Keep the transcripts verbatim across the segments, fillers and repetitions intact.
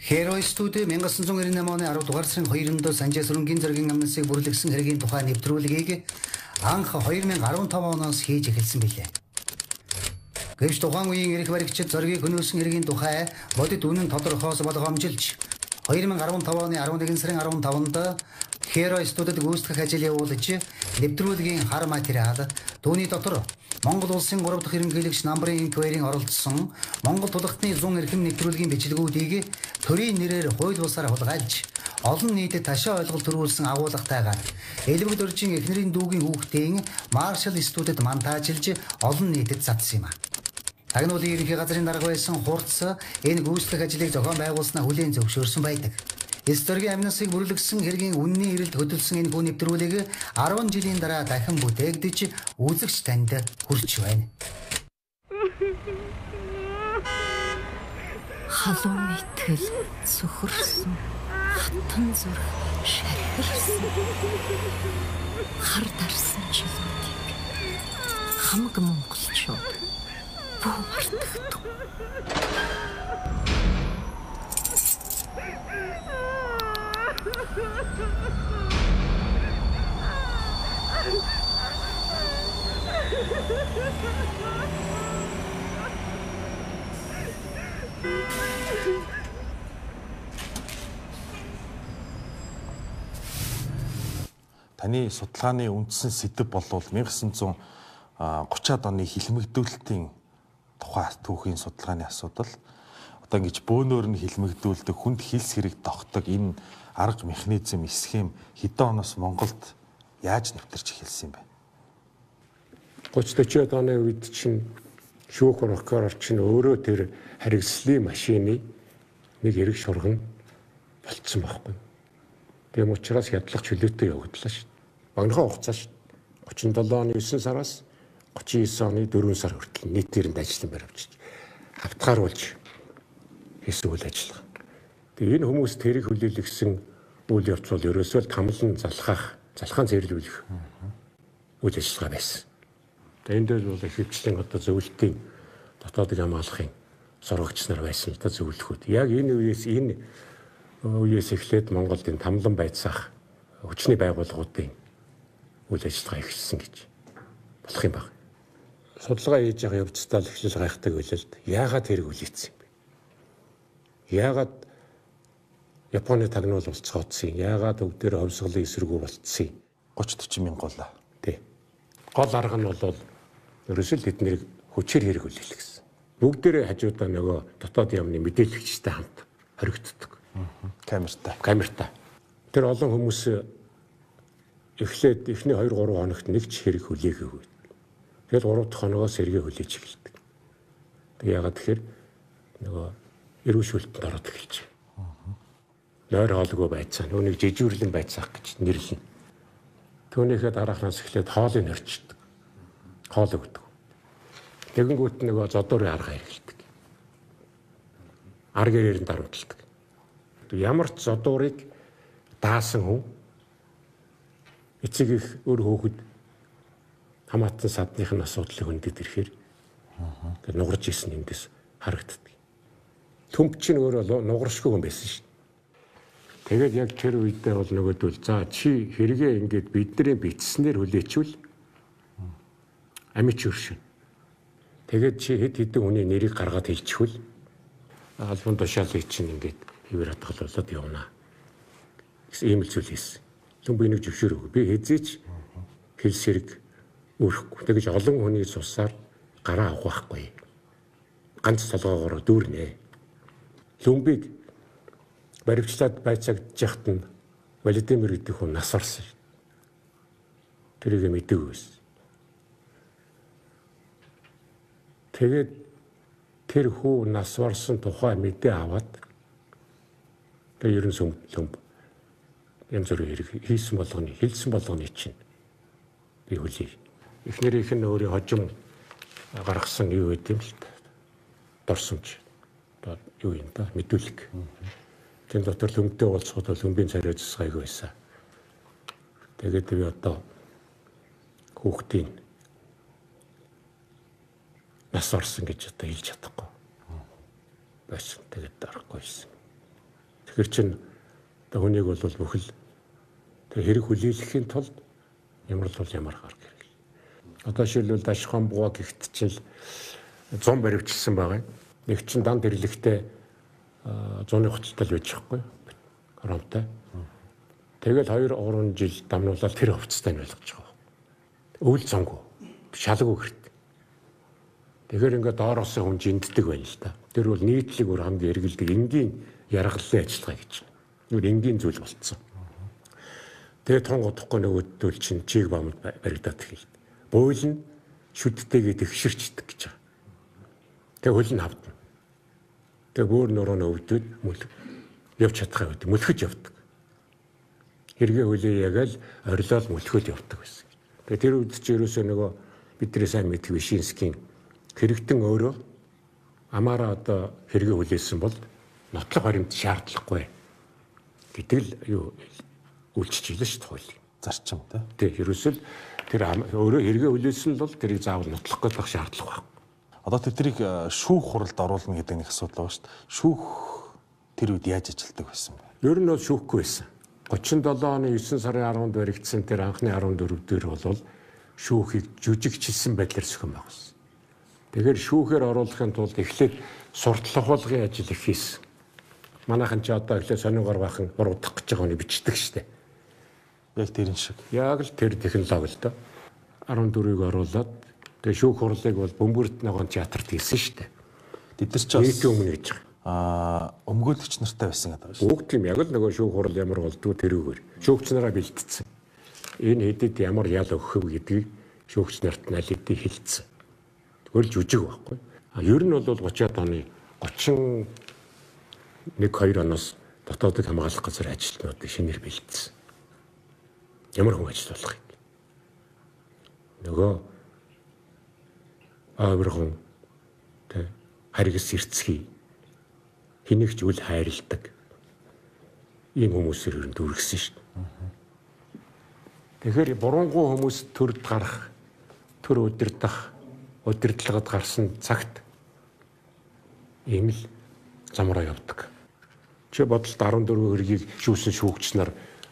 Hero Studio 천구백구십팔 оны 십이 дугаар сарын хоёрнд Санжаасрынгийн зэргийн амнасыг бүрлэгсэн хэргийн тухай нэвтрүүлгийг анх две тысячи функцийн оноос хийж эхэлсэн билээ. Гэвч тухайн үеийн эрх баригчид зоргийг хөнөөсөн хэргийн тухай бодит үнэн тодорхойлж болгоомжилж две тысячи функцийн оны eleven сарын fifth-нд Hero Studio-д гүйцэтгэх ажил явуулж нэвтрүүлгийн хар материал түүний дотор Монгол улсын гурав дахь ерөнхийлөгч Намбарын инквайрийн оролцсон Монгол тулгтны зүүн эрхэм нэвтрүүлгийн бичлэгүүдийг төрийн нэрээр хууль бусаар хулгайлж олон нийтэд ташаа ойлголт төрүүлсэн агуулгатайгаар Элбэг дөржин эхнэрийн дүүгийн хүүхдийн Marshall Studio-д монтажлж олон нийтэд цацсан юм а. Тагнуулын ерөнхий газрын дарга байсан хурц энэ гүйцэтгэх ажлыг зохион байгуулснаа хүлээн зөвшөөрсөн байдаг. Историйн амнасыг бүрлэгсэн хэргийн үнний ирэлд хөдөлсөн энэ хүн нэвтрүүлгийг ten жилийн дараа дахин бүтээгдэж үзэгч танд хүрч байна. Халуун итгэл цөхөрсөн, хатан зүрх шархирсан, хар дарсан жилүүдийг хамаг монголчууд бүү мартагдав. Таны судалгааны үндсэн сэдэв болвол nineteen thirty-аад оны хилмигдүүлэлтийн тухай түүхийн судалгааны асуудал. Одоо ингэж бөөнөр нь хилмигдүүлдэг хүнд хилс хэрэг тогтдог энэ арга механизм схем хэдэн оноос Монголд яаж нэвтэрч эхэлсэн юм бэ? thirty forty-аад оны үед чинь шүүх прокурор чинь өөрөө тэр харгислын машины нэг эрэг шурган болцсон байхгүй. Тийм учраас хядлах чөлөөтэй явагдлаа шүү. Багнахан хугацаа шүү. thirty-seven оны nine сараас thirty-nine оны four сар хүртэл нийтээрд ажиллан баримжиж хавтгааруулж хийсэн үйл ажиллагаа. Тэгээ энэ хүмүүс тэрийг хүлээлгсэн үйл явц бол ерөөсөө тамлан залхах, залхаан зэрлүүлэх үйл ажиллагаа байсан. Тэгээ энэ дээр бол хөвчлэн одоо зөвлөлтийн дотоодыг хамгаалахын сургагч нар байсан л да зөвлөхүүд. Яг энэ үеэс энэ үеэс эхлээд Монголд энэ тамлан байцаах хүчний байгууллагуудын үйл ажиллагаа эхэлсэн гэж болох юм байна. Судалгаа хийж байгаа явцдаа л ихшил гайхдаг байлаа л да. Яагаад тэрийг үлээсэн юм бэ? Яагаад Японы тагнуул болцгоодсон юм? Яагаад бүгдээр ховсголын эсрэгүү болцсон юм? thirty forty мянган гол. Тий. Гол арга нь бол ерөөсөө л эднэрийг хүчээр хэрэг үлээх гэсэн. Бүгдээрээ хажуудаа нөгөө дотоод яамны мэдээлэгчтэй хамт хоригддог. Камертай. Камертай. Тэр олон хүмүүс эхлээд эхний two three хоногт нэг ч хэрэг хүлээгээгүй. Тэгэл гурав дахь хоногоос сэргээ хүлээж эхэлдэг. Тэг яагаад тэгэхээр нөгөө эрүү шүүлтэнд ороод эхэлж байна. Нойр хоолгүй байцаа, нүунийг жижүүрлэн байцаах гэж нэрлэнэ. Түүнийхээ дараахнаас эхлээд хоолыг орчдөг. Хоол өгдөг. Тэгэнгүүт нөгөө зодуурын арга хэрэгэлдэг. Ар гэрээр нь дарамтлагдаг. Ямар ч зодуурыг даасан хүн эцэг их өөр хөөхд хамаатан садныхын асуудлыг хөндөд ирэхээр тэр нугарж исэн эндээс харагддаг. Төмп чинь өөрөө нугаршгүй хүн байсан шин. Тэгээд яг тэр үедээ бол нөгөөдөл за чи хэрэгээ ингээд бидний битснээр хүлээчвэл амич өршин. Тэгээд чи хэд хэдэн хүний нэрийг гаргаад хэлчихвэл албан тушаалыг чинь ингээд хിവэр хатгалуулаад явна. Гэсэн ийм л зүйл хийсэн. Түн би нэг зөвшөөрөв. Би хэзээч хэлс хэрэг өөрөхгүй. Тэгэж олон хүний цусаар гараа авах байхгүй. Ганц толгоогоор дүүрнэ. Лүмбиг баривчлаад байцаагдж яхад нь Владимир гэдэг хүн нас орсон. Тэрийг мэдээгүй байсан. Тэгээд тэр хүү нас орсон тухай мэдээ аваад тэр ерөн сүмлөмб янз бүрийн хэрэг хийсэн болгоны хэлсэн болгоны чинь би хүлээе. Эхнэрийнх нь өөрийн хожим гаргасан юу гэдэг юм л дорсомж. Одоо юу юм да мэдүүлэг. Тэн дотор лөмбтэй уулзахад лөмбийн царай засгайг байсан. Тэгээд би одоо хүүхдийн нас орсон гэж одоо хэлж чадахгүй. Байсан. Тэгээд дарахгүйсэн. Тэгэхээр чин одоо хүнийг бол бүхэл тэг хэрэг хүлээлгэхийн тулд ямар л бол ямар гарах хэрэг. Одоо шилбэл дашхан буга гихт чинь зам баривчилсан байгаа. Нэг чин дан дэрлэгтэй зуны хуцтай л байж байхгүй. Ромтой. Тэгэл хоёр гурван жил дамнуулаад тэр хувцастай нь байлгаж байгаа. Өвөл зонгүй. Шалгуу гэрт. Тэгэхээр ингээд доороос хүн жинддэг байна л да. Тэр бол нийтлэг өөр хамгийн эргэлдэг энгийн яргаллын ажиллагаа гэж. Нүр энгийн зүйл болцсон. Тэгээ тун годохгүй нөгөөдөл чинь чиг бамд баригдаад хэлдэг. Буйл нь шүдтэйгээ тэгшэрчдэг гэж байгаа. Тэгээ хөл нь хавдна. Тэгээ бүр нуруу өвдөд мүл явж чадхаа үед мөлхөж явдаг. Хэрэгээ хөлөө ягаал орилол мөлхөд явдаг байсан. Тэгээ тэр үед ч ерөөсөө нөгөө бидний сайн мэддэг Вишинскийн хэрэгтэн өөрөө амаараа одоо хэрэгээ хүлээсэн бол нотлох баримт шаардлагагүй гэдэг л юу үйлчилж илээ шүү дээ хууль. Зарчим тий. Тий, ерөөсөл тэр өөрөө хэрэгээ хүлээсэн бол тэрийг заавал нотлох гэдэг шаардлага байна. Одоо тэднийг шүүх хуралд оруулна гэдэг нэг асуудал байна шүү дээ. Шүүх тэр үед яаж ажилтдаг байсан бэ? Ер нь бол шүүхгүй байсан. гучин долоо оны есөн сарын арванд баригдсан тэр анхны арван дөрөв дээр бол шүүхийг жүжигчилсэн байдлаар зохион байгуулсан. Тэгэхээр шүүхээр оруулахын тулд эхлээд суртлах болгын ажил их хийсэн. Манайхан ч одоо эхлээд сонингоор бахан буруудах гэж байгаа нь бичдэг штэ. Яг тэрэн шиг. Яг л тэр технологи л доо. арван дөрвийг оруулаад тэгээ шүүх хурлыг бол Бөмбөрт нэгэн театрт хийсэн штэ. Тэд нар ч бас нийт өмнө гэж байгаа. Аа, өмгөөлөгч нартай байсан гэдэг байна шүү. Уг тийм яг л нөгөө шүүх хурал ямар болдгоо тэрүүгээр шүүгч нараа бэлтцсэн. Энэ хэдэд ямар ял өгөх вэ гэдгийг шүүгч нарт нь аль хэдийн хэлсэн. Тэгвэл жүжиг байхгүй. А ер нь бол гучаад оны гочин нэг хоёр оноос дотоодод хамгаалах газар ажилтнуудыг шинээр бэлтсэн. Ямар хүн ажиллах юм. Нөгөө ааврхон тэ харгас эрцгий хинэгч үл хайрладаг ийм хүмүүсээр ер нь дүргсэн шүү дээ. Тэгэхээр бурангуй хүмүүс төрд гарах, төр удирдах, удирдлагад гарсан цагт ийм л замраа явдаг. Чи бодолд арван дөрвөн хэргийг шүүсэн шүүгч нар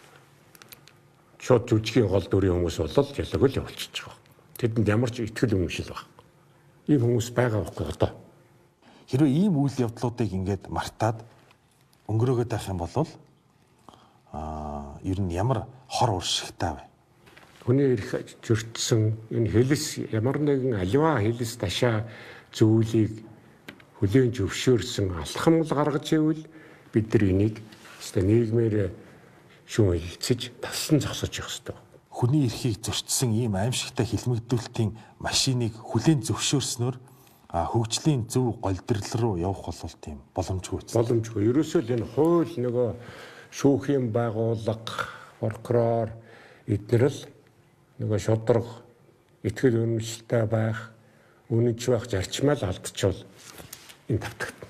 шууд жүжигийн гол дүрийн хүмүүс болол ялаг л явуулчихж байгаа. Тэдэнд ямар ч итгэл үнэмшил баг. Ийм хүмүүс байгаа байхгүй одоо. Хэрвээ ийм үйл явдлуудыг ингээд мартаад өнгөрөөгд байх юм бол аа ер нь ямар хор уршигтай вэ? Хүний эрх зөрчсөн энэ хэлэс ямар нэгэн аливаа хэлэс ташаа зүйлийг хүлээн зөвшөөрсөн алхамл гаргаж ивэл бид нар энийг хэвээр нийгмээр шүүн хэлцэж талсан зогсож явах хэрэгтэй. Хүний эрхийг зөрчсөн ийм аимшигтай хилмигдүүлэлтийн машиныг хүлээн зөвшөөрснөөр хөгжлийн зөв голдрол руу явах бол тийм боломжгүй. Боломжгүй. Ерөөсөө л энэ хууль нөгөө шүүхийн байгууллага, прокурор эдгээр л нөгөө шудраг итгэл үнэмшилтэй байх, үнэнч байх зарчмаа л алдчихвал энэ тавтагт.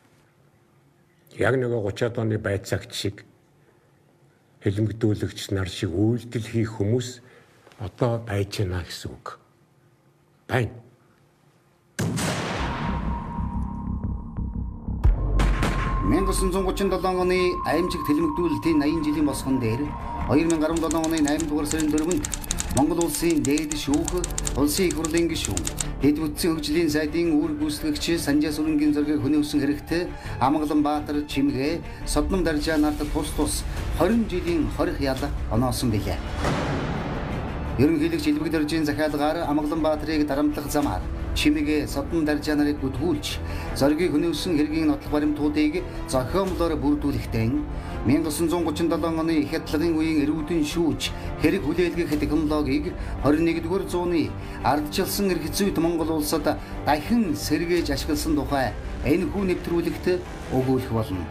Яг нөгөө гучаад оны байцаагч шиг хэлмэгдүүлэгч нар шиг үйлдэл хийх хүмүүс одоо байж байна гэсэн үг. Байна. 천구 гучин седем оны аимшигт хэлмэгдүүлэлтийн аян жилийн босгон дээр две тысячи десять оны восьмой дугаар сарын дөрөвөнд Монгол улсын дээд шүүх, улсын их хурлын гишүүн, дэд бүтцийн хөгжлийн сайдын үүрэг гүйцэтгэгч Санжаа Сүрэнгийн зоргийг хөнөөсөн хэрэгтэй Амгалан Баатар чимгээ Содном Даржаа нарт тус тус двадцать жилийн хорих ял оноосон билээ. Ерөнхийлөгч Илбэг Доржийн захиалгаар Амгалан Баатарыг дарамтлах замаар чимгээ Содном Даржаа нарыг гүтгүүлж зоргийг хөнөөсөн хэргийн нотлох баримтуудыг зохиомлоор бүрдүүлэхдээ 천구 гучин седем оны их хятлагын үеийн эрүүдэн шүүж хэрэг хүлээлгэх технологиг двадцать нэгдүгээр зууны ардчилсан эрх зүйд Монгол улсад дахин сэргээж ашигласан тухай энэхүү нэвтрүүлэгт өгүүлэх болно.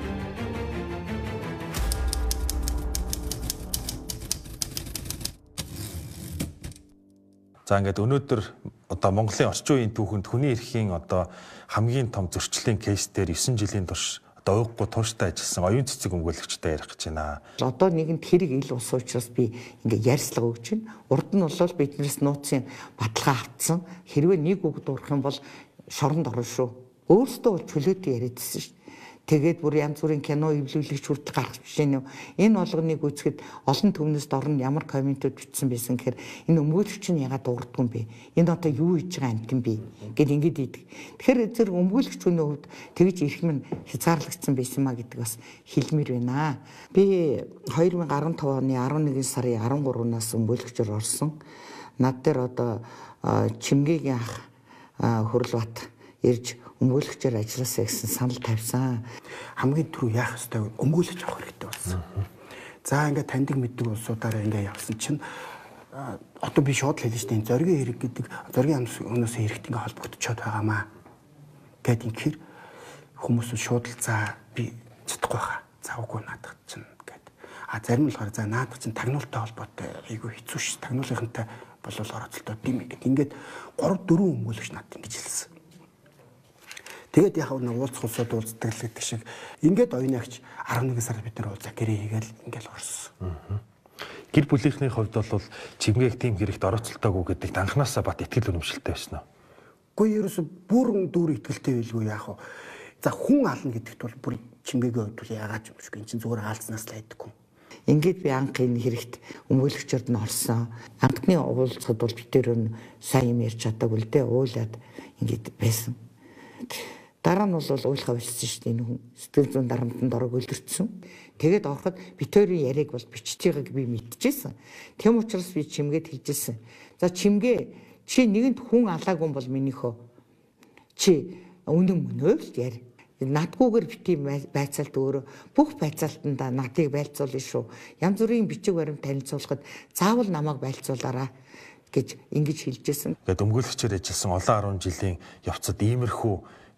За ингээд өнөөдөр одоо Монголын орчин үеийн түүхэнд хүний эрхийн одоо хамгийн том зөрчлийн кейс дээр девять жилийн турш одоо уйггүй тууштай ажилласан оюун цэцэг өмгөөлөгчтэй ярих гэж байна. Одоо нэгэнд хэрэг ил ус учраас би ингээ ярьслага өгч байна. Урд нь бол биднээс нууцын баталгаа автсан. Хэрвээ нэг үг дуурах юм бол шоронд орно шүү. Өөрөөсөө бол чөлөөтэй яриадсэн шүү. Тэгээд бүр янз бүрийн кино эвлүүлэгч хүртэл гарах жишээ нь. Энэ болгоныг үзэхэд олон түвнээс дорн ямар комментууд бичсэн байсан гэхээр энэ өмгөөлөгч нь ягаад дуурддаг юм бэ? Энэ одоо юу хийж байгаа амт юм бэ? Гэт ингэж идэг. Тэгэхээр зэрэг өмгөөлөгч хүний хувьд тэгж ирэх минь хязгаарлагдсан байсан маа гэдэг бас хэлмээр байна. Би хоёр мянга арван таван оны арван нэгэн сарын арван гуравнаас өмгөөлөгчөөр орсон. Над дээр одоо Чимгээгийн ах Хөрлбат ирж өмгөөлөгчөөр ажилласаа гэсэн санал тавьсан. Хамгийн түрүү яах ёстой вэ? Өмгөөлөгч авах хэрэгтэй болсон. За ингээд таньдаг мэддэг улсуудаараа ингээд явсан чинь одоо би шууд хэлж штеп зоригийн хэрэг гэдэг зоригийн өнөөс хэрэгт ингээд холбогдчиход байгаамаа. Гэт инхээр хүмүүс шууд л за би чадахгүй хаа. Завгүй наадах чинь гэд. А зарим нь болохоор за наадах чинь тагнуултай холбоотой айгүй хэцүү ш. Тагнуулынхантай болол оролцолтой дим гэд. Ингээд гурав дөрвөн өмгөөлөгч надад ингэж хэлсэн. Тэгээд яг нэг уулзах улсууд уулздаг л гэдэг шиг ингээд оюунагч арван нэгэн сард бид нар уулзаа гэрээ хийгээл ингээд орсон. Гэр бүлийнхний хувьд бол Чимгээг тийм хэрэгт оролцолтоогүй гэдэгт анханасаа бат итгэл үнэмшилтэй байсан уу? Үгүй ерөөсө бүрэн дүүр итгэлтэй байлгүй яах вэ? За хүн ална гэдэгт бол бүр Чимгээгийн хувьд яагаад юм шиг эн чинь зүгээр хаалцнаас л айдаггүй. Ингээд би анх энэ хэрэгт өмгөөлөгчөд нь орсон. Анхны уулзахад бол бид тэр сайн юм ярьж чадаагүй л дээ. Уулаад ингээд байсан. Дараа нь бол уйлахаа болчихсон шүү дээ энэ хүн. Сэтгэл зүйн дарамтанд орог өлдөрцсөн. Тэгээд ороход битүүрийн яриаг бол биччихээг би мэдчихсэн. Тэм учраас би Чимгээд хэлжсэн. За Чимгээ чи нэгэнт хүн алаагүй бол минийхөө чи үнэн мөнөө л яри. Надгүйгээр бити байцаалт өөрөө бүх байцаалтанда надыг байлцуулна шүү. Янз бүрийн бичиг баримт танилцуулахад заавал намайг байлцуулаарай гэж ингэж хэлжсэн. Гэт өмгөөлөгчөөр ажилласан олон арван жилийн явцад иймэрхүү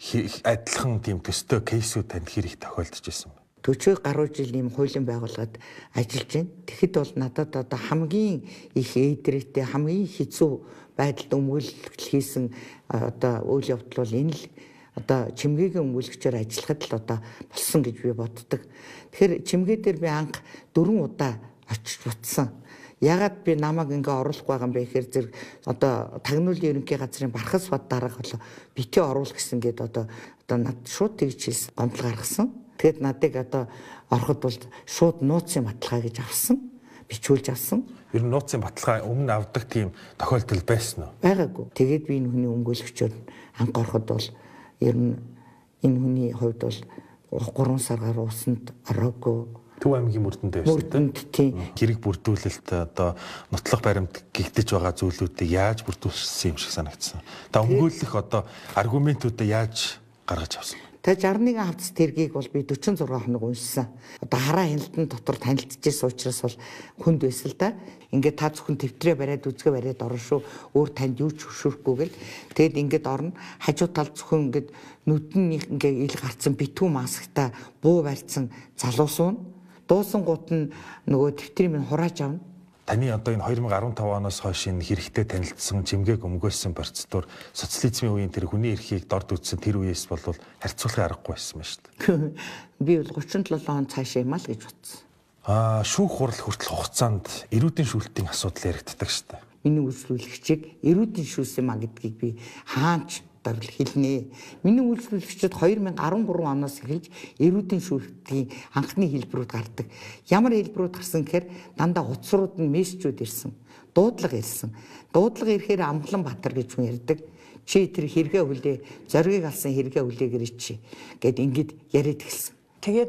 адилхан тийм төстэй кейсүүд танд хэрэг тохиолдож байсан байна. Төчөө гаруй жил ийм хуулийн байгууллагад ажиллаж байна. Тэгэхэд бол надад одоо хамгийн их ээдрээтэй хамгийн хэцүү байдалд өмгөөлөлт хийсэн одоо үйл явдал бол энэ л одоо Чимгээгийн өмгөөлөгчөөр ажиллахад л одоо болсон гэж би боддог. Тэгэхээр Чимгээ дээр би анх дөрвөн удаа очиж утсан. Ягаад би намайг ингээ оруулах байгаа юм бэ гэхээр зэрэг одоо тагнуулын ерөнхий газрын Бархас бад дараах болоо битээ оруул гэсэн гээд одоо одоо над шууд тэгж хэлсэн гомдол гаргасан. Тэгэд надыг одоо ороход бол шууд нууцын баталгаа гэж авсан. Бичүүлж авсан. Ер нь нууцын баталгаа өмнө авдаг тийм тохиолдол байсан уу? Байгаагүй. Тэгээд би энэ хүний өмгөөлөгчөөр анх ороход бол ер нь энэ хүний хувьд бол гурван сар гаруй усанд ороогүй. Төв аймгийн мөрдөнд байсан. Мөрдөнд тийм. Хэрэг бүрдүүлэлт одоо нотлох баримт гэгдэж байгаа зүйлүүдийг яаж бүрдүүлсэн юм шиг санагдсан. Та өмгөөлөх одоо аргументуудаа яаж гаргаж авсан? Тэгээ шестнадцать хавц тэргийг бол би дөрвөн зураг хоног уншсан. Одоо хараа хяналтын дотор танилцчихсан учраас бол хүнд байсан л да. Ингээд та зөвхөн тэмдрээ бариад үзгээ бариад орно шүү. Өөр танд юу ч хөшөөрөхгүйгээл. Тэгэд ингээд орно. Хажуу талд зөвхөн ингээд нүднийх ингээд ил гарцсан битүү масагта буу барьсан залуусуун. Дуусан гут нь нөгөө тэмдрийн минь хурааж авна. Таны одоо энэ хоёр мянга арван таван оноос хойш энэ хэрэгтэй танилцсан Чимгээг өмгөөлсөн процедур социализмын үеийн тэр хүний эрхийг дорд үзсэн тэр үеэс бол харьцуулахын аргагүй байсан ба шүү дээ. Би бол гучин долоо он цаашаа юм аа л гэж бодсон. Аа шүүх хурал хүртэл хугацаанд эрүүдийн шүүлтийн асуудал яригддаг шүү дээ. Миний үйлчлүүлэгчийг эрүүдийн шүүс юм а гэдгийг би хаач хэлнэ. Миний үйлчлүүлэгчид хоёр мянга арван гурван оноос эхэлж эрүүдийн шүүлтийн анхны хэлбэрүүд гардаг. Ямар хэлбэрүүд гарсан гэхээр дандаа утасрууд нь мессежүүд ирсэн. Дуудлага ирсэн. Дуудлага ирэхээр Амглан Баатар гэж хүн ярьдаг. Чи тэр хэрэгэ хүлээ, зоригийг алсан хэрэгэ хүлээ гэрээ чи гэд ингэж яриад эхэлсэн. Тэгээд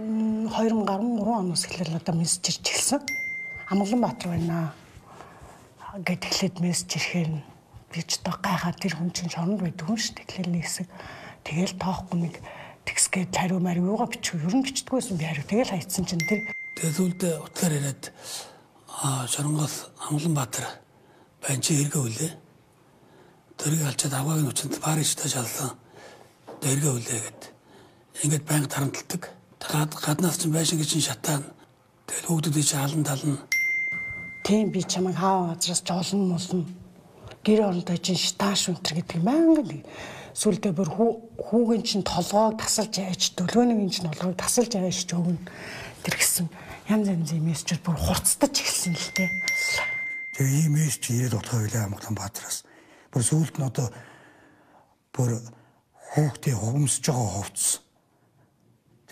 хоёр мянга арван гурван оноос эхлээл одоо мессеж ирж эхэлсэн. Амглан Баатар байна гэд эхлээд мессеж ирэхээр гэж одоо гайхаад тэр хүн чинь шоронд байдаг хүн шүү дээ. Тэгэхээр нэг хэсэг тэгэл тоохгүй нэг текстгээд хариу мариу юугаа бичих вэ? Ер нь бичдэг байсан би хариу. Тэгэл хайцсан чинь тэр Тэгэлд утгаар яриад аа Шоронгоос Амглан Баатар байн чи хэрэгэ үлээ. Тэрийг алчаад аваагийн хүчинд Парижтай шалсан. Тэргээ үлээ гэд. Ингээд байнга тарамталдаг. Tagaад гаднаас чинь байшин гэж шатаана. Тэгэл хүүхдүүдийн чи халан тална. Тийм би чамайг хаа газраас жоолн мулна. Гэр орондоо чинь шташ өнтер гэдэг мянга нэг сүлдээ бүр хүүгийн чинь толгойг тасалж яаж дөлгөөний чинь толгойг тасалж яаж ч өгнө тэр гэсэн янз янзын мессежүүд бүр хурцтаж эхэлсэн л дээ. Тэгээ ийм мессеж ирээд утгаа үлээ Амглан Баатараас бүр сүлд нь одоо бүр хүүхдээ хөвмсөж байгаа хувцс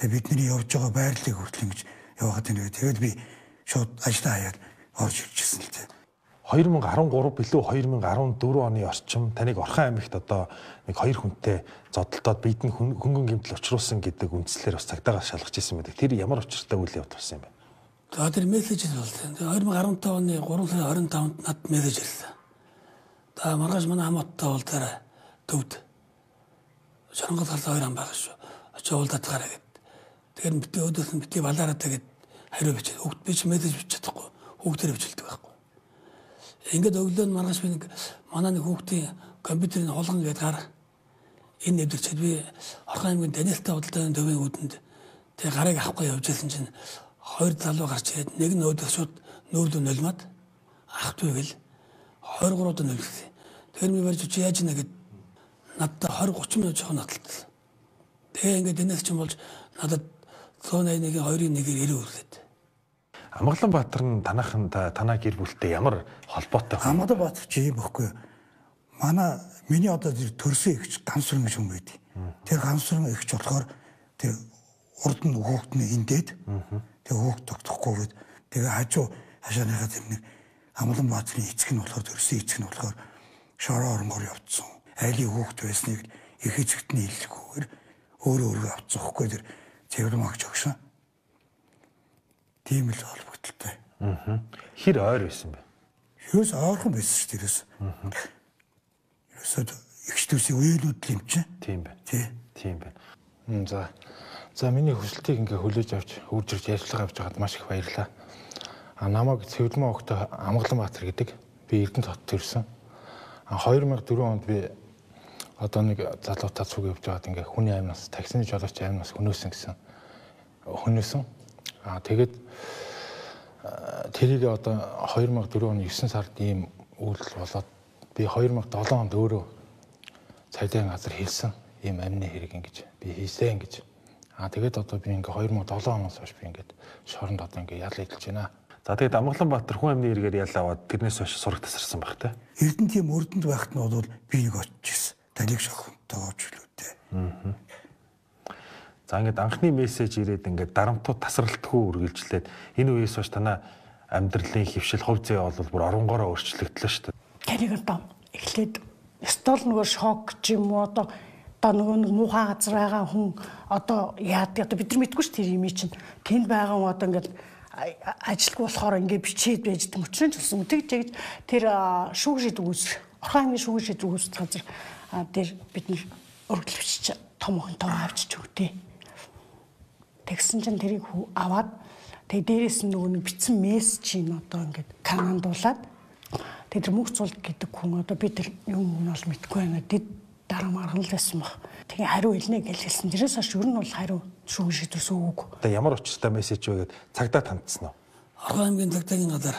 Тэгээ бидний явж байгаа байрлалыг хүртэл ингэж яваад байна. Тэгээд би шууд ажлаа хаяад орж ирчихсэн л дээ. две тысячи десять билүү две тысячи дөрвөн оны орчим таныг Орхон аймагт одоо нэг хоёр хүнтэй зодтолдоод бидэнд хөнгөн гэмтэл учруулсан гэдэг үндслээр бас цагдаагаар шалгаж ирсэн байдаг. Тэр ямар учиртай үйл явдал болсон юм бэ? За тэр мессеж нь бол две тысячи десять оны гурван сарын двадцать тавнд над мессеж ирсэн. За маргааш манай хамааттай уулзаарай төвд. Шоронгол талаа хоёр ам байгаа шүү. Очиж уулзаад гэд. Тэгэхээр бити өдөөс нь бити балаараа тэгээд хариу бичээд хүүхд би ч мессеж бичиж чадахгүй. Хүүхдээр бичилдэг байхгүй. Ингээд өглөө нь маргааш би нэг манай нэг хүүхдийн компьютерийн хулган гээд гар энэ нэвдэрчээд би Орхон аймгийн Даниэлтай худалдааны төвийн үүдэнд тэгээ гарыг авахгүй явж байсан чинь хоёр залуу гарч ирээд нэг нь өөдөө шууд нөөрлөө нулимад ах дүү гэл двадцать три доо нөлгсөн. Тэгэхээр би барьж чи яаж нэ гэд надад двадцать тридцать минут жоохон наталтсан. Тэгээ ингээд энэс чинь болж надад one eighty-one-ийн хоёрын нэгээр ирээ үрлээд. Амгаланбаатар нь танаахан танаа гэр бүлтэй ямар холбоотой вэ? Амгаланбаатар чи юм бохгүй. Манай миний одоо тэр төрсөн ихч гамсрын гэж юм байдий. Тэр гамсрын ихч болохоор тэр урд нь хүүхэд нь эндээд тэр хүүхэд тогтохгүйгээд тэгээ хажуу хашааныхаа тэр нэг Амгаланбаатарын эцэг нь болохоор төрсөн эцэг нь болохоор шороо оронгоор явцсан. Айлын хүүхэд байсныг их эцэгт нь хэлэхгүйгээр өөрөө өөрөө авцсан хөхгүй тэр цэвэрмагч өгсөн. Тийм л холбогдолтой. Аа. Хэр ойр байсан бэ? Юус ойрхон байсан шүү дээ. Юусад ихчдүүсийн үеэлүүд л юм чинь. Тийм байна. Тий. Тийм байна. За. За миний хүсэлтийг ингээ хүлээж авч үржирч ярьцлага авч байгаад маш их баярлалаа. А намайг Цэвэрмэн огт Амгаланбаатар гэдэг би Эрдэнэт хотод ирсэн. А two thousand four онд би одоо нэг залуутаа цуг явж байгаад ингээ хүний аймнаас таксины жолооч аймнаас хөнөөсөн гэсэн. Хөнөөсөн. А тэгээд тэрийг одоо two thousand four оны nine сард ийм үйлдэл болоод би two thousand seven онд өөрөө цагдаагийн газар хэлсэн ийм амны хэрэг ингэж би хийсэн гэж. А тэгээд одоо би ингээ two thousand seven оноос хойш би ингээд шоронд одоо ингээ ял эдэлж байна. За тэгээд Амгаланбаатар хүн амны хэрэгээр ял аваад тэрнээс хойш сураг тасарсан баг те. Эрдэнэтийн өрдөнд байхад нь бол би нэг очиж ирсэн. Талиг шохонтой очлоотэй. Аа. За ингээд анхны мессеж ирээд ингээд дарамтууд тасралтгүй үргэлжлээд энэ үеэс хойш танаа амьдралын хөвшил хувь зүй бол бүр оронгороо өөрчлөгдлөө шүү дээ. Тэрийг одоо эхлээд стол нөгөө шок ч юм уу одоо одоо нөгөө нэг муухай газар байгаа хүн одоо яадаг одоо бид нар мэдгүй ш тэр юм чинь тэнд байгаа хүн одоо ингээд ажилгүй болохоор ингээд бичээд байж гэдэг мөчрөн ч болсон. Тэгж тэр шүүгшид үүс Орхон аймгийн шүүгшид үүс газар тэр бид нар өргөл бичиж том охин том авчиж өгдөө. Тэгсэн чинь тэрийг аваад тэг дээрээс нь нөгөө нэг бичсэн мессежийг одоо ингээд канандуулаад тэг тэр мөнх цулд гэдэг хүн одоо би тэр юм нь бол мэдгүй байна. Тэд дараа марган л байсан баг. Тэгээ хариу хэлнэ гэж хэлсэн. Тэрээс хойш ер нь бол хариу шүүгэн шийдвэрс өгөөг. Одоо ямар учиртай мессеж вэ гэд цагдаа тандсан уу? Орхон аймгийн цагдаагийн газар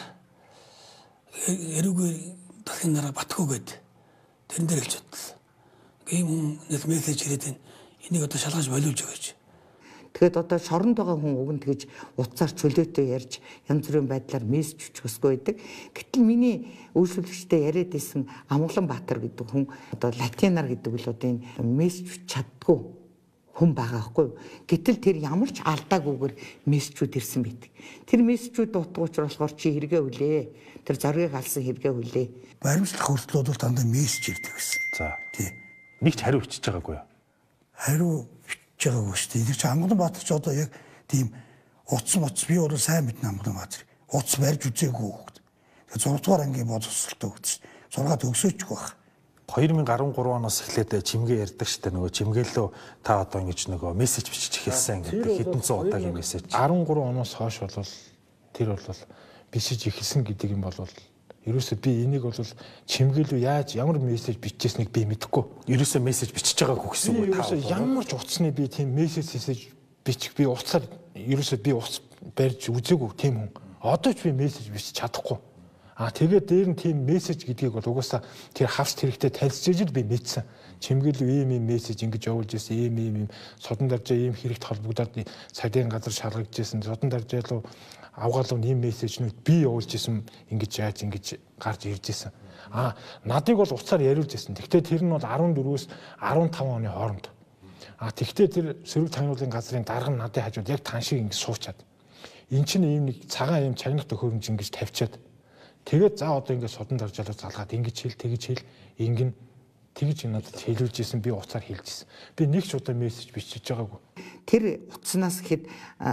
эрүүгүй дахин нараа батгүй гэд тэрэн дээр хэлж бодлоо. Ийм хүн нэг мессеж ирээд байна. Энийг одоо шалгаж болиулж өгөөч. Тэгэхэд одоо шоронд байгаа хүн уг нь тэгж утсаар чөлөөтэй ярьж янз бүрийн байдлаар мессеж өчгөсгүй байдаг. Гэтэл миний үйлчлэгчтэй яриад исэн Амгаланбаатар гэдэг хүн одоо латинаар гэдэг үл одоо энэ мессеж чаддгүй хүн байгаа байхгүй юу. Гэтэл тэр ямар ч алдаагүйгээр мессежүүд ирсэн байдаг. Тэр мессежүүд дутуу учраас болохоор чи хэрэгээ хүлээ. Тэр зоргийг алсан хэрэгээ хүлээ. Баримтлах хүртэл бол дандаа мессеж ирдэг байсан. За. Тий. Нэг ч хариу бичиж байгаагүй юу? Хариу байгаагүй шүү дээ. Тэр чинь Амгаланбаатар ч одоо яг тийм утас моц би өөрөө сайн мэднэ Амгаланбаатар. Утас барьж үзээгүй хөөд. Тэгээ зураг дугаар ангийн боловсролтой хөөд. Зургаад өгсөөч байх. two thousand thirteen оноос эхлээд чимгээ ярьдаг штэ нөгөө чимгээлөө та одоо ингэж нөгөө мессеж бичиж эхэлсэн гэдэг хэдэн зуун удаагийн мессеж. thirteen оноос хойш бол тэр бол бичиж эхэлсэн гэдэг юм бол ерөөсөө би энийг бол чимгээлөө яаж ямар мессеж бичижсэнийг би мэдэхгүй. Ерөөсөө мессеж бичиж байгаагүй гэсэн үг та. Ямар ч утасны би тийм мессеж хийсэж бичих би утсаар ерөөсөө би утас барьж үзээгүй тийм хүн. Одоо ч би мессеж бичиж чадахгүй. А тэгээд дээр нь тийм мессеж гэдгийг бол угаасаа тэр хавс хэрэгтэй танилцж ижил би мэдсэн. Чимгээлөө ийм ийм мессеж ингэж явуулж ирсэн, ийм ийм ийм судан даржаа ийм хэрэгт холбогдоод цагдаагийн газар шалгагдж ирсэн. Судан даржаа руу авгаалуу ийм мессежнүүд би явуулж ирсэн, ингэж яаж ингэж гарч ирж ирсэн. А надыг бол уцаар яриулж ирсэн. Гэхдээ тэр нь бол fourteen-өөс fifteen оны хооронд. А тэгтээ тэр сөрөг тагнуулын газрын дарга нь надад хажууд яг тань шиг ингэ суучаад. Эн чинь ийм нэг цагаан юм чагнах төхөөрөмж ингэж тавьчаад. Тэгээд за одоо ингэ судан даржалаа залгаад ингэж хэл тэгэж хэл ингэн тэгж надад хэлүүлж исэн би уцаар хэлж исэн. Би нэг ч удаа мессеж бичиж байгаагүй. Тэр утаснаас ихэд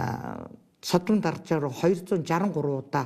содон даржаар двести шестьдесят три удаа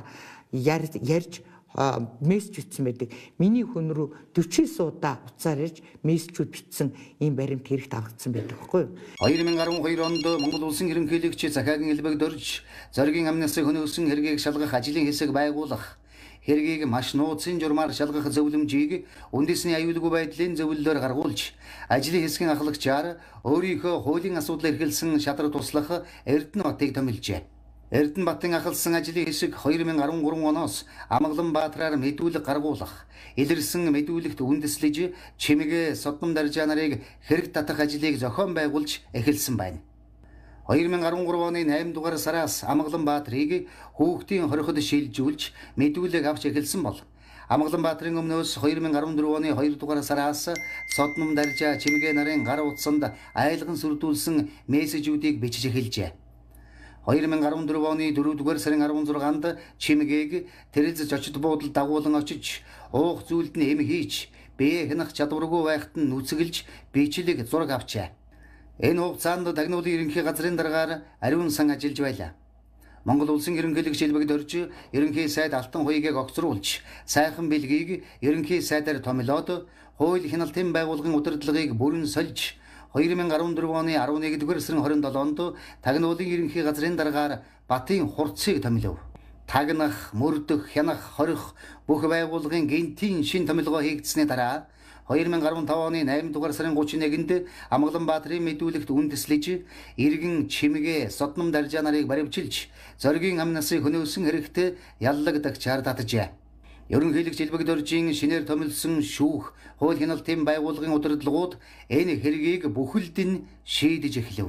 ярьж мессеж бичсэн байдаг. Миний хүн рүү дөрвөн удаа уцаар ирж мессежүүд бичсэн ийм баримт хэрэгт авагдсан байдаг байхгүй юу? две тысячи двадцать two онд Монгол улсын ерөнхийлөгч захаагийн элбэг дөрж зоригийн амнаас хөнөөсөн хэргийг шалгах ажлын хэсэг байгуулах, хэргийг маш нууцын журмаар шалгах зөвлөмжийг үндэсний аюулгүй байдлын зөвлөлөөр гаргуулж, ажлын хэсгийн ахлагчаар өөрийнхөө хуулийн асуудал эрхэлсэн шадар туслах Эрдэнэбатыг томилжээ. Эрдэнэбатын ахалсан ажлын хэсэг две тысячи13 оноос Амгаланбаатараар мэдүүлэг гаргуулах, илэрсэн мэдүүлэгт үндэслэж чимэгэ содном даржаа нарыг хэрэг татах ажлыг зохион байгуулж эхэлсэн байна. две тысячи13 оны eight дугаар сараас Амгаланбаатарыг хүүхдийн хориход шилжүүлж мэдүүлэг авч эхэлсэн бол Амгаланбаатарын өмнөөс две тысячи четырнадцать оны two дугаар сараас содном даржаа чимэгэ нарын гар утсанд айлган сүрдүүлсэн мессежүүдийг бичиж эхэлжээ. две тысячи четырнадцать оны four дугаар сарын sixth-нд чимэгийг тэрэлж очид буудал дагуулan очиж уух зүйлд нь эм хийж бие хянах чадваргүй байхад нь нүцгэлж бичлэг зураг авчээ. Энэ хугацаанд тагнуулын ерөнхий газрын даргаар ариун сан ажиллаж байлаа. Монгол улсын ерөнхийлөгч элбэг дөрж ерөнхий сайд Алтан хуйгийг огцруулж сайхан бэлгийг ерөнхий сайдаар томилоод хууль хяналтын байгууллагын удирдлагыг бүрэн сольж две тысячи четырнадцать оны eleven дугаар сарын twenty-seven-нд тагнуулын ерөнхий газрын даргаар Батын хурцыг томилов. Тагнах, мөрдөх, хянах, хорих бүх байгууллагын гинтийн шин томилгоо хийгдсэний дараа две тысячи fifteen оны eight дугаар сарын thirty-one-нд Амгаланбаатарын мэдүүлэгт үндэслэж иргэн чимэгэ содном даржаа нарыг баривчилж зоригийн амнаас хөнөөсөн хэрэгтэй яллагдагчаар татжээ. Ерөнхийлөгч элбэг дөржийн шинээр томилсон шүүх хууль хяналтын байгууллагын удирдлагууд энэ хэргийг бүхэлд нь шийдэж эхлэв.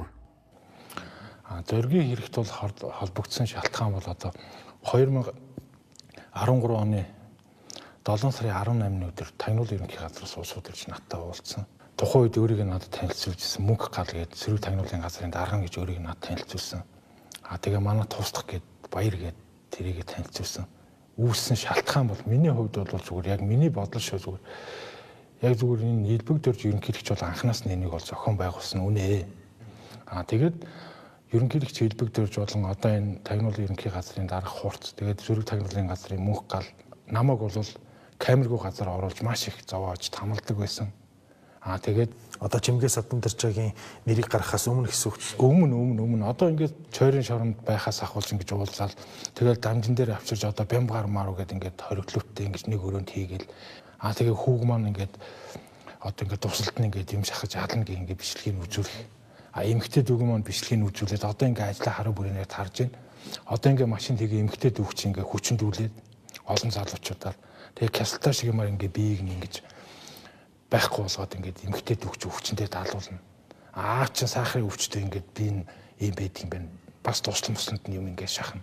А зоригийн хэрэгт бол холбогдсон шалтгаан бол одоо two thousand13 оны seven сарын eighteen-ны өдөр тагнуулын ерөнхий газраас уус удирч надтай уулзсан. Тухайн үед өөрийг надад танилцуулжсэн мөнгө гал гээд сөрөг тагнуулын газрын дарган гэж өөрийг надад танилцуулсан. А тэгээ манай туслах гээд баяр гээд тэрийг танилцуулсан. Үүссэн шалтгаан бол миний хувьд бол зүгээр яг миний бодол шүү зүгээр. Яг зүгээр энэ элбэг дөрж ерөнхийлөгч бол анханаас нь энийг бол зохион байгуулсан үнэ. Аа тэгээд ерөнхийлөгч элбэг дөрж болон одоо энэ тагнуулын ерөнхий газрын дарга хурц тэгээд сөрөг тагнуулын газрын мөнх гал намайг бол камергүй газар оруулж маш их зовоож тамалдаг байсан. Аа тэгээд одоо чимгээ содон даржаагийн нэрийг гаргахаас өмнө гэсэн үг. Өмнө өмнө өмнө одоо ингээд цойрын шоронд байхаас ахуулж ингэж уулзаад тэгэл дамжин дээр авчирж одоо бямб гармаар үгээд ингээд хориглолттой ингэж нэг өрөөнд хийгээл аа тэгээ хүүг маань ингээд одоо ингээд тусалт нь ингээд юм шахаж ялна гэх ингээд бичлэгийг үзүүлэх. А эмгтэй дүүг маань бичлэгийг үзүүлээд одоо ингээд ажлаа хараа бүрээр тарж байна. Одоо ингээд машин тэгээ эмгтэй дүүг чинь ингээд хүчндүүлээд олон залуучуудаар тэгээ кастар шиг юмар ингээд биеийг нь ингэж байхгүй болгоод ингээд эмгтэй дүүгч өвчнөд даалуулна. Аа чи сахарын өвчтэй ингээд би энэ юм байдаг юм байна. Бас туслан тусланд нь юм ингээд шахна.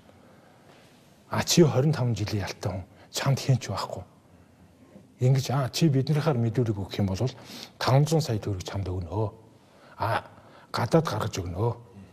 А чи twenty-five жилийн ялтай хүн чамд хинч байхгүй. Ингэж аа чи биднийхаар мэдүүлэг өгөх юм бол five hundred сая төгрөг чамд өгнө. А гадаад гаргаж өгнө.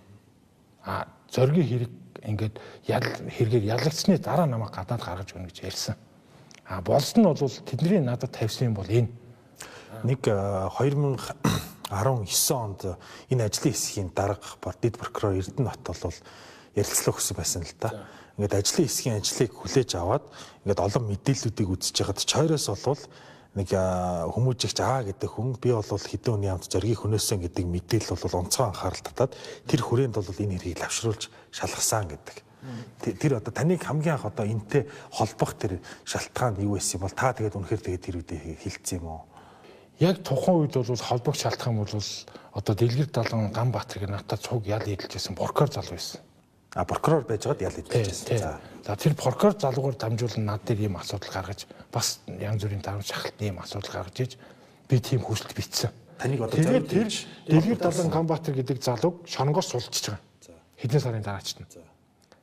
А зоригийн хэрэг ингээд ял хэрэгээр ялагдсны дараа намайг гадаад гаргаж өгнө гэж ярьсан. А болсон нь бол тэдний надад тавьсан юм бол энэ нэг twenty nineteen онд энэ ажлын хэсгийн дарга дэд прокурор Эрдэнэбат бол ярилцлага өгсөн байсан л да. Ингээд ажлын хэсгийн ажлыг хүлээж аваад ингээд олон мэдээллүүдийг үзэж байгаад чойроос бол нэг хүмүүжигч аа гэдэг хүн би бол хэдэн хүний хамт зоригийг хөнөөсөн гэдэг мэдээлэл бол онцгой анхаарал татаад тэр хүрээнд бол энэ хэргийг лавшруулж шалгасан гэдэг. Тэр одоо таныг хамгийн анх одоо энтэй холбох тэр шалтгаан юу байсан бол та тэгээд үнэхээр тэгээд тэр үедээ хэлсэн юм уу? Яг тухайн үед бол холбогч шалтгаан бол одоо Дэлгэр Далан Ганбаатар гэх надад цуг ял эдэлжсэн прокурор залуу байсан. А прокурор байжгаад ял эдэлжсэн. За. За тэр прокурор залуугаар дамжуулан над дээр ийм асуудал гаргаж бас янз бүрийн дарамт шахалтны ийм асуудал гаргаж иж би тийм хүсэлт бичсэн. Таныг одоо тэгээд тэр Дэлгэр Далан Ганбаатар гэдэг залууг шонгоос сулжиж байгаа. Хэдэн сарын дараач нь.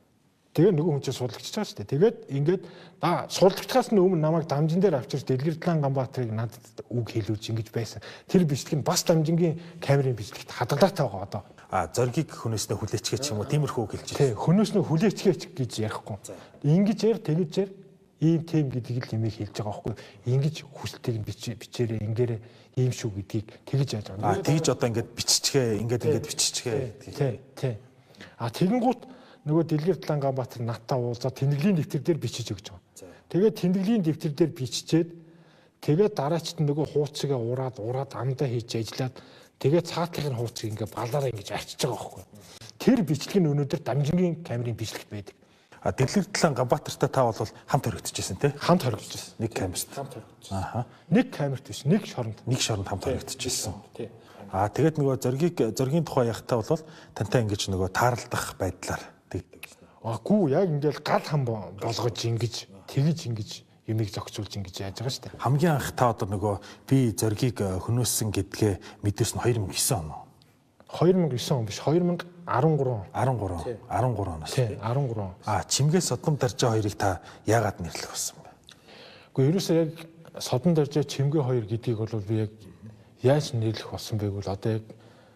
Тэгээ нөгөө хүн чинь суулгачиж байгаа шүү дээ. Тэгээд ингээд да суулгачхаас нь өмнө намайг дамжин дээр авчирч Дэлгэрдлан Ганбаатарыг надад үг хэлүүлж ингэж байсан. Тэр бичлэг нь бас дамжингийн камерын бичлэгт хадгалаатай байгаа одоо. А зоргийг хөнөөснөө хүлээчгээ ч юм уу тиймэрхүү үг хэлж байна. Тий, хөнөөснөө хүлээчгээ гэж ярихгүй. Ингэж яар тэгэж яар ийм тем гэдгийг л нэмийг хэлж байгаа байхгүй. Ингэж хүсэлтийг нь бичээрээ ингээрээ ийм шүү гэдгийг тэгэж яаж байгаа. А тэгэж одоо ингээд биччихээ, ингээд ингээд биччихээ. Тий, тий. А тэгэнгუთ нөгөө Дэлгэрдлан Ганбаатар надтай уулзаад тэмдэглэлийн дэвтэр дээр бичиж өгч байгаа. Тэгээд тэмдэглэлийн дэвтэр дээр биччихээд тэгээд дараачд нөгөө хууцыгаа ураад ураад амдаа хийж ажиллаад тэгээд цаатлын хууцыг ингээ балаараа ингэж арчиж байгаа байхгүй. Тэр бичлэг нь өнөөдөр дамжингийн камерын бичлэгт байдаг. А Дэлгэрдлан Ганбаатартай та бол хамт хоригдчихсэн тий? Хамт хоригдчихсэн. Нэг камерт. Хамт хоригдчихсэн. Ааха. Нэг камерт биш, нэг шоронд. Нэг шоронд хамт хоригдчихсэн. Тий. А тэгээд нөгөө зоргийг зоргийн тухай яхахтаа бол тантай ингэж нөгөө таарлах байдлаар тэгдэг шнэ. Аггүй яг ингээл гал хам болгож ингэж тэгж ингэж юмыг зохицуулж ингэж яаж байгаа штэ. Хамгийн анх та одоо нөгөө би зоргийг хөнөөсөн гэдгээ мэдэрсэн нь хоёр мянга и девять он. хоёр мянга и девять он биш хоёр мянга и гурван. арван гурван. арван гурван оноос. Тий, арван гурван. А чимгээ содом даржаа хоёрыг та яагаад нэрлэх болсон бэ? Гэхдээ ерөөсөө яг содон даржаа чимгээ хоёр гэдгийг бол би яг яаж нэрлэх болсон байг бол одоо яг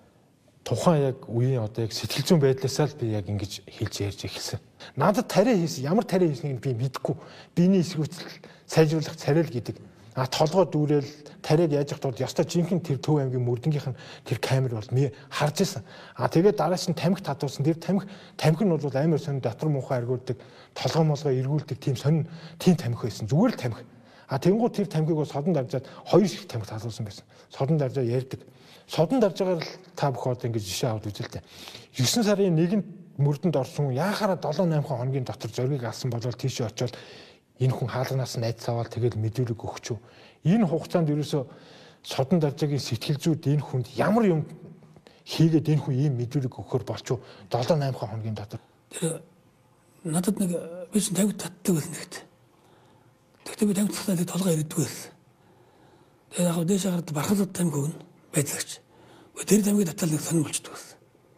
тухайн яг үеийн одоо яг сэтгэл зүйн байдлаасаа л би яг ингэж хэлж ярьж эхэлсэн. Надад тариа хийсэн, ямар тариа хийснийг би мэдэхгүй. Биений эсвүүцэл сайжруулах царай л гэдэг. А толгой дүүрэл тариаг яаж явах тул ёстой жинхэнэ тэр Төв аймгийн мөрдөнгийнх нь тэр камер бол ми харж ирсэн. А тэгээд дараас нь тамхи татуулсан. Тэр тамхи тамхи нь бол амар сонь дотор муухай аргуулдаг, толгой молгой эргүүлдэг тийм сонь тийм тамхи байсан. Зүгээр л тамхи. А тэнгуү тэр тамхиг бол содон даржаад хоёр шиг тамхи татуулсан байсан. Содон даржаа ярьдаг. Содон даржаагаар л та бүхэн ингэж жишээ аваад үзэл тээ. есөн сарын нэгэнд мөрдөнд орсон яахаараа долоо найман хоногийн дотор зоргийг алсан болол тийшээ очиод энэ хүн хаалганаас найз аваад тэгэл мэдүүлэг өгчүү. Энэ хугацаанд ерөөсө содон даржаагийн сэтгэл зүйд энэ хүнд ямар юм хийгээд энэ хүн ийм мэдүүлэг өгөхөр болчуу долоо найман хоногийн дотор. Тэр надад нэг би ч тавьд татдаг байсан нэгт. Тэгтээ би тавьд татдаг толгой ирдэг байсан. Тэгээд яг дээш гараад бархалд тамхи өгнө байцаагч. Тэр тамхиг татал нэг сонир болчдөг байсан.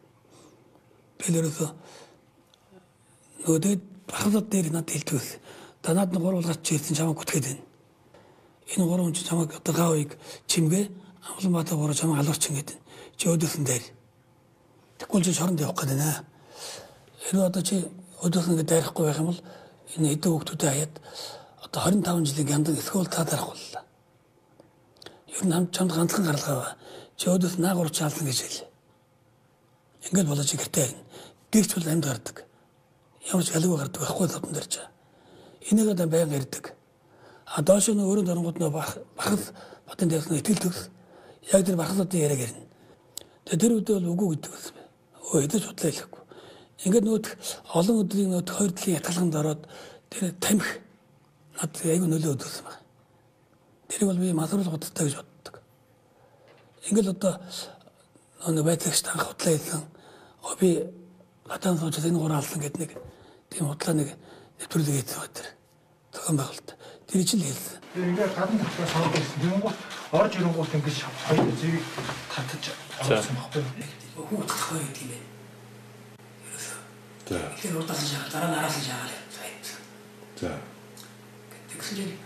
Бэлэрээс нөгөө тэгээд бархалд дээр надад хэлдэг байсан. Та над нэг гурвал гарч ирсэн чамаа гүтгээд байна. Энэ гурван ч чамаг одоо гавыг чимгээ Амланбаатар гурав чамаа алуурч ингээд чи өдөөсөн дээр. Тэгвэл чи шоронд явах гэдэг нэ. Энэ одоо чи өдөөсөн ингээд дайрахгүй байх юм бол энэ эдэн хүүхдүүдэд хаяад одоо хорин таван жилийн яндаг эсвэл та дарах боллоо. Ер нь хамт чамд ганцхан гаралгаа чи өдөөс наагур чаалсан гэж хэлээ. Ингээд болоо чи гэртээ харна. Гэрч бол амьд гардаг. Ямар ч галгүй гардаг байхгүй содон дэрч. Энийг одоо байнга ярьдаг. А доош нь өөрөө дөрөнгөд нөө бахал батын дээрс нь итгэл төгс. Яг тэр бахалуудын яриаг ярина. Тэгээ тэр үедээ бол үгүй гэдэг байсан. Өө эдэж бодлоо хэлэхгүй. Ингээд нөт олон өдрийн нөт хоёр дэлхийн ятгалганд ороод тэр тамхи над айгүй нөлөө өгсөн байна. Тэрийг бол би масрал годтой гэж боддог. Ингээд одоо нэг байцаагч танх хутлаа хэлсэн. Оо би гадаан сууж энэ гурав алсан гэдэг нэг тийм хутлаа нэг нэвтрүүлэг хийсэн байна тэр. Зохион байгуулалт. Тэр чинь хэлсэн. Тэр ингээд гадна татвар савд байсан. Тэнгуут орж ирэнгуут ингээд хоёр зэвийг татаж орсон байхгүй. Хүн утгахгүй гэдэг юм. За. Тэр урдаас жаа дараа нь араас нь жаагаад байсан. За. Тэгсэн чинь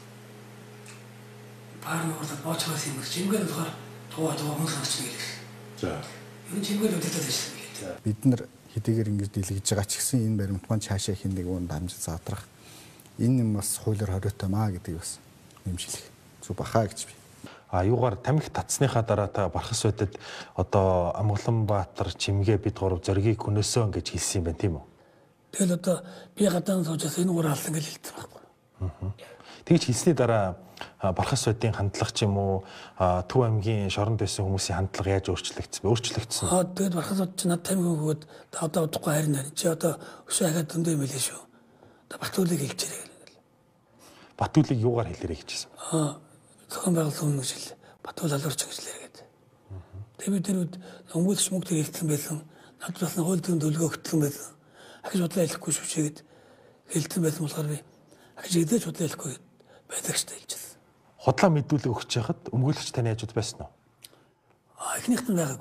баарны урдад боочгоос юм гэж ингээд болохоор туу туу хүмүүс харж байгаа. За. Энэ чимгээр үдээтэй байсан. Бид нар хэдийгээр ингэж дэлгэж байгаа ч гэсэн энэ баримт маань цаашаа их нэг үн дамжиж задрах энэ юм бас хуулиар хориотой маа гэдэг бас нэмжлэх зүг бахаа гэж би. А юугаар тамхи татсныхаа дараа та Бархас бодод одоо Амгаланбаатар чимгээ бид гурав зоргийг хөнөөсөн гэж хэлсэн юм байна тийм үү? Тэгэл одоо би гадаан суужаас энэ гурав алсан гэж хэлсэн байхгүй. Аа. Тэгж хэлсний дараа Бархас бодын хандлага ч юм уу Төв аймгийн шоронд байсан хүмүүсийн хандлага яаж өөрчлөгдсөн бэ? Өөрчлөгдсөн. Аа тэгээд Бархас бод чи над тамхи өгөөд та одоо удахгүй харин харин чи одоо өшөө ахаад дөндөө юм хэлээ шүү. Одоо Батүлийг хэлчихэрэй. Батүлийг юугаар хэлээрэй гэжсэн. Аа зохион байгуулсан хүн гэж хэл. Батүл алуурч гэж хэлээ гэдэг. Тэгээд би тэр үед өмгөөлч мөнгө тэр хэлсэн байсан. Надад бас хууль зүйн төлгөө өгсөн байсан. Ахиж бодлоо хэлэхгүй шүү чигэд хэлсэн байсан болохоор би ахиж эдэж бодлоо хэлэхгүй байлагчтай хэлчихсэн. Худлаа мэдүүлэг өгч яхад өмгөөлөгч таны хажууд байсан уу? Аа эхнийхт нь байгаагүй.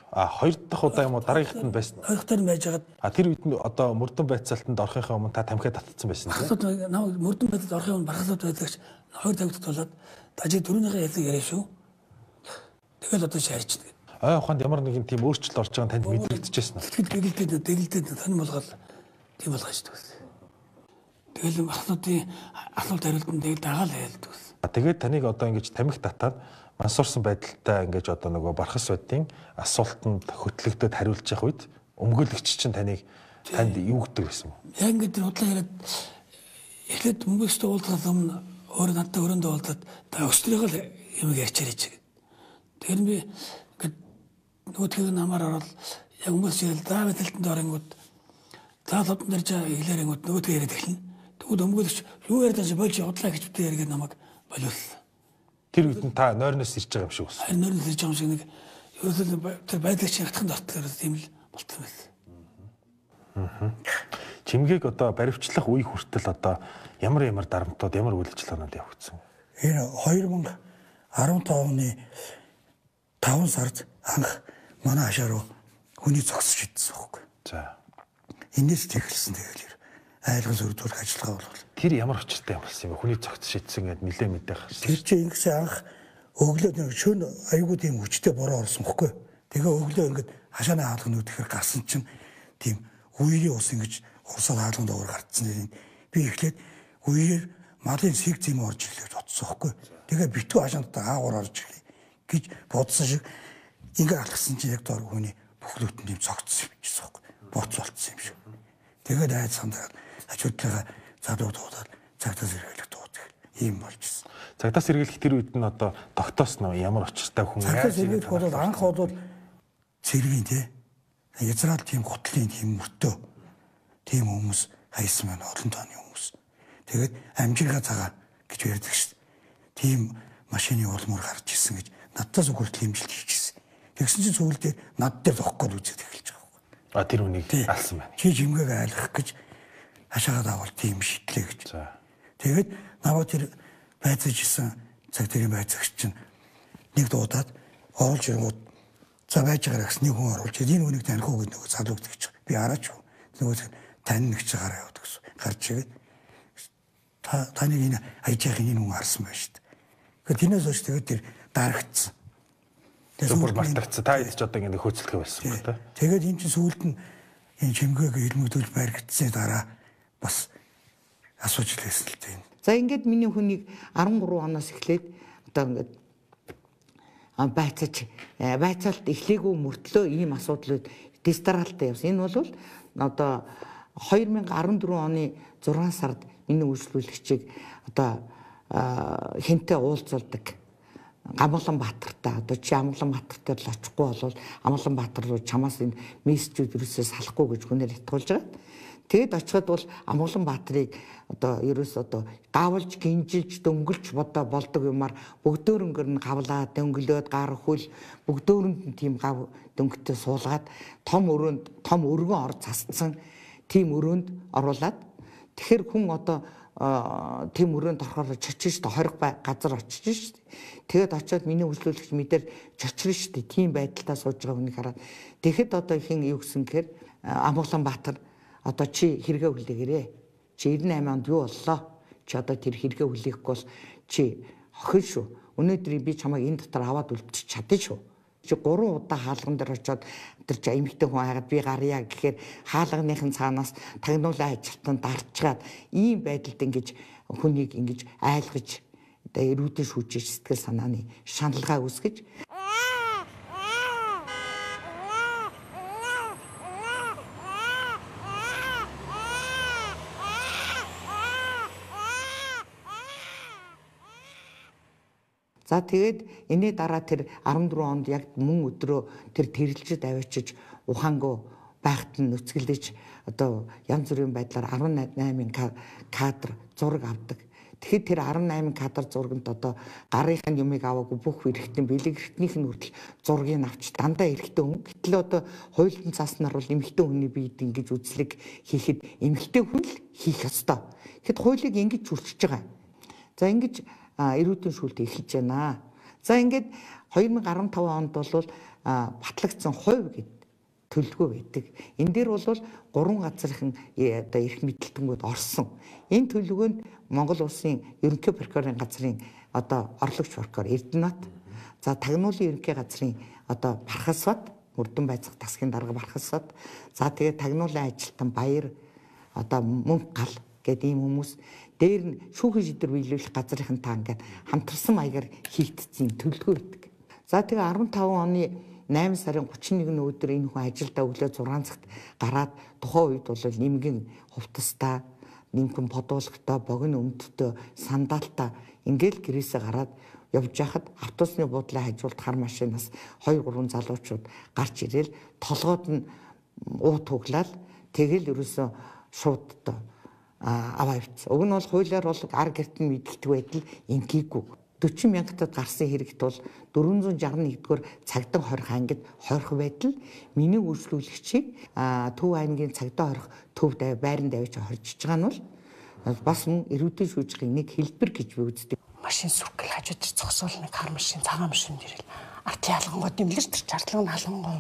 А хоёр дахь удаа юм уу дараагийнхт нь байсан. Хоёр дахь нь байж хагаад А тэр үед нь одоо мөрдөн байцаалтанд орохынхаа өмнө та тамхиа татсан байсан тийм. Бархлууд намайг мөрдөн байдлаар орохын өмнө бархлууд байдагч хоёр тавигдад болоод дажи дөрөвнийхээ ялыг яриа шүү. Тэгэл одоо шаарч гэдэг. Ой ухаанд ямар нэгэн тийм өөрчлөлт орж байгаа танд мэдрэгдэжсэн үү? Тэгэл дэгэлдээд дэгэлдээд тань болгоод тийм болгоо шүү дээ. Тэгэл бархлуудын асуулт хариултанд тэгэл дагаал хэлдэг. Тэгээд таныг одоо ингэж тамхи татаад мансуурсан байдалтай ингэж одоо нөгөө бархас байдгийн асуултанд хөтлөгдөд хариулж явах үед өмгөөлөгч чинь таныг танд юу гэдэг байсан бэ? Яг ингэ тэр худлаа яриад эхлээд өмгөөлөгчтэй уулзах өмнө өөр надад өрөөндөө уулзаад та өстрийгөө юм ярьчаар ич. Тэр би ингээд нөгөөдгийг намаар ороод яг өмгөөлөгч ярил даа бэлтэлтэнд оронгууд за лодон дэрж хэлээрэнгууд нөгөөдгийг яриад эхэлнэ. Тэгвэл өмгөөлөгч юу яриад байгаа болж худлаа гэж бүтээ яриад намайг болиулсан. Тэр үед нь та нойрноос ирж байгаа юм шиг байна. Харин нойрноос ирж байгаа юм шиг нэг ерөөсөө тэр байлагчийн хатханд ортгоор тийм л болтсон байсан. Аа. Чимгээг одоо баривчлах үе хүртэл одоо ямар ямар дарамтууд ямар үйл ажиллагаанууд явагдсан. Энэ хоёр мянга арван тавы оны таван сард анх манай хашаа руу хүний зогсож идсэн байхгүй. За. Энэс тэгэлсэн тэгэл айлгал өрдүүлэх ажиллагаа бол тэр ямар очиртай юм болсон юм бэ? Хүний цогц шийдсэн гэд нилээ мэдээ гарсан. Тэр чинь ингэсэн анх өглөө нэг шөнө аюулгүй тийм хүчтэй бороо орсон хөхгүй. Тэгээ өглөө ингээд хашааны хаалга нүдэхээр гарсан чинь тийм үерийн ус ингэж усаад хаалганд уур гарцсан. Би эхлээд үерээр малын сэг зэм орж ирлээ бодсон хөхгүй. Тэгээ битүү хашаантаа аагуур орж ирлээ гэж бодсон шиг ингээ алгасан чинь яг доор хүний бүхлөтэн тийм цогцсон юм чинь хөхгүй. Боц болцсон юм шиг. Тэгээд айд сандаа ачуудлага задуу дуудаад цагтаас сэргийлэх дуудаг. Ийм болчихсон. Цагтаас сэргийлэх тэр үед нь одоо тогтоосноо ямар очиртай хүн яаж сэргийлэх бол анх бол цэргийн тий. Язраал тийм готлын тийм мөртөө тийм хүмүүс хайсан байна олон тооны хүмүүс. Тэгээд амжиргаа цагаан гэж ярьдаг шүү дээ. Тийм машины улмаар гарч ирсэн гэж надтаас хүртэл хэмжилт хийчихсэн. Тэгсэн чинь сүүлд дээр над дээр зогох гээд үзээд эхэлж байгаа юм. А тэр үнийг алсан байна. Чи жимгээг айлгах гэж хашаагаад авал тийм шидлээ гэж. Тэгээд наваа тэр байцааж исэн цаг тэрийн байцаагч чинь нэг дуудаад оолж ирэнгүүт за байж байгаа гэсэн нэг хүн оруулж энэ үнийг таних уу гэдэг нөгөө залууг гэж. Би араач юу. Нөгөө тань нэг ч гараа яваад гэсэн. Гарч игээд та таныг энэ хайж явах энэ хүн харсан байна шүү дээ. Тэгэхээр тэрнээс хойш тэгээд тэр дарагдсан. Тэгээд бүр мартагдсан. Та хэд ч одоо ингэ хөөцөлгөө байсан юм байна. Тэгээд энэ чинь сүүлд нь энэ чимгээг илмэгдүүл баригдсны дараа бас асууж лээсэн л дээ. За ингээд миний хүнийг арван гурван оноос эхлээд одоо ингээд байцаач байцаалт эхлэегүй мөртлөө ийм асуудлууд дистаралтай явсан. Энэ бол одоо хоёр мянга арван дөрвөн оны зургаан сард миний үйлчлүүлэгчийг одоо хинтээ уулзалдаг. Амгаланбаатартай одоо чи Амгаланбаатартай л очихгүй бол Амгаланбаатар руу чамаас энэ мессежүүд юусоо салахгүй гэж хүнээр итгуулж байгаа. Тэгэд очиход бол Амгаланбаатарыг одоо ерөөс одоо гавлж гинжилж дөнгөлж бодоо болдог юмар бүгдөөрөнгөр нь гавлаад дөнгөлөөд гар хөл бүгдөөрөнд нь тийм гав дөнгөтэй суулгаад том өрөөнд том өргөн ор цасцсан тийм өрөөнд оруулаад тэгэхээр хүн одоо тийм өрөөнд орохоор чочирч та хориг газар очиж шүү дээ. Тэгэд очиод миний үйлчлүүлэгч мэдэр чочирч шүү дээ. Тийм байдалтай сууж байгаа хүнийг хараад тэгэхэд одоо ихэн юу гэсэн гэхээр Амгаланбаатар одоо чи хэрэгэ хүлээгээрээ. Чи девяносто восемь онд юу боллоо? Чи одоо тэр хэрэгэ хүлээхгүй бол чи хохин шүү. Өнөөдөр би чамайг энэ дотор аваад үлдчих чадна шүү. Чи гурван удаа хаалган дээр очиод тэр чи эмэгтэй хүн хагаад би гарья гэхээр хаалганыхын цаанаас тагнуулаа ажилтан дарчгаад ийм байдалд ингэж хүнийг ингэж айлгаж одоо эрүүдэн шүүжиж сэтгэл санааны шаналгаа үүсгэж за тэгээд энэний дараа тэр арван дөрвөн онд яг мөн өдрөө тэр тэрэлжид аваачиж ухаангуу байхад нь нүцгэлдэж одоо янз бүрийн байдлаар арван наймын кадр зураг авдаг. Тэгэхэд тэр арван наймын кадр зурагт одоо гарынхын юмыг аваагүй бүх эрэгтэн бэлэг эрэгтнийх нь хүртэл зургийг авч дандаа эрэгтэн хүн. Гэтэл одоо хуулийн цааснаар бол эмэгтэй хүний биед ингэж үзлэг хийхэд эмэгтэй хүн л хийх ёстой. Тэгэхэд хуулийг ингэж хүлчиж байгаа. За ингэж эрүүдэн шүүлт эхэлж байна. За ингээд хоёр мянга арван таван онд бол батлагдсан хувь гэд төлөвлөгөө байдаг. Энэ дээр бол гурван газрын одоо эрх мэдэлтэнгүүд орсон. Энэ төлөвлөгөөнд Монгол улсын ерөнхий прокурорын газрын одоо орлогч прокурор Эрдэнэт, за тагнуулын ерөнхий газрын одоо Бархасбат, Мөрдөн байцах тасгийн дарга Бархасбат, за тэгээд тагнуулын ажилтан Баяр одоо Мөнх гал гэдэг ийм хүмүүс дээр нь шүүхийн шийдвэр биелүүлэх газрын та ингээд хамтарсан маягаар хийгдсэн төлөвлөгөө байдаг. За тэгээ арван таван оны найман сарын гучин нэгний өдөр энэ хүн ажилдаа өглөө зургаан цагт гараад тухайн үед бол нэмгэн хувцастай, нэмгэн подуулгатай, богино өмдтэй, сандалтай ингээл гэрээсээ гараад явж байхад автобусны буудлын хажуулт хар машинаас хоёр гурван залуучууд гарч ирээл толгойд нь уу туглаад тэгэл ерөөсөө шууд одоо аваа явц. Уг нь бол хуулиар бол ар гэрт нь мэддэг байтал ингээгүй. дөрвөн мянгатад гарсан хэрэгт бол дөрвөн зуун жагсан нэгдүгээр цагдаа хорих ангид хорих байтал миний үйлчлүүлэгчийг Төв аймгийн цагдаа хорих төв байран давж хоржиж байгаа нь бол бас мөн эрүүдийн шүүжгийн нэг хэлбэр гэж би үздэг. Машин сүргэл хажууд зогсоол нэг хар машин, цагаан машин ирэл арт ялгангой дэмлэр тэр чардлага нь халангой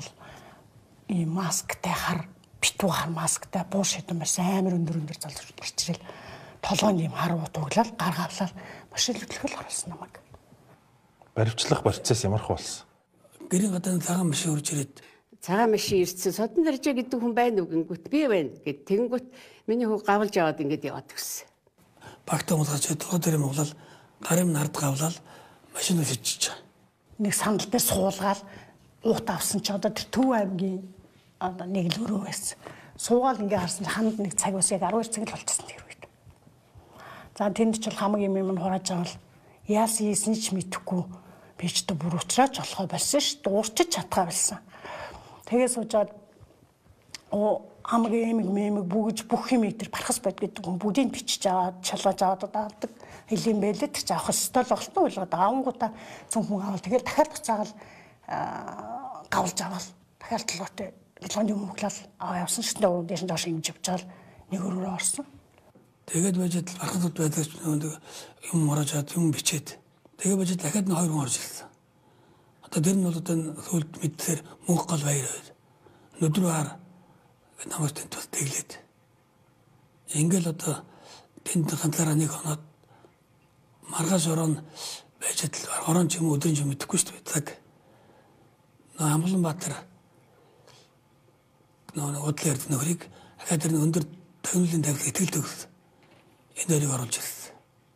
ийм масктай хар битүү хар масктай буу шидэм бас амар өндөр өндөр залж гарчрэл толгойн ийм хар утуглал гаргавлал машин хөтлөхөл оруулсан намайг. Баривчлах процесс ямарх болсон? Гэрийн гадааны цагаан машин үрж ирээд цагаан машин ирсэн содон дэржээ гэдэг хүн байна уу гингүүт би байна гэд тэгэнгүүт миний хүү гавлж аваад ингэж яваад гисэн. Багтаа мулгаж толгой дээр муглал гарын нард гавлал машин өшөж. Нэг сандал дээр суулгаал уут авсан ч одоо тэр Төв аймгийн одоо нэг л өрөө байсан. Суугаал ингээ харсан ханд нэг цаг ус яг арван хоёр цаг л болчихсон тэр үед. За тэнд ч бол хамаг юм юм хурааж авал яасан ийсэн ч мэдэхгүй би ч одоо бүр уучраач болохоо болсон ш дуурчиж чадхаа болсон. Тэгээ суужаад оо хамаг эмэг мэмэг бүгж бүх юм дээр бархас бод гэдэг хүн бүгдийг бичиж аваад шалгаж аваад даалдаг хэлийн байлээ тэр ч авах ёстой л болтон болгоод аавгуудаа зөв хүн авал тэгэл дахиад буцаагаал гавлж аваад дахиад толгойтой толгойн юм хөглөл аваа явсан ш нь дээш нь доош ингэж явж байгаа нэг өрөөрөө орсон. Тэгээд бажид бархад байдаг юм морож ад юм бичээд тэгээд бажид дахиад нэг хоёр хүн орж ирсэн. Одоо тэр нь бол одоо сүлд мэдхээр Мөнх гал Баяр байд. Нүдрүүар намайг тэнд тул тэглээд. Ингээл одоо тэнд хандлаараа нэг хоноод маргааш орон байж л орон ч юм уу өдрийн ч юм мэдэхгүй шүү дээ. Цаг. Нөө Амгаланбаатар нөө удлаар нөхрийг дахиад тэр өндөр тагнуулын тавилга итгэл төгс. Энэ дөрийг оруулж ирсэн.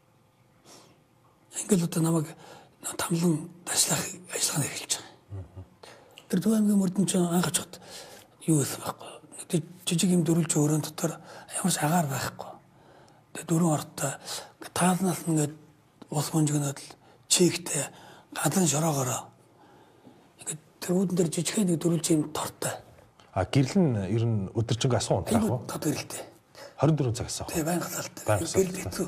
Ингээл одоо намайг тамлан ташлах ажиллагааны эхэлж байгаа. Тэр Төв аймгийн Мөрдөн ч анх очиход юу байсан байхгүй. Нэг жижиг юм дөрвөлж өрөөнд дотор ямар ч агаар байхгүй. Тэгээ дөрвөн орттой таалнаас ингээд ус мөнжгнөд чигтэй гадан шороогоороо ингээд тэр үүдэн дээр жижигхэн нэг дөрвөлж юм тортой. А гэрэл нь ер нь өдөржингөө асуун унтрах уу? Тод гэрэлтэй. хорин дөрвөн цаг асуух. Тэгээ байнга салтай. Гэрэл хэцүү.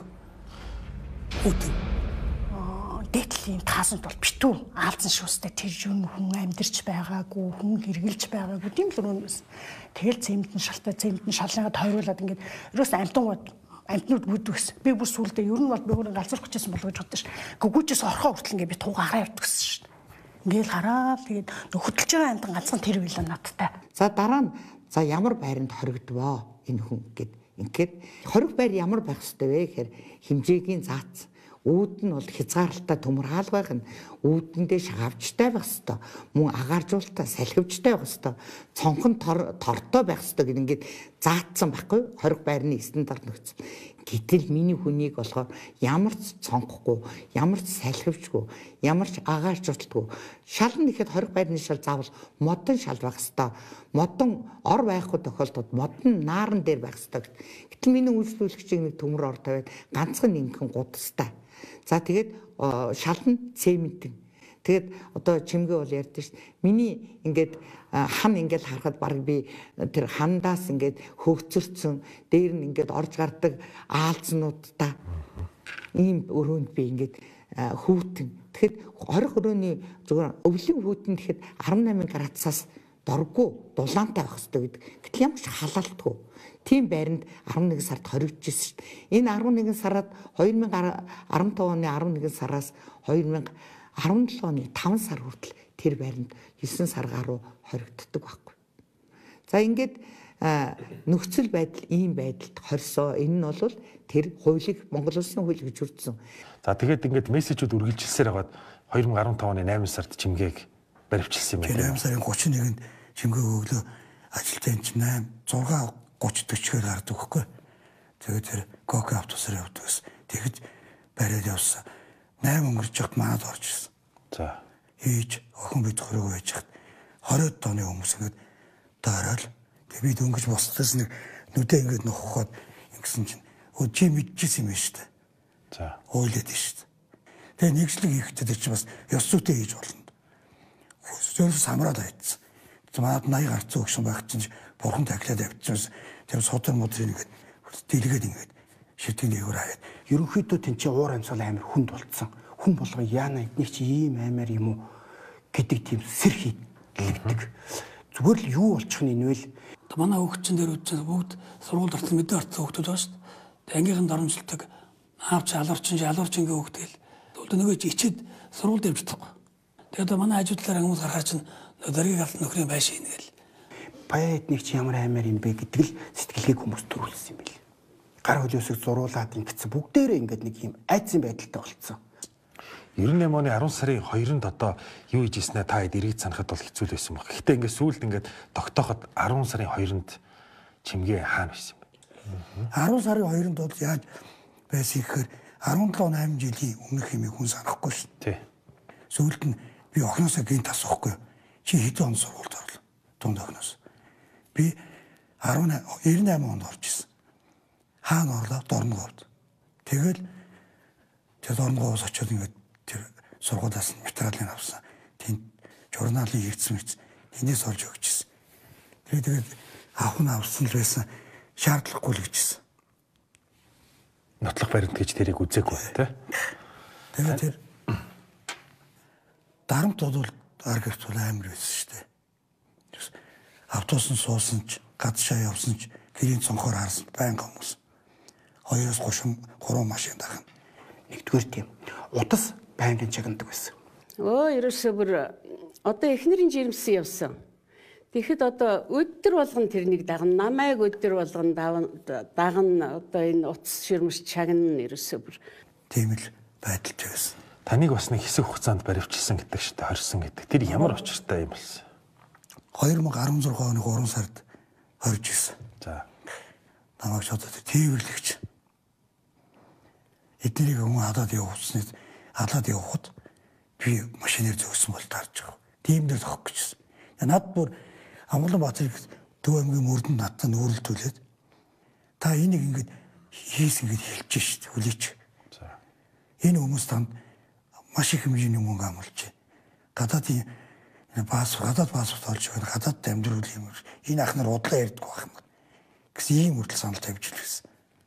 Үтэн. Дээдлийн таасанд бол битүү аалзан шуустай тэр юм хүн амьдэрч байгаагүй хүн хэрглэж байгаагүй тийм л өрөөнд байсан. Тэгэл цемент нь шалтай цемент нь шалгаад хойруулад ингээд ерөөс амтангууд амтнууд бүдвэс. Би бүр сүулдэ ер нь бол би өөрөө галзуурах гэжсэн болов гэж боддоо ш. Гүгүүчээс орхоо хүртэл ингээд би туугаа хараа явдаг гэсэн ш. Ингээл хараа тэгээд хөдөлж байгаа амтан ганцхан тэр билээ надтай. За дараа нь за ямар байранд хоригдвоо энэ хүн гэд ингээд хориг байр ямар байх ёстой вэ гэхээр хэмжээгийн заац үүд нь бол хязгаарлалтай төмөр хаал байх нь үүдэндээ шагавчтай байх ёстой мөн агааржуулалтаа салхивчтай байх ёстой цонхон тортой байх ёстой гэд ингээд заацсан байхгүй хориг байрны стандарт нөхцөл гэтэл миний хүнийг болохоор ямар ч цонхгүй ямар ч салхивчгүй ямар ч агааржуулалтгүй шал нэхэд хориг байрны шал заавал модон шал байх ёстой модон ор байхгүй тохиолдолд модон нааран дээр байх ёстой гэтэл миний үйлчлүүлэгчийг нэг төмөр ор тавиад ганцхан нэгэн гудастай. За тэгээд шал нь цементэн. Тэгээд одоо чимгээ бол ярьдээ шүү дээ. Миний ингээд хан ингээд харахад баг би тэр хандаас ингээд хөгцөрцөн дээр нь ингээд орж гардаг аалзнуудтай ийм өрөөнд би ингээд хүүтэн. Тэгэхэд хорих өрөөний зөвхөн өвлийн хүүтэн гэхэд арван найман градусаас дорггүй дулаантай байх хэрэгтэй гэдэг. Гэтэл ямар ч халаалтгүй. Тийм байранд арван нэгэн сард хоригдчихсэн шүү дээ. Энэ арван нэгэн сарад хоёр мянга арван таван оны арван нэгэн сараас хоёр мянга арван долоо оны таван сар хүртэл тэр байранд есөн сар гаруй хоригддаг байхгүй. За ингээд нөхцөл байдал ийм байдалд хорсоо. Энэ нь бол тэр хуулийг Монгол Улсын хууль гэж үрдсэн. За тэгээд ингээд мессежүүд үргэлжилсээр хагаад two thousand fifteen оны eight сард чимгээг баривчилсан юм байна. eight сарын thirty-нэгд чимгээг өглөө ажилтны чинь eight six thirty forty-гээр гардаг хөхгүй. Тэгээд тэр коки автобусаар явдаг ус. Тэгэхэд бариад явсан. eight өнгөрч явахад манад орж ирсэн. За. Хийж охин бид хөрөөгөө байж хат twenty тонны хүмүүс ингээд даарал. Тэгээд бид өнгөж босдоос нэг нүдээ ингээд нөхөхөд ингэсэн чинь өө чи мэдчихсэн юм шүү дээ. За. Ойлээд шүү дээ. Тэгээ нэгжлэг хийхдээ тэр чинь бас ёс зүйтэй хийж болно. Зөвхөн самраад байцсан. Манад eighty гарцсан өгсөн байх чинь бурхан таглаад авчихсан. Тэр содор модрын ингээд дэлгээд ингээд ширтгийн дээгүүр хаяад. Ерөнхийдөө тэнцээ уур амьсгал амар хүнд болцсон. Хүн болгон яана эдний чи ийм амар юм уу гэдэг тийм сэр хийдэг. Зүгээр л юу болчих нь нвэл манай хүүхдчин дээр үдчихсэн бүгд сургуульд орсон мэдээ орсон хүүхдүүд байна шүү дээ. Ангийнхан доромжилдаг аавч алуурчин алуурчин гээ хүүхдэл. Тэгвэл нөгөө чи ичээд сургуульд явж чадахгүй. Тэгээд манай хажуудлаар хүмүүс гарахаар чинь дөргийг алт нөхрийн байшин гээл. Баяа эдний чи ямар амар юм бэ гэдэг л сэтгэлгээг хүмүүс төрүүлсэн юм бэл. Гар хөлөөсөг зуруулаад ингэсэн бүгдээрээ ингээд нэг юм айцсан байдалтай болцсон. ninety-eight оны ten сарын two-нд одоо юу хийж ирснэ та хэд эргэж санахад бол хэцүү л байсан баг. Гэхдээ ингээд сүүлд ингээд тогтооход ten сарын two-нд чимгээ хаана байсан юм бэ? ten сарын two-нд бол яаж байсан гэхээр seventeen eight жилийн өмнөх юм хүн санахгүй шүү дээ. Сүүлд нь би охиноосоо гинт асуухгүй. Чи хэдэн он сургуульд орлоо? Дунд охиноос. Би ninety-eight онд орж ирсэн. Хаана орлоо? Дорноговд. Тэгэл тэр Дорноговоос очиод ингээд тэр сургуулиас материалын авсан. Тэнд журналын хийгдсэн мэт. Энээс олж өгчээсэн. Тэгээд тэгээд авах нь авсан л байсан. Шаардлагагүй л гэжсэн. Нотлох баримт гэж тэрийг үзээгүй тий. Тэгээд тэр дарамт бол аргивч бол амар байсан шүү дээ. Автобусын суусан ч, гадшаа явсан ч гэрийн цонхоор харсан байнга хүмүүс. Хоёроос гушин гурван машин дахин. Нэгдүгээр тийм удас байнгын чагнадаг байсан. Өө ерөөсөө бүр одоо эхнэрийн жирэмсэн явсан. Тэгэхэд одоо өдөр болгон тэрнийг дагна, намайг өдөр болгон дагна одоо энэ утас ширмэс чагна ерөөсөө бүр тийм л байдалтай байсан. Таныг бас нэг хэсэг хугацаанд баривчилсан гэдэг шүү дээ, хорьсон гэдэг. Тэр ямар учиртай юм болсон? twenty sixteen оны three сард хорж ирсэн. За. Намайг шууд тээвэрлэгч. Эднийг хүн хадаад явуулсныг хадаад явахад би машинаар зөксөн бол таарч байгаа. Тийм дээр зогох гэжсэн. Над бүр Амгаланбаатар Төв аймгийн мөрдөнд надад нүүрэлдүүлээд та энийг ингэж хийсэн гэж хэлж шít хүлээч. За. Энэ хүмүүс танд маш их хэмжээний мөнгө амлаж гадаадын пас гадаад паспорт олж өгөх гадаад амьдрал юм. Энэ ах нар удлаа ярьдаг байх юм. Гэсэн ийм үрдэл санал тавьж ирсэн.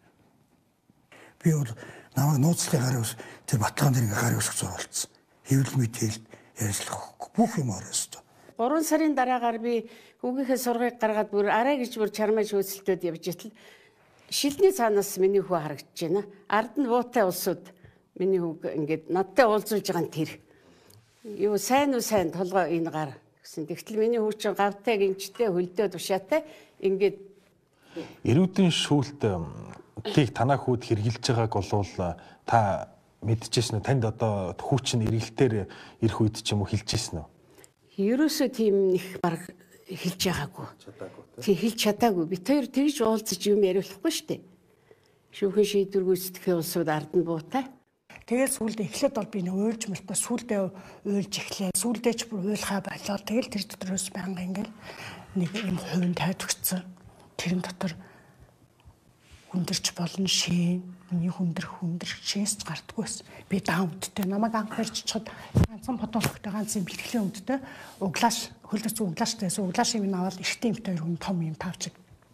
Би бол намайг нууцлын гарын ус тэр батлаган дээр ингээ гарын усх зурвалцсан. Хэвлэл мэдээлэл ярьцлах бүх юм орсон. three сарын дараагаар би хүүгийнхээ сургыг гаргаад бүр арай гэж бүр чармаж хөөцөлтөд явж итэл шилний цаанаас миний хүү харагдаж байна. Ард нь вуутай улсууд миний хүүг ингээд надтай уулзуулж байгаа нь тэр. Юу сайн уу сайн толгой энэ гар гэсэн. Тэгтэл миний хүү чинь гавтай гинжтэй хөлдөө тушаатай ингээд Эрүүдийн шүүлт тийг танаа хүүд хэрглэж байгааг болвол та мэдчихсэн үү? Танд одоо хүүчин эргэлтээр ирэх үед ч юм уу хэлжсэн үү? Ерөөсөө тийм их баг хэлж байгаагүй. Тий хэлж чадаагүй. Бид хоёр тэгж уулзаж юм яриулахгүй шүү дээ. Шүүхэн шийдвэр гүйцэтгэхийн улсууд ард нь буутай. Тэгээд сүүлдээ эхлээд бол би нэг уйлж мэлтээ сүүлдээ уйлж эхлэе. Сүүлдээ ч бүр уйлхаа болоо. Тэгэл тэр дотроос байнга ингээл нэг юм хувийн тайд өгсөн. Тэрэн дотор хүндэрч болно шин, миний хүндэр хүндэр шээс гардггүй байсан. Би даан үдтэй намайг анх барьж чад ганцхан фотографтай ганц юм бэлтгэлийн үдтэй углааш хөлдөц углааштай углааш юм аваад ихтэй юм хоёр хүн том юм тавчиг.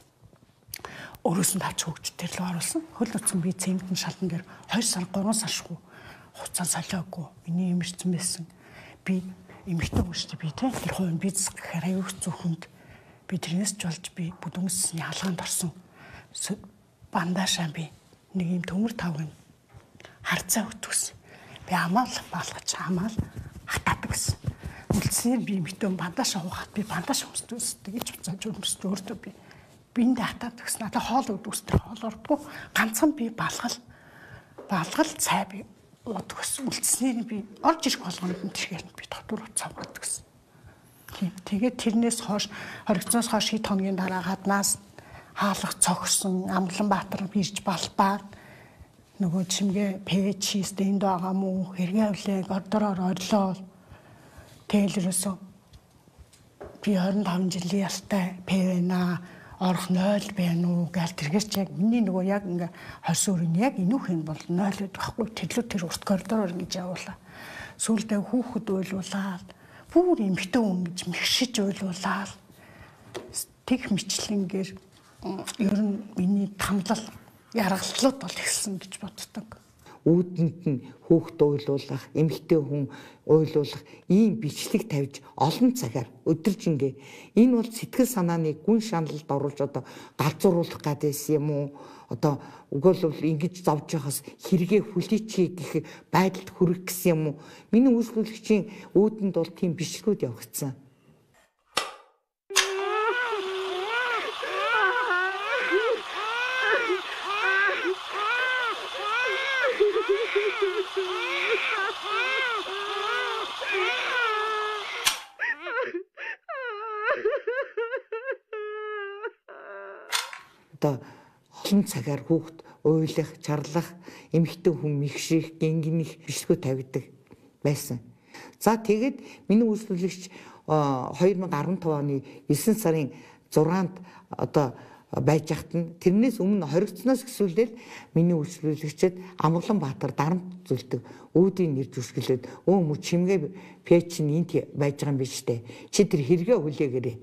Өөрөөс нь тавч хөгж тэр л оруулсан. Хөлдөцөн би цементэн шалан дээр two сар three сар шгүй хуцаа солиогүй. Миний юм ирсэн байсан. Би эмэгтэй хүн шүү дээ би тийм тэр хувийн бизнес гэхээр аюул зөвхөнд би тэрнээс ч болж би бүдүүнсний хаалганд орсон. Бандаашаа би нэг юм төмөр тавгын харцаа өтгсөн. Би амаал баалгаж амаал хатаадаг гэсэн. үлдсээр би мэтэн бандаж авахад би бандаж өмсдөөс тэгэж уцааж өмсд өөртөө би биэнд хатаад гэсэн надад хоол өдөөстөр хоол ордгоо ганцхан би балгал балгал цай би удагс үлдснээр би орж ирэх болгонд тэргээр би дотор уцаагаад гэсэн. Тийм тэгээд тэрнээс хойш хоригцоос хойш хэд хоногийн дараа гаднаас хаалга цогсон Амгланбаатар бирж балбаад нөгөө чимгээ пэч хийстэнд байгаа мó хэрэгээ авлаа ордороор орлоо. Тэгэл ерөөсөө би хорин таван жилийн ялтай пэвэна орох нойл байна уу гэл тэргээс яг миний нөгөө яг ингээ хойс өрн яг энүүх юм бол нойл байдаг байхгүй тэрлүү тэр урт коридороор ингэж явуулаа. Сүүлдээ хүүхэд уйлуулаад бүр эмхтэн хүн гэж мэгшиж уйлуулаад тэг мэтлэнгээр ер нь миний тамлал яргалтлууд бол ихсэн гэж боддог. Үүдэнд нь хүүхэд уйлуулах, эмэгтэй хүн уйлуулах ийм бичлэг тавьж олон цагаар өдөржингээ энэ бол сэтгэл санааны гүн шаналлд оруулж одоо галзууруулах гадайсан юм уу? Одоо өгөөлөл ингэж зовж байхаас хэрэгээ хүлээчээ гэх байдалд хүрэх гэсэн юм уу? Миний үйлчлүүлэгчийн үүдэнд бол тийм бичлэгүүд явагдсан. Одоо олон цагаар хүүхд уйлах, чарлах, эмэгтэй хүн мэгших, гингинэх бичлэгүүд тавьдаг байсан. За тэгээд миний үйлчлүүлэгч хоёр мың арван таван оны есөн сарын зургаанд одоо байж хат нь тэрнээс өмнө хоригдсноос гисүүлдэл миний үйлчлүүлэгчид Амгланбаатар дарамт зүйлдэг үүдийн нэр зүсгэлээд өө мө чимгээ пэч нь энд байж байгаа юм биш үү? Чи тэр хэрэгээ хүлээгээрэй.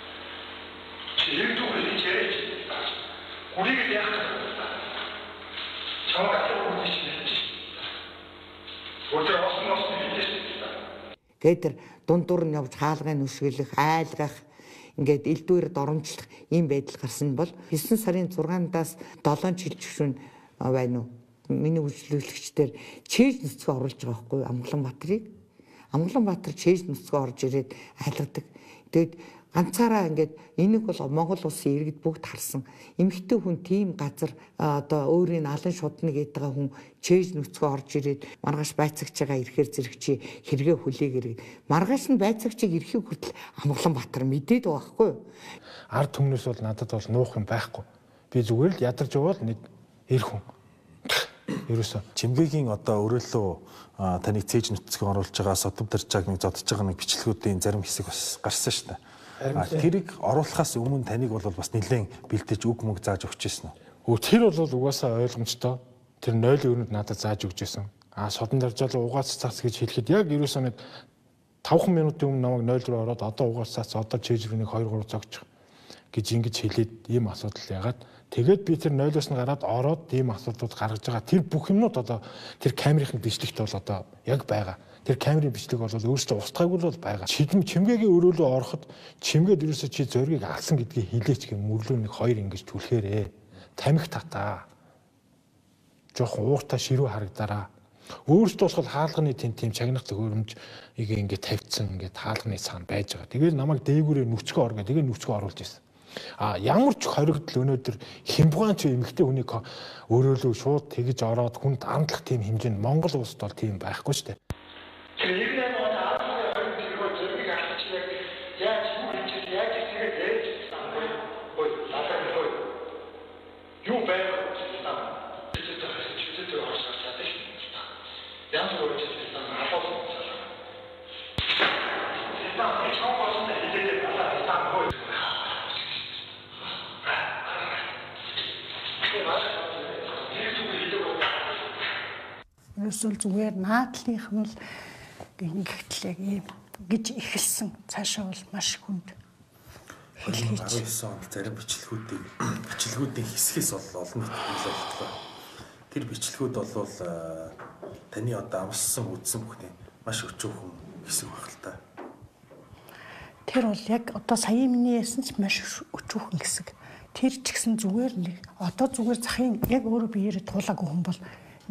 우리를 대학교다. 정확하게 오르시면 어제 어떤 것을 믿겠습니다. Гэтэр дундуур нь явж хаалгыг нүсгэлэх, айлгах, ингээд элдвээр доромжлох ийм байдал гарсан бол есөн сарын зургаандаас долоон жил гишүүн байна уу? Миний үйлчлүүлэгчдэр чэйж нүцгөө оруулж байгаа байхгүй Амгланбаатарыг. Амгланбаатар чэйж нүцгөө орж ирээд айлгадаг. Тэгээд ганцаараа ингээд энийг бол Монгол улсын иргэд бүгд харсан. Эмэгтэй хүн тийм газар одоо өөрийн алан шудныг ээдэг хүн чэйж нүцгөө орж ирээд маргааш байцаагчаа ирэхээр зэрэг чи хэрэгээ хүлээгэрэг. Маргааш нь байцаагчийг ирэхийг хүртэл Амгланбаатар мэдээд байгаа байхгүй юу? Ард түмнээс бол надад бол нуух юм байхгүй. Би зүгээр л ядарч явал нэг эр хүн. Ерөөсө Чимгээгийн одоо өрөөлөө таныг цээж нүцгөө оруулж байгаа содом дарчааг нэг зодож байгаа нэг бичлэгүүдийн зарим хэсэг бас гарсан шүү дээ. Тэрийг оруулахаас өмнө таныг бол бас нэлээд бэлдэж үг мөг зааж өгч ирсэн үү? Өө тэр бол угаасаа ойлгомжтой. Тэр нойлын өрөнд надад зааж өгч ирсэн. Аа содон даржаал угаас цац гэж хэлэхэд яг ерөөсөө нэг тавхан минутын өмнө намайг нойл руу ороод одоо угаас цац одоо чэйж рүү нэг хоёр гурав зогчих гэж ингэж хэлээд ийм асуудал ягаад тэгээд би тэр нойлоос нь гараад ороод ийм асуудлууд гаргаж байгаа. Тэр бүх юмнууд одоо тэр камерын бичлэгт бол одоо яг байгаа. Тэр камерын бичлэг бол өөрөөсөө устгаагүй л байгаа. Чидэм чимгээгийн өрөөлөө ороход чимгээд ерөөсөө чи зоригийг алсан гэдгийг хэлээч гэх мөрлөө нэг хоёр ингэж түлхээрээ. Тамхи татаа. Жохон ууртаа ширүү харагдаараа. Өөрөөсөө бол хаалганы тэм тэм чагнах төхөөрөмж ингэ тавьдсан ингэ хаалганы цаана байж байгаа. Тэгээд намайг дээгүүрээ нүцгөө ор гэдэг. Тэгээд нүцгөө оруулж ирсэн. А ямар ч хоригдл өнөөдөр хямбгаан ч эмэгтэй хүнийг өрөөлөө шууд тэгж ороод хүнд амтлах тийм хэмжээнд Монгол улсад бол тийм байхгүй шүү дээ. Ерөөсөө зүгээр наадлынх нь л ингэхдээ яг ийм гэж ихэлсэн. Цаашаа бол маш хүнд. deux mille dix-девять онд зарим бичлэгүүдийг бичлэгүүдийн хэсгээс бол олон нийтэд биелүүлдэг. Тэр бичлэгүүд бол таны одоо амссан үдсэн бүхний маш өчүүхэн хэсэг баг л та. Тэр бол яг одоо саяын миний ясан ч маш өчүүхэн хэсэг. Тэр ч гэсэн зүгээр нэг одоо зүгээр захын яг өөрөө биеэрээ туулаагүй хүн бол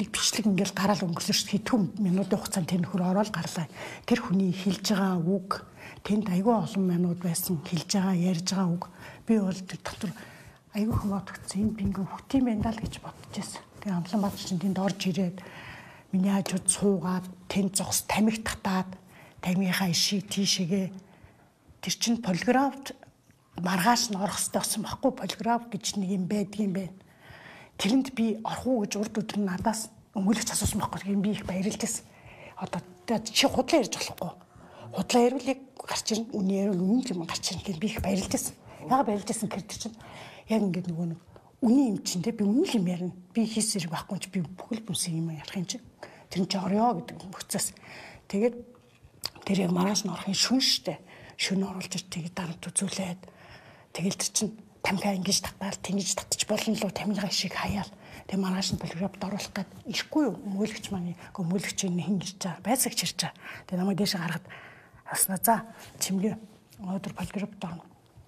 нэг бичлэг ингээл гараал өнгөрсөн шүү дээ. Хэдхэн минутын хугацаанд тэр нөхөр ороод гарлаа. Тэр хүний хэлж байгаа үг, тэнд айгүй олон минут байсан хэлж байгаа, ярьж байгаа үг. Би бол тэр дотор айгүй хөмөдөгцсөн. Энэ бингэн хөтийн байна даа л гэж бодож байсан. Тэгээ Амланбаатар чинь тэнд орж ирээд миний хажууд суугаад тэнд зогс тамхи татаад тамхийнхаа ишийг тийшээгээ тэр чинь полиграфт маргааш нь орох хэрэгтэй болсон байхгүй. Полиграф гэж нэг юм байдгийн байна. Тэрэнд би орох уу гэж урд өдөр надаас өнгөлөгч асуусан байхгүй. Би их баярлалтай. Одоо чи худлаа ярьж болохгүй. Худлаа ярилыг гарч ирнэ. Үний ярил үнэн юм гарч ирнэ гэж би их баярлалтай. Яга баярлалтай гэхээр чинь яг ингээд нөгөө нэг үний юм чинь те би үнэн юм ярина. Би хийс зэрэг байхгүй ч би бүхэл бүмсэн юм ярих юм чинь. Тэр нь ч орё гэдэг мөцөөс. Тэгээд тэр яг маргааш нь орохын шүн штэ. Шүн оруулж тэгээд дарамт үзүүлээд тэгэл тэр чинь тамхи ингэж татаал тэнгиж татчих болно лу тамхигаа шиг хаяал. Тэгээ маргааш нь полиграфт оруулах гээд ирэхгүй юу? Өмгөөлөгч маань өмгөөлөгч энэ хин ирж байгаа. Байцаагч ирж байгаа. Тэгээ намайг дээш гаргаад аснаа за чимгээ өнөөдөр полиграфт орно.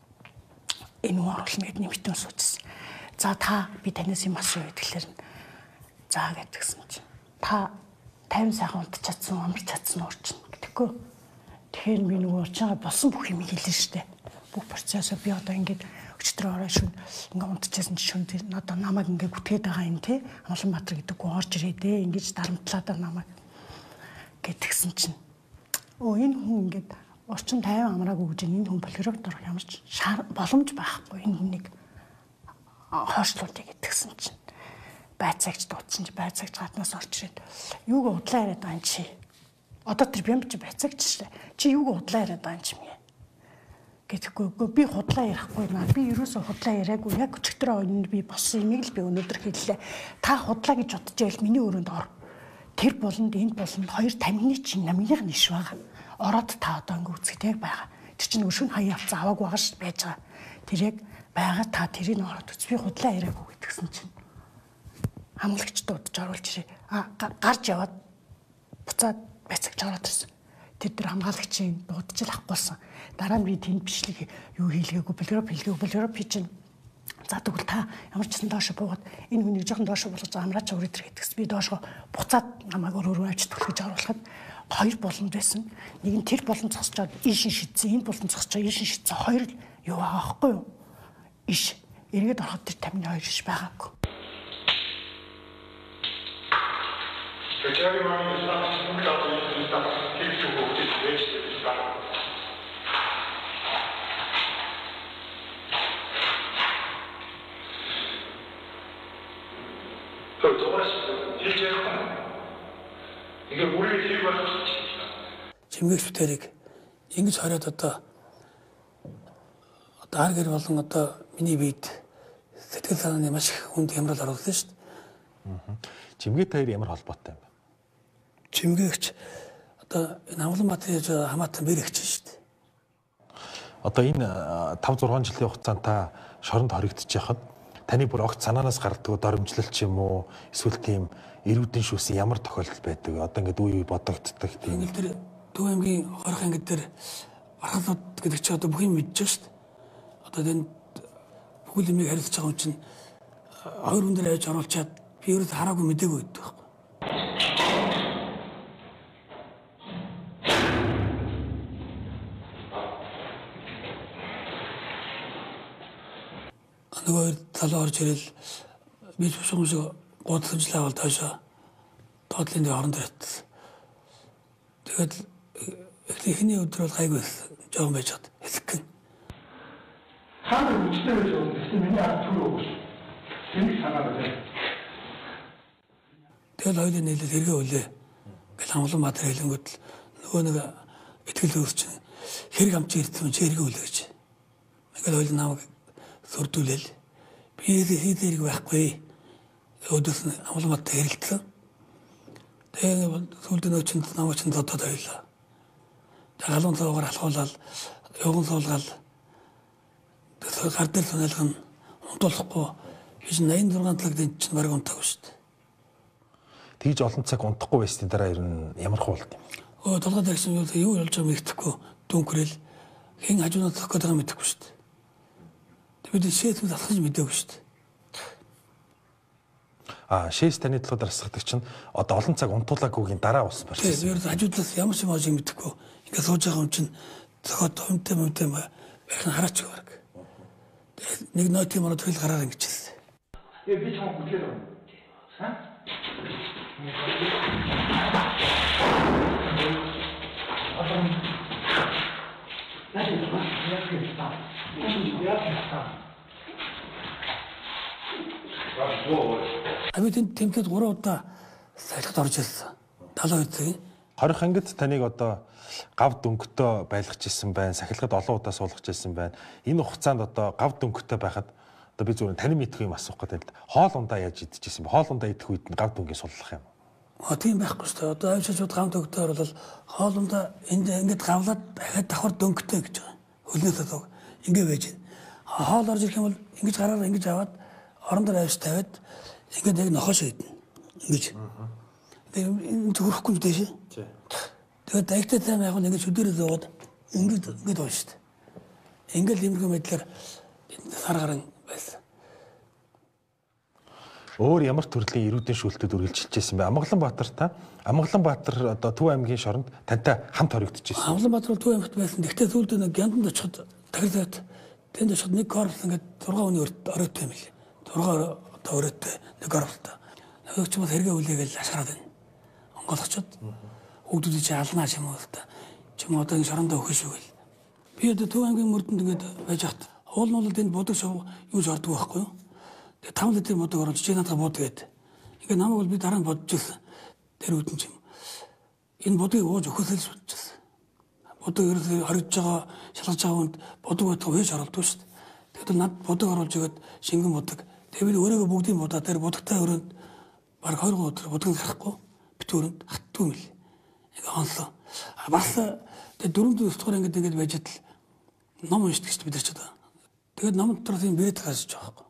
Энэ уу оруулна гэд нэмтэн суучихсан. За та би танаас юм асууя гэхлээр за гэдгсэн чинь та тайван сайхан унтч чадсан, амарч чадсан уурчин гэдэггүй. Тэгэхээр би нөгөө уурчингаа болсон бүх юм хэлнэ штэ. Бүх процессоо би одоо ингээд өчтөр ороо шүн ингээ унтчихсан шүн тэр одоо намайг ингээ гүтгээд байгаа юм те Амланбаатар гэдэг гоо орж ирээдээ ингэж дарамтлаад намайг гэтгсэн чинь оо энэ хүн ингээд орчин тайван амраагүй гэж энэ хүн полиграфт орох ямар ч боломж байхгүй энэ хүнийг хойшлуулъя гэтгсэн чинь байцаагч дуудсан чи байцаагч гаднаас орж ирээд юуг удлаа яриад байгаа юм чи одоо тэр бямч байцаагч чи юуг удлаа яриад байгаа юм чи гэхгүй би худлаа ярихгүй наа би ерөөсөө худлаа яриаггүй яг өчтөр ойнд би болсон юмыг л би өнөөдөр хэллээ та худлаа гэж бодож байвал миний өрөөнд ор тэр болонд энд болонд хоёр тамхины чинь намынх нь иш байгаа ороод та одоо ингэ үзэхэд яг байгаа тэр чинь өшөө хаяа авцаа аваагүй байгаа шүү байж байгаа тэр яг байгаа та тэрийг ороод үз би худлаа яриаггүй гэдгсэн чинь хамгаалагч дуудаж оруулж ирээ а гарч яваад буцаад байцаагч ороод ирсэн тэр тэр хамгаалагчийн дуудаж л авахгүйсэн дараа нь би тэнд бичлэг юу хийлгээгүй полиграф хийлгээгүй полиграф хийж за тэгвэл та ямар ч гэсэн доошо буугаад энэ хүнийг жоохон доошо болгож амраач өрөөдөр гэдэгс би доошо буцаад намайг өөрөө авч түлхэж оруулахад хоёр болонд байсан нэг нь тэр болонд зогсчоод ийшин шидсэн энэ болонд зогсчоо ийшин шидсэн хоёр юу байгаа аахгүй юу иш эргээд ороход тэр тамины хоёр иш байгаагүй Тэжээгийн маань статус нь дагуулсан статус хийж өгөх гэж байж байгаа. Чимгээгч бүтээрийг ингэж хориод одоо одоо ар гэр болон одоо миний биед сэтгэл санааны маш их хүнд хямрал оруулсан шүү дээ. Чимгээ таяр ямар холбоотой юм бэ? Чимгээгч одоо энэ Амланбаатарын хамаатан бэрэгч шүү дээ. Одоо энэ тавь зургаан жилийн хугацаанд та шоронд хоригдож яхад таны бүр огт санаанаас гардаг доромжлол ч юм уу эсвэл тийм эрүүдэн шүүсэн ямар тохиолдол байдаг вэ? Одоо ингээд үе үе бодогддог тийм. Ингээд тэр Төв аймгийн хорих ангид дээр архалууд гэдэг чи одоо бүх юм мэдчихэж шүү дээ. Одоо энэ бүхэл юмыг харилцаж байгаа юм чинь хоёр хүн дээр авч оруулчаад би ерөөд хараагүй мэдээгүй байдаг байхгүй. Нөгөө талаа орж ирэл би шугам шиг гудамжлаа бол таашаа доотлын дээр орон дээр татсан. Тэгээд эхний өдөр бол гайгүй жоохон байж хад хэлэх. Хаа үстэй байж байгаа гэсэн миний ард түр өгс. Тэнийг санаад байна. Тэгээд хоёулын нийлэл хэрэгээ үлээ. Гэл Амланбаатар хэлэнгүүт л нөгөө нэг итгэл өөрч хэрэг амч ирсэн чи хэрэгээ үлээ гэж. Ингээл хоёул намайг сүрдүүлээл. Би хэд хэрэг байхгүй. Өдөрс Амланбаатар хэрэлдсэн. Тэгээд сүлд нөөчөнд намайг ч додод байлаа. Галуун цаагаар алхуулаад явган суулгаад гар дээр сонирхол нь унтуулахгүй биш восемьдесят шесть талаг дэн чинь бараг унтаагүй шүү дээ. Тэгж олон цаг унтахгүй байсны дараа ер нь ямар хуулт юм? Өө толгой дээр чинь юу болж байгааг мэдэхгүй дүнкрэл хэн хажуунаас тохих гэдэг мэдэхгүй шүү дээ. Тэгвэл шийдвэр алхаж мэдээгүй шүү дээ. А А шээс таны төлөө дарсгадаг чинь одоо олон цаг унтуулаагүйгийн дараа ус барьсан. Тийм, ер нь хажуудлаас ямар ч юм оож мэдэхгүй. Ингээд сууж байгаа юм чинь зохиод хүнтэй мөнтэй байх нь хараач баг. Нэг ноотын мөрөд хэл гараар ингэчихсэн. Э би чам бүтлээ. Ха? Атом. Начи бас яг хэлсэн. Яг хэлсэн. Амитын тэмцээд гурван удаа салхид орж ирсэн. талын үед хорих ангид таныг одоо гав дөнгөтэй байлгаж ирсэн байна. Сахилгад олон удаа суулгаж ирсэн байна. Энэ хугацаанд одоо гав дөнгөтэй байхад одоо би зүгээр тань мэдэх юм асуух гэдэг. Хоол ундаа яаж идчихсэн бэ? Хоол ундаа идэх үед нь гав дөнгөний суллах юм. А тийм байхгүй шүү дээ. Одоо авчирчуд гав дөнгөтэй бол хоол ундаа энд ингэж гавлаад дахиад давхар дөнгөтэй гэж байгаа. Хөлнөөсөө дог ингэ байж байна. Хоол орж ирэх юм бол ингэж гараар ингэж аваад орон дээр авч тавиад ингэж яг нохош идэнэ. Ингэж. Тэгээ энэ хөрөхгүй дээ шээ. Тэгээд дайгтай тайм яг нэг шүдэрээ зовоод ингэж ингэж байна шүү дээ. Ингээл юмрхүү мэдлэр сар гарan байсан. Өөр ямар төрлийн эрүүдийн шүүлтүүд үргэлжилжсэн бэ? Амгаланбаатар та Амгаланбаатар одоо Төв аймгийн шоронд тантай хамт хоригдчихсэн. Амгаланбаатар Төв аймагт байсан. Гэхдээ сүүлдээ нэг гянданд очиход тагилаад тэнд очиход нэг корл ингээд зургаан хүний оройтой юм лээ. зургаан одоо оройтой нэг королтой. Нэг ч юм хэрэгэ үлээгээл ашгараад байна. Монголчууд хүүхдүүд чи алнаа ч юм уу та. Чи юм одоо энэ шорондоо өгөх шүү гэл. Би одоо Төв аймгийн мөрдөнд ингээд байж хат. Хоол нь бол тэнд бодог шов юуж ордог байхгүй юу? Тэгээ таван литр бодог оруулж чи надад бод гээд. Ингээ намайг бол би дараа нь бодож ирсэн. Тэр үтэн чим. Энэ бодгийг ууж өгөхөөс л бодчихсон. Бодог ерөөсөө хоригдж байгаа, шалгаж байгаа хүнд бодог бодох хийж оролддог шүү дээ. Тэгээд над бодог оруулж өгöd шингэн бодог. Тэгээ би өөрөөгөө бүгдийн бодоо дээр бодогтой өрөөнд баг хоёр өдөр бодгийг харахгүй битүүрэнд хаттгүй мэл. Ингээ хонлоо. А бас тэгээ дөрөв дэх дугаар ингээд ингээд байж тал ном уншдаг шүү дээ бид нар ч одоо. Тэгээд ном дотор тийм бэрэт хасаж байгаа байхгүй.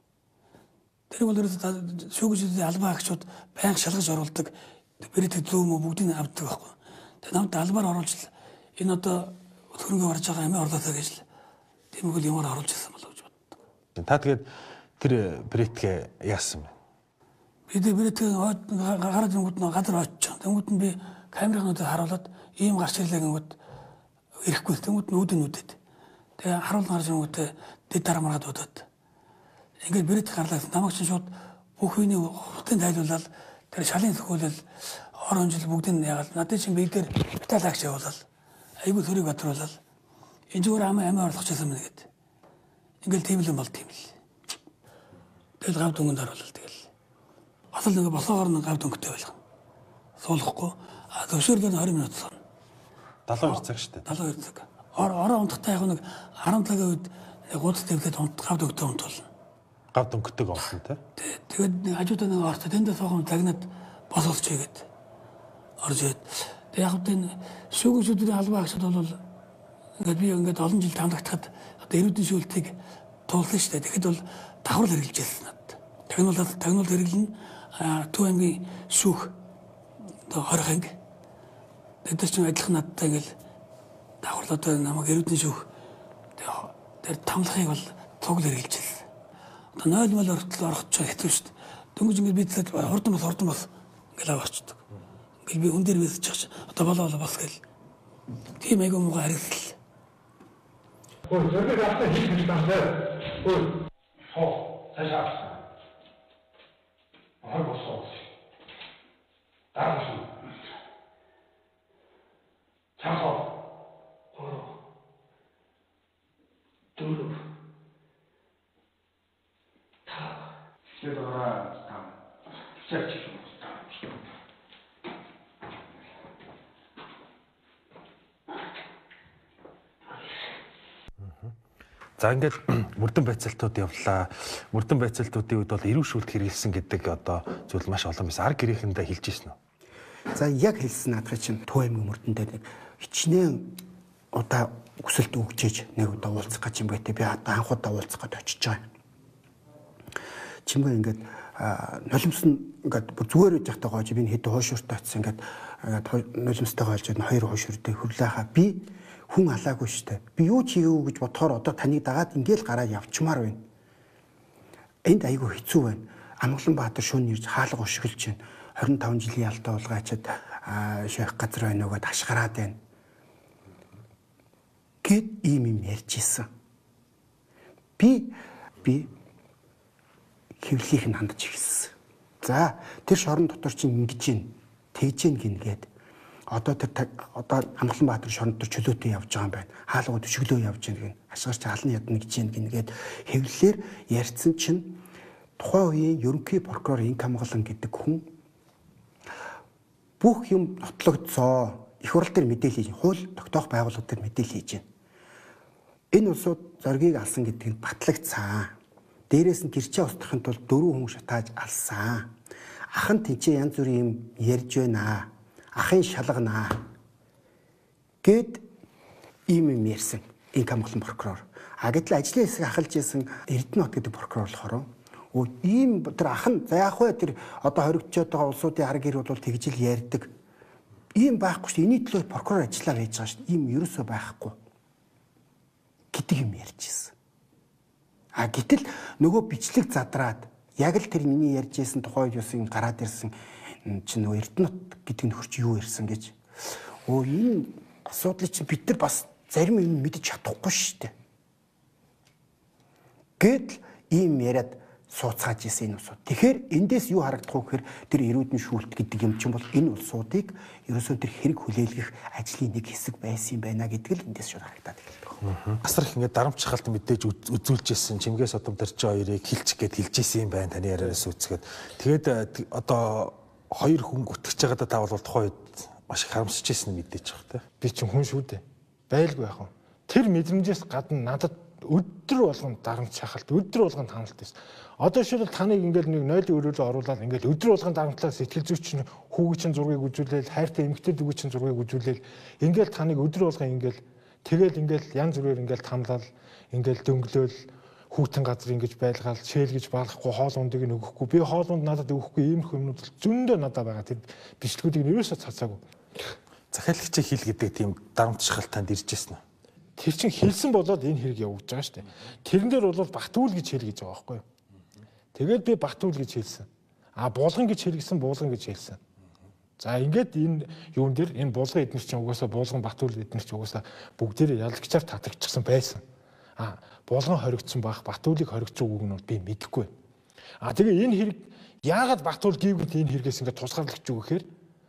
Тэр бол ерөөсөө шүүгчдийн албан агчид байнга шалгаж оруулдаг бэрэт зөө мө бүгдийг авдаг байхгүй. Тэгээд намд албаар оруулж энэ одоо хөрөнгө орж байгаа амиа орлоосоо гэж л тиймэрхүү юмар оруулж ирсэн болов гэж боддог. Та тэгээд тэр бэрэтгээ яасан бэ? Би тэр бэрэтгээ гараад ирэнгүүт нь газар очиж. Тэнгүүт нь би камерынуудыг харуулад ийм гарч ирлээ гингүүд ирэхгүй. Тэнгүүт нь үүдэн үдэд. Тэгээ харуулна гарч ирэнгүүтээ дэд дараа маргаад удаад. Ингээд бэрет гарлаа намайг чинь шууд бүх үений хутын тайлбарлал тэр шалын сөхөөлөл орон жил бүгдийг нь ягаад надад чинь би дээр спитал агч явуулал айгүй төрийг батруулал энэ зүгээр амаа амаа орлогчсон мэн гээд ингээл тийм л юм бол тийм л тэгэл гав дүнгэнд харуулал тэгэл бас л нэг босоогоор нэг гав дүнгэтэй байлгана суулгахгүй а төвшөөрлөө двадцать минут сон долоо хоёр цаг штэ долоо хоёр цаг ороо унтахтай яг нэг арван цагийн үед гудас төвлөд унт гав дүнгэтэй унтуулна гав дөнгөтэйг олсон тий. Тэгээд нэг хажуудаа нэг ортой тэндээ суухан загнаад босолч игээд орж ирээд. Тэгээд яг энэ шүүгчдийн албан агчид бол ингээд би ингээд олон жил тамлагтахад одоо эрүүдийн шүүлтийг туулсан шүү дээ. Тэгэхэд бол давхар хэрэгжилжсэн надад. Тагнуул тагнуул хэрэглэн Төв аймгийн шүүх одоо хорих анги. Тэд чинь адилхан надтай ингээд давхар одоо намайг эрүүдийн шүүх тэр тамлахыг бол цуглал хэрэгжилжсэн. Одоо нойл мөл өртөл орох ч хэцүү шүү дээ. Дөнгөж ингээд би тэгээд хурдан бас хурдан бас ингээд аваачдаг. Ингээд би хүн дээр бисэж чаж одоо болоо болоо бас гэл. Тийм айгу муугай харагдал. Ой, зөвхөн гастаа хийх гэж байна. Ой. Хоо, цаашаа. Аа босоо. Дараач. Чахоо. Гурав. Дөрөв. Следует там всяких За ингээд мөрдөн байцаалтууд явлаа. Мөрдөн байцаалтуудын үед бол эрүү шүүлт хэрэгэлсэн гэдэг одоо зүйл маш олон байсан. Арга гэрээхэндээ хэлж ирсэн үү? За яг хэлсэн наадах чинь Төв аймгийн мөрдөндөө нэг хичнээн удаа өсөлт өгчээж нэг удаа уулзах гэж юм байтэ би одоо анх удаа уулзах гэж очиж байгаа. Чимээ ингээд нулимс нь ингээд зүгээр үж явахтаа гоож би хэд хуушуртай очсон ингээд нулимстай гоолж энэ хоёр хуушуртай хөрлөөхаа би хүн алаагүй штэ. Би юу ч хийгээгүй гэж бодохоор одоо таныг дагаад ингээл гараад явчмаар байна. Энд айгүй хэцүү байна. Амгаланбаатар шөнө ирж хаалга ушиглж байна. двадцать пять жилийн ялтаа уулгаачаад шойх газар байна угаад ашгараад байна. Гэт ийм юм ярьж исэн. Би би хэвлэлийг нь хандаж эхэлсэн. За тэр шорон дотор чинь ингэж гин тэгж гин гингээд одоо тэр одоо Амгаланбаатар шорон дотор чөлөөтэй явж байгаа юм байна. Хаалгууд өшөглөө явж гин гин ашгарч хаалны ядна гэж гин гингээд хэвлэлээр ярьсан чинь тухайн үеийн ерөнхий прокурор Инк Амгалан гэдэг хүн бүх юм нотлогдсоо их хурал дээр мэдээлэл хийж, хууль тогтоох байгууллага дээр мэдээлэл хийж байна. Энэ улсууд зоргийг алсан гэдгийг батлагдсан. Дээрээс нь гэрчээ устгахын тулд дөрвөн хүн шатааж алсан. Ах нь тэнцээ янз бүрийн юм ярьж байна. Ахын шалганаа. Гэд ийм юм ярьсан Инк Амгалан прокурор. А гэтэл ажлын хэсэг ахалж исэн Эрдэнэт гэдэг прокурор болохоор оо ийм тэр ах нь за яах вэ тэр одоо хоригдчод байгаа улсуудын арга гэр бол тэгж л ярьдаг. Ийм байхгүй шүү. Эний төлөө прокурор ажиллаа хийж байгаа шүү. Ийм ерөөсөө байхгүй. Гэдэг юм ярьж ирсэн. А гэтэл нөгөө бичлэг задраад яг л тэр миний ярьж ирсэн тухай юусын гараад ирсэн чинь нөгөө Эрдэнэт гэдэг нөхөрч юу ирсэн гэж. Оо энэ асуудлыг чинь бид нар бас зарим юм мэдэж чадахгүй шүү дээ. Гэтэл ийм яриад сууцгааж исэн энэ улсууд. Тэгэхээр эндээс юу харагдах вэ гэхээр тэр эрүүдэн шүүлт гэдэг юм чинь бол энэ улсуудыг ерөөсөө тэр хэрэг хүлээлгэх ажлын нэг хэсэг байсан юм байна гэдэг л эндээс шууд харагдаад эхэлдэг. Асар их ингээд дарамт шахалт мэдээж үзүүлж ирсэн Чимгээ Содом Даржи хоёрыг хилчих гээд хилж исэн юм байна таны яриараас үзгээд. Тэгээд одоо хоёр хүн гүтгэж байгаадаа та бол тухайн үед маш их харамсаж ирсэн мэдээж байгаа те. Би чинь хүн шүү дээ. Байлгүй яах вэ? Тэр мэдрэмжээс гадна надад өдөр болгон дарамт шахалт, өдөр болгон таналт байсан. Одоо шил таныг ингээл нэг нойлын өрөөлөө оруулаад ингээл өдөр болгон дарамтлаа сэтгэл зүйч нь хүүгийн чинь зургийг үзүүлээл, хайртай эмэгтэй дүүгийн чинь зургийг үзүүлээл, ингээл таныг өдөр болгон ингээл тэгэл ингээл янз бүрээр ингээл тамлал, ингээл дөнгөлөөл, хүүтэн газар ингэж байлгаал, шээлгэж баалахгүй, хоол ундыг нь өгөхгүй. Би хоол унд надад өгөхгүй ийм хүмүүд зөндөө надад байгаа. Тэр бичлэгүүдийг нь ерөөсөө цацаагүй. Захиалагчийн хил гэдэг тийм дарамт шахалт танд ирж ирсэн үү? Тэр чинь хэлсэн болоод энэ хэрэг явагдаж байгаа шүү дээ. Тэрэн дээр бол Батүл гэж хэл гэж байгаа байхгүй юу? Тэгээд би Батүл гэж хэлсэн. А Булган гэж хэлсэн, Булган гэж хэлсэн. За ингээд энэ юун дээр энэ Булган эднэр чинь угаасаа Булган Батүл эднэр чинь угаасаа бүгдээрээ ялагчаар татагдчихсан байсан. А Булган хоригдсон байх, Батүлыг хоригдсон үг нь би мэдэхгүй. А тэгээ энэ хэрэг яагаад Батүл гівгэнт энэ хэрэгээс ингээд тусгаарлагч юу гэхээр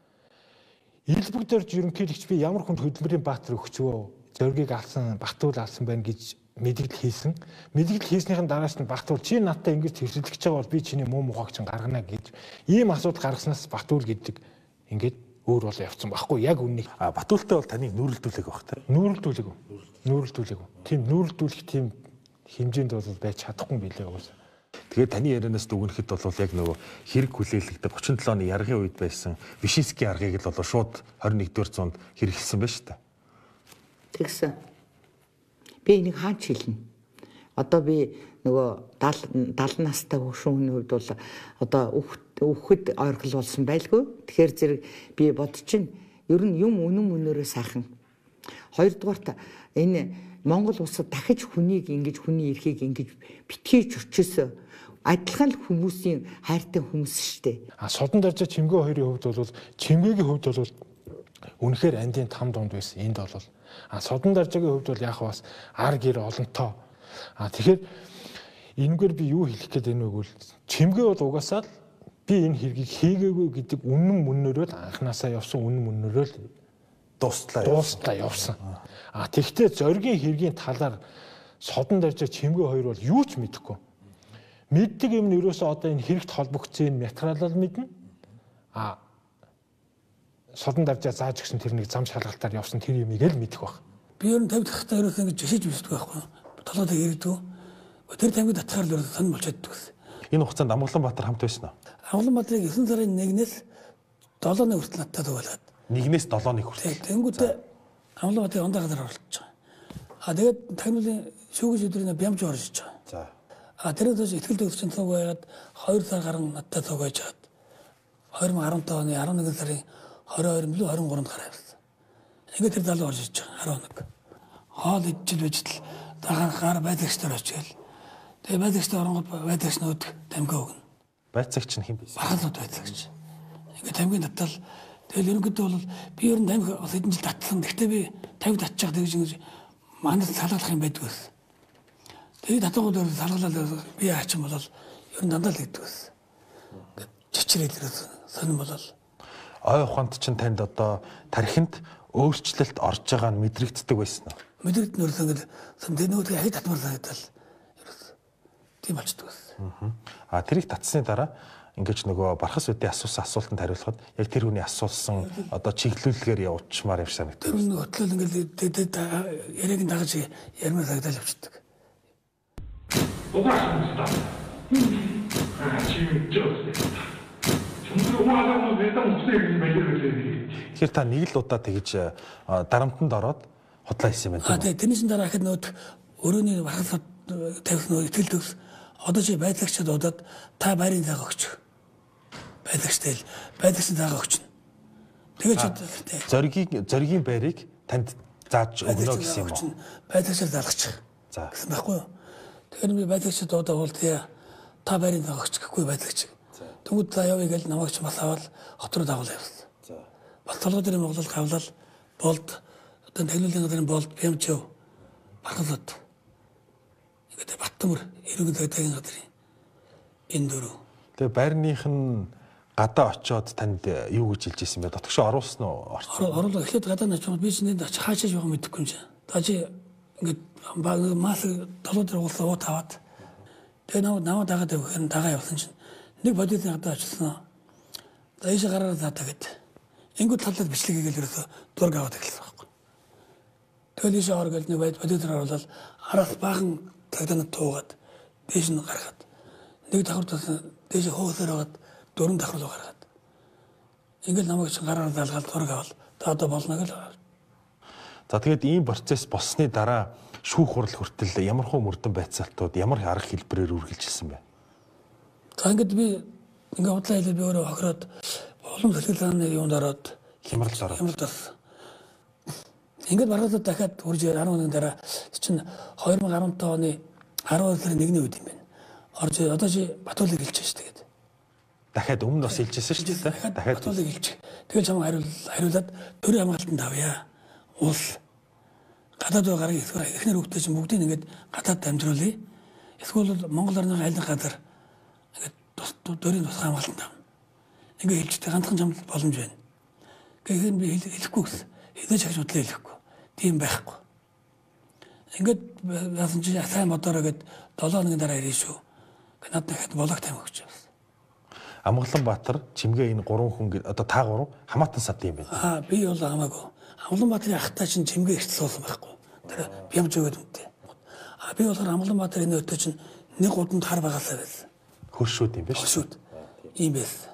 Илбэг дөрж ерөнхийлөгч би ямар хүнд хөдөлмөрийн баатар өгчөө зоргийг алсан, Батүл алсан байна гэж мэдээлэл хийсэн. Мэдээлэл хийснийхэн дараас нь Батүл чи надтай ингэж тэрсэлж байгаа бол би чиний муу мухаг чинь гаргана гэж ийм асуудал гаргаснаас Батүл гэдэг ингээд өөр болоо явцсан байхгүй яг үннийг. А Батүлтай бол таныг нүүрэлдүүлэх байх та. Нүүрэлдүүлэг үү? Нүүрэлдүүлэг үү? Тийм нүүрэлдүүлэх тийм хэмжээнд бол байж чадахгүй билээ уусаа. Тэгээд таны ярианаас дүгнэхэд бол яг нөгөө хэрэг хүлээлгдэг гучин долоо оны яргын үед байсан Вишинский аргыг л бол шууд двадцать нэгдүгээр зуунд хэрэгэлсэн байна шүү дээ. Тэгсэн. Би энийг хаач хэлнэ. Одоо би нөгөө далд настай хөвшүүний хувьд бол одоо өвхөд ойргол болсон байлгүй. Тэгэхээр зэрэг би бодчихно. Ер нь юм үнэн мөнөөрөө сайхан. Хоёрдугаарт энэ Монгол улсад дахиж хүнийг ингэж хүний эрхийг ингэж битгий зөрчөөс адилхан хүмүүсийн хайртай хүмүүс шүү дээ. А Содон Даржи Чимгээ хоёрын хувьд бол Чимгээгийн хувьд бол үнэхээр андын там донд байсан. Энд бол а Содон Даржигийн хувьд бол яг бас ар гэр олонтоо. А тэгэхээр энэгээр би юу хэлэх гээд байна вэ гэвэл Чимгээ бол угаасаа би энэ хэргийг хийгээгүй гэдэг үнэн мөнөөрөө анханасаа явсан үнэн мөнөөрөө л дуустлаа дуустлаа явсан. А тэгвэл зоригийн хэргийн талаар Содон Даржи Чимгээ хоёр бол юу ч мэдэхгүй. Мэддэг юм нь ерөөсөө одоо энэ хэрэгт холбогдсон энэ материалал мэднэ. А Содон Даржи зааж өгсөн тэр нэг зам шалгалтаар явсан тэр юмыг л мэдэх баг. Би ер нь тавьд хахтаа ерөөсөө ингэж жишээж үздэг байхгүй. Толгойд ирдэг. Тэр тамиг татгаар л сан болчиход. Энэ хугацаанд Амгаланбаатар хамт байсан уу? Амгаланбаатарыг девять сарын нэгнээс долооны хүртэл надтай дугаалаад. Нэгнээс долооны хүртэл. Тэнгүүтээ Амгаланбаатарын ондоо газар оролцож байгаа. А тэгээд тагнуулын шүүгч өдрийн бямж орж иж байгаа. За. А тэрээс хойш ихтгэл төвчөн цуг байгаад хоёр сар гарan надтай цугбайж хаад две тысячи десять оны eleven сарын twenty-two билүү twenty-three-нд гараа явсан. Ингээд тэр залуу орж иж байгаа eleven. Хоол идчихэл бижтэл дахин гар байдагчдаар очивол. Тэгээ байдагчдаа оронгод байдагч нүүд тамхи өгнө. Байцаагч нь хэн бэ? Баргалууд байцаагч. Ингээд тамгийн татал тэгэл ерөнхийдөө бол би ер нь тамхи бас хэдэн жил татсан. Гэхдээ би тамхи татчих тэгж ингэж манад салгалах юм байдгүй байсан. Тэгээд татангууд өөр салгалаад би аач юм бол ер нь дандаа л гэдэг байсан. Чичрээд ирсэн сонирн болол. Ой ухаанд чинь танд одоо тархинд өөрчлөлт орж байгаа нь мэдрэгддэг байсан уу? Мэдрэгд нөрлөө ингээд тэр нөгөө ахи татмар санагдал тийм болчдөг байсан. Аа тэрийг татсны дараа ингэж нөгөө бархас үдийн асуусан асуултанд хариулахад яг тэр хүний асуусан одоо чиглүүлгээр явуулчмаар юм санагдав. Тэр нэг хөтлөл ингээд яриаг нь дагаж ярмаар санагдал явчихдаг. Угаасаа аа чи ч Тэгэхээр та нэг л удаа тэгж дарамтанд ороод худлаа хийсэн юм байна. Аа тэгээ тэрнээс дараа ихэд нөт өрөөний бархалд тавих нөө итгэл төгс одоо чи байцаагчид удаад та байрын цагаа өгч. Байцаагчтай байцаагчийн цагаа өгч. Тэгээ чи зоригийн зоригийн байрыг танд зааж өгнө гэсэн юм уу? Байцаагчид залгачих. За гэсэн байхгүй юу? Тэгэхээр би байцаагчид удаа бол тэгээ та байрын цагаа өгч гэхгүй байцаагч. Тэгвэл за явъя гэж намайг ч бас аваад хот руу дагуул явсан. За. Бас толгой дээр Монгол гавлал болд одоо тэглүүлийн газрын болд Бямчв баргалууд. Ингээд Баттамөр эрүүл зайгийн газрын энэ дөрөв. Тэгээ байрных нь гадаа очиод танд юу гэж хэлж ирсэн бэ? Дотгошоо оруулсан уу? Орсон. Оруулаа эхлээд гадаа очиод би чинь хаашаа явах мэдэхгүй юм чинь. Та чи ингээд мас толгой дээр уулаа уу таваад. Тэгээ наваа наваа дагаад өгөхээр дагаа явсан чинь нэг бодит надад ажилласан. За ийш гараараа заатаа гэд. Ингүүд талаад бичлэг хийгээл ерөөсө дург аваад эхэлсэн байхгүй. Тэгэл ийш оргол нэг байд бодит оруулаад араас баахан тагданад туугаад дээш нь гаргаад нэг давхар тасан дээш хоосоор аваад дөрөв давхар руу гаргаад. Ингээл намайг чинь гараараа залгаад дург аваад та одоо болно гэл. За тэгээд ийм процесс болсны дараа шүүх хурал хүртэл ямар хөө мөрдөн байцаалтууд ямар арга хэлбэрээр үргэлжилсэн бэ? За ингээд би ингээд худлаа хэлээ би өөрөө хохироод улам сэтгэлзааны юунд ороод хямрал ороод хямрал орсон. Ингээд баргалууд дахиад үрж арван өдрийн дараа чинь две тысячи десять оны арван сарын нэгний үед юм байна. Орж одоо чи Батуулыг хэлж шээ тэгээд. Дахиад өмнө бас хэлжсэн шүү дээ. Дахиад Батуулыг хэлж. Тэгэл чамайг хариул хариулаад төрийн хамгаалтанд авъя. Уус гадаад гарыг эхнэр хөвгтэй чинь бүгдийг ингээд гадаад дамжруулъя. Эсвэл Монгол орны айлын газар ингээд дөрийн тусгай хамгаалтанд авна. Ингээд хэлжтэй ганцхан чамд боломж байна. Гэхдээ би хэлэхгүй гэсэн. Хэдэж хаж бодлоо хэлэхгүй. Тийм байхгүй. Ингээд яасан чи сайн модороо гээд долоо хоногийн дараа ирэх шүү. Надад дахиад болог тайм өгч байсан. Амгаланбаатар чимгээ энэ гурван хүн одоо та гурав хамаатан сад юм байна. Аа би бол хамаагүй. Амгаланбаатарын ахтай чинь чимгээ ихтэл суулсан байхгүй. Тэр Бямж өгөөд үнтэй. Аа би болохоор Амгаланбаатарын энэ өтөө чинь нэг гудамд хар багаасаа байсан. Хөршүүд юм биш үү? Хөршүүд. Ийм байсан.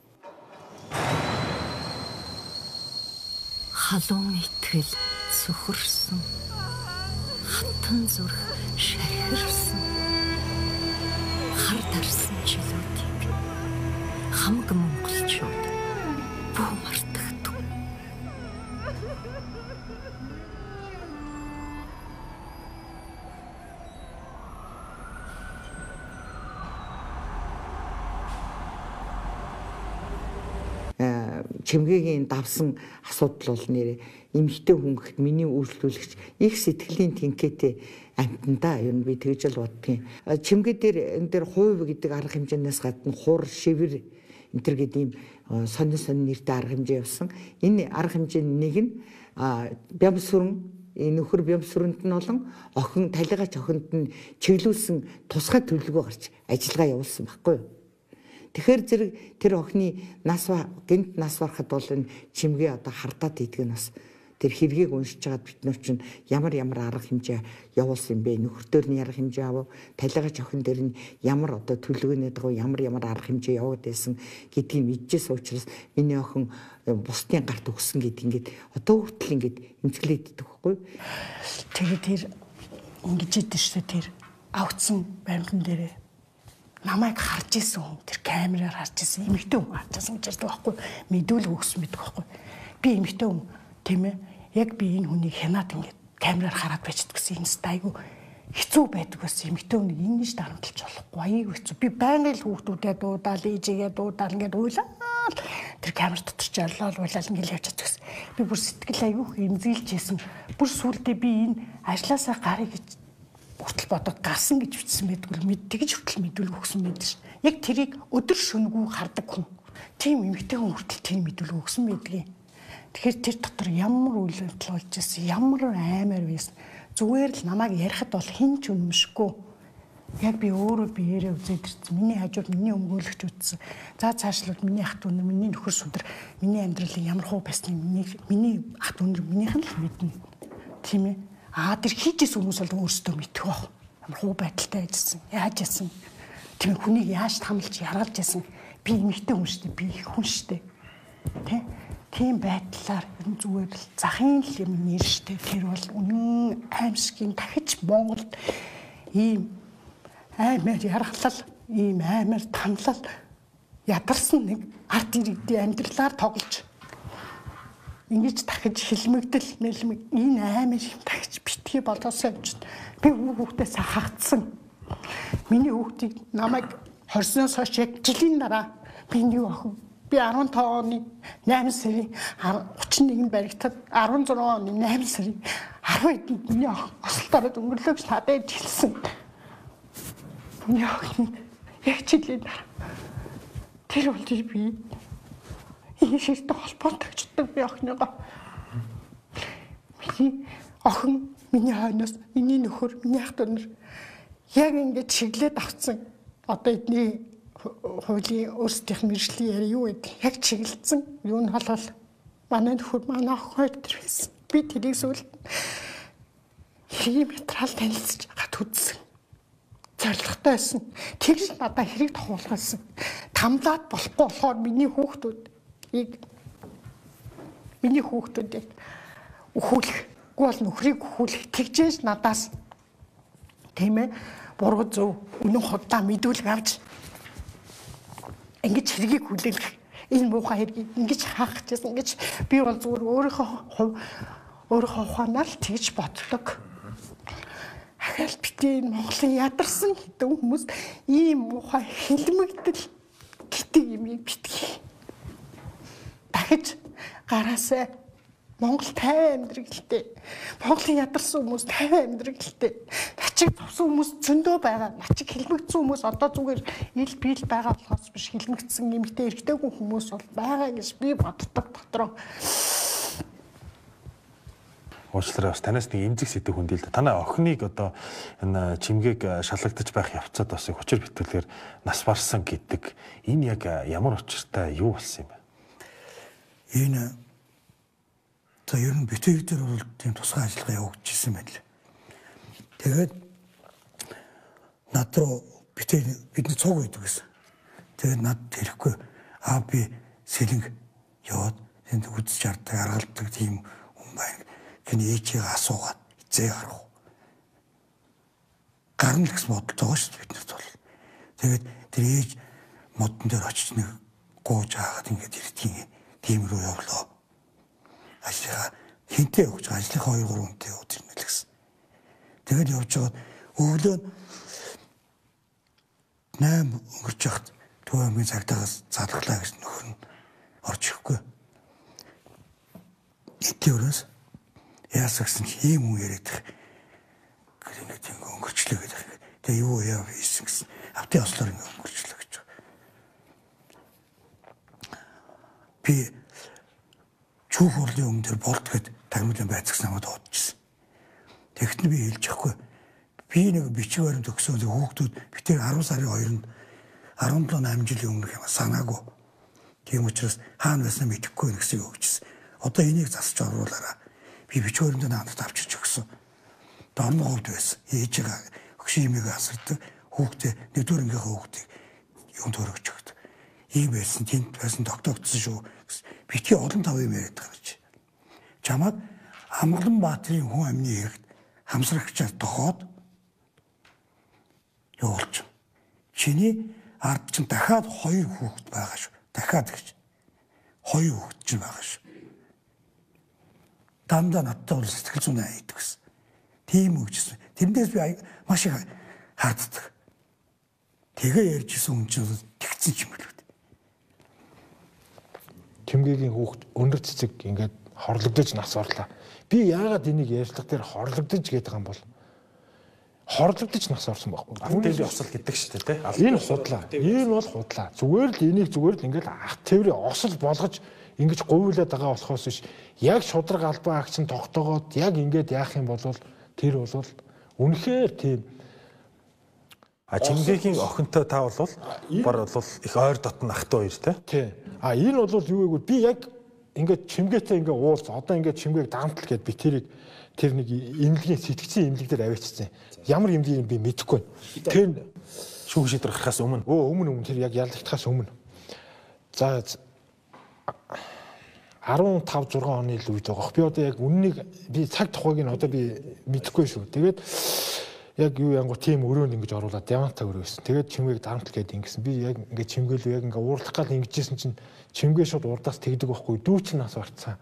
Халуун итгэл сөхөрсөн. Хатан зүрх шархирсан. Хар тарсан чөлөөтийг хамаг монголчууд бүү мартагдав. Чимгээгийн давсан асуудал бол нэр эмхтэй хүнгэгт миний үйлчлүүлэгч их сэтгэлийн тэнхээтэй амтандаа ер нь би тэгж л боддгийн. Чимгээ дээр энэ дээр хувь гэдэг арга хэмжээнээс гадна хур, шивэр энэ төр гэдэг ийм сонин сонин нэртэй арга хэмжээ явсан. Энэ арга хэмжээний нэг нь Бямсүрэн энэ нөхөр Бямсүрэнд нь болон охин талигач охинд нь чиглүүлсэн тусгай төлөвлөгөө гарч ажиллагаа явуулсан байхгүй юу? Тэгэхээр зэрэг тэр охины нас гэнт нас барахад бол энэ чимгээ одоо хардаад идэх нь бас тэр хэргийг уншиж чаад бид нар чинь ямар ямар арга хэмжээ явуулсан юм бэ? Нөхөртөр нь арга хэмжээ авав, талигач охин дээр нь ямар одоо төлөвлөгөөний дагуу ямар ямар арга хэмжээ явуулад байсан гэдгийг мэдчихсэн учраас миний охин бусдын гарт өгсөн гэдэг ингээд одоо хүртэл ингээд эмзэглээд идэх байхгүй. Тэгээд тэр ингэж идэв шүү тэр авцсан баримтан дээрээ намайг харж исэн хүн тэр камераар харж исэн эмэгтэй хүн харж исэн гэж ярьдаг байхгүй мэдүүлэг өгсөн мэддэг байхгүй би эмэгтэй хүн тийм ээ яг би энэ хүнийг хянаад ингээд камераар хараад байждаг гэсэн энэ стайгу хэцүү байдаг бас эмэгтэй хүнийг ингэж дарамтлаж болохгүй аяг хэцүү. Би байнга л хүүхдүүдэд дуудаал, ээжигээ дуудаал ингээд уйлаад тэр камер дотор ч орлол уйлал ингээд явж чаддаг. Би бүр сэтгэл аяг эмзэглэж ийсэн. Бүр сүулдэ би энэ ажилласаа гарыг гэж хүртэл бодоод гарсан гэж бичсэн байдаг л мэд тэгж хүртэл мэдүүлэг өгсөн байдаг ш. Яг тэрийг өдөр шөнөгүй хардаг хүн. Тийм эмэгтэй хүн хүртэл тийм мэдүүлэг өгсөн байдгийг. Тэгэхээр тэр дотор ямар үйл явдал болж ирсэн, ямар аймаар байсан. Зүгээр л намайг ярихад бол хэн ч үнэмшгүй. Яг би өөрөө биеэрээ үзээд ирсэн. Миний хажууд миний өмгөөлөгч үзсэн. За цаашлууд миний ах дүү нар, миний нөхөр сүдэр, миний амьдралын ямар хуу байсныг миний миний ах дүү нар минийх нь л мэднэ. Тийм ээ. Аа тэр хийжсэн хүмүүс бол өөрсдөө мэдэх баг. Ямар хуу байдалтай ажилласан, яаж яасан. Тийм хүнийг яаж хамлж яргалж яасан. Би эмэгтэй хүн шүү дээ. Би их хүн шүү дээ. Тэ? Тийм байдлаар энэ зүгээр л захын л юм нэр штэ. Тэр бол үнэн аимшигын дахиж Монголд ийм аймаар яргалал, ийм аймаар тамлал ядарсан нэг арт иргэдийн амьдралаар тоглож ингэж дахиж хилмигдэл мэлмиг энэ аймаар юм дахиж битгий болоосоо юм чинь би хүүхдээс хагцсан. Миний хүүхдийг намайг хорсноос хойш яг жилийн дараа миний охин би арван таван оны найман сарын гучин нэгнд баригдаад арван зургаан оны найман сарын арван хэдэнд миний охин осолтороод өнгөрлөө гэж надад хэлсэн. Миний охин яг жилийн дараа тэр бол би энэ ширтэ холбоотой очдог би охиныгоо. Миний охин миний хойноос миний нөхөр миний ах дүү нар яг ингэж чиглээд авцсан. Одоо эдний хуулийн өөрсдийнх нь мэржлийн яри юу гэдэг яг чиглэлцэн юу нь холол манай нөхөр манай охин хоёр тэр байсан. Би тэрийг сүүл хэрэг материал танилцж хат үзсэн. Зорилготой байсан. Тэгж надад хэрэг тохиолгосон. Тамлаад болохгүй болохоор миний хүүхдүүдийг миний хүүхдүүдийг өхүүлэх, үгүй бол нөхрийг өхүүлэх тэгжээж надаас тийм ээ буруу зөв үнэн худлаа мэдүүлэг авч ингэж хэргийг хүлээлгэх энэ муухай хэргийг ингэж хаах гэсэн ингэж би бол зүгээр өөрийнхөө өөрийнхөө ухаанаар л тэгж боддог. Ахаал битээ Монголын ядарсан хэдэн хүмүүс ийм муухай хилмигдэл гэтэг юмыг битгий. Дахиж гараасаа Монгол тайван амьдралтай. Монголын ядарсан хүмүүс тайван амьдралтай. Начиг товсон хүмүүс зөндөө байгаа. Начиг хилмигдсэн хүмүүс одоо зүгээр ил биел байгаа болохоос биш хилмигдсэн нэмэгтэй эрэгтэйгүй хүмүүс бол байгаа гэж би боддог дотроо. Уучлаарай бас танаас нэг эмзэг сэдв хүндээ л да. Танай охиныг одоо энэ чимгээг шалгагдаж байх явцад бас хүчээр битүүлгээр нас барсан гэдэг энэ яг ямар учиртай юу болсон юм бэ? Энэ за ер нь битүүг дээр бол тийм тусгай ажиллагаа явуулчихсан байна л. Тэгээд над руу битээ бидний цуг үйдэг гэсэн. Тэгээд над тэрхгүй аа би сэлэнг яваад энд үдс чардаг аргалдаг тийм хүн байна. Тэний ээжийг асуугаад эзээ гарах. Гарна л гэсэн бодолтой байгаа шүү дээ биднэрт бол. Тэгээд тэр ээж модон дээр очиж нэг гууж хаагаад ингээд ирдгийн тийм рүү явлаа. Ажлаа хинтээ өгч ажлынхаа хоёр гурван хүнтэй явж ирнэ л гэсэн. Тэгээд явж байгаад өглөө найм өнгөрч яхад төвөөмгийн цагтаагаас залглаа гэж нөхөр нь орж ирэхгүй. Эдгээрээс яасан чи ийм хүн яриад их. Гэвч нэг тийм өнгөрчлөө гэдэг. Тэгээ юу яав хийсэн гэсэн. Автын ослоор ингэ өнгөрчлөө гэж. Би чүүх хурлын өмнө дээр болдгод тагмилын байцагс намайг дуудчихсан. Тэгэхдээ би хэлж явахгүй. Би нэг бичиг баримт өгсөн хүүхдүүд битээр арван сарын хоёрнд арван долоо намын жилийн өмнөх юм санаагүй. Тийм учраас хаана байснаа мэдэхгүй нэгсийг өгчсэн. Одоо энийг засч оруулаарай. Би бичиг баримтаа надад авчирч өгсөн. Дорны хувьд байсан. Ээжийг өгшин юмыг асардаг. Хүүхдээ нэгдүгээр ангийнхаа хүүхдийг юм төрөгч өгдөг. Ийм байсан, тэнд байсан тогтоогдсон шүү. Битгий олон тав юм яриад байгаа гэж. Чамаг Амгалан Баатрын хүн амны хэрэгт хамсрагчаар тохоод явуулж. Чиний ард чинь дахиад хоёр хүүхэд байгаа шүү. Дахиад гэж. Хоёр хүүхэд чинь байгаа шүү. Дандаа надтай бол сэтгэл зүйн хайдаг гэсэн. Тийм үгжсэн. Тэрнээс би маш их хаарддаг. Тэгээ ярьжсэн хүн чинь тэгсэн юм билүү. Чимгээгийн хүүхд өндөр цэцэг ингээд хорлогдож нас орлоо. Би яагаад энийг ярьцлага дээр хорлогдож гэдэг юм бол хорлогдож нас орсон байхгүй. Түүний осол гэдэг шүү дээ, тий. Энэ худлаа. Энэ бол худлаа. Зүгээр л энийг зүгээр л ингээд ах тээврийн осол болгож ингэж говьлаад байгаа болохоос биш. Яг шудраг албан агч нь тогтоогоод яг ингээд яах юм бол тэр бол үнэхээр тийм А Чимгээгийн охинтой та бол бар бол их ойр дотн ахтай хоёр тий. Тий. А энэ бол юу гэвэл би яг ингээд Чимгээтэй ингээд уулз одоо ингээд Чимгээг даамтал гэд би тэрийг тэр нэг имлэгийн сэтгцийн имлэг дээр аваачсан. Ямар имлэг би мэдэхгүй. Тэр шүүх шийдвэр гарахаас өмнө. Өө өмнө өмнө тэр яг ялагдахаас өмнө. За15 6 оны л үед байгаа. Би одоо яг үннийг би цаг тухайг нь одоо би мэдэхгүй шүү. Тэгээд яг юу янгу тийм өрөөнд ингэж оруулаад Явантаа өрөөсөн. Тэгээд Чимгээг даамтал гэд ингэсэн. Би яг ингэ Чимгээл яг ингэ уурлах гал ингэжсэн чинь Чимгээ шууд урдаас тэгдэг байхгүй. Дүү чинь нас барцсан.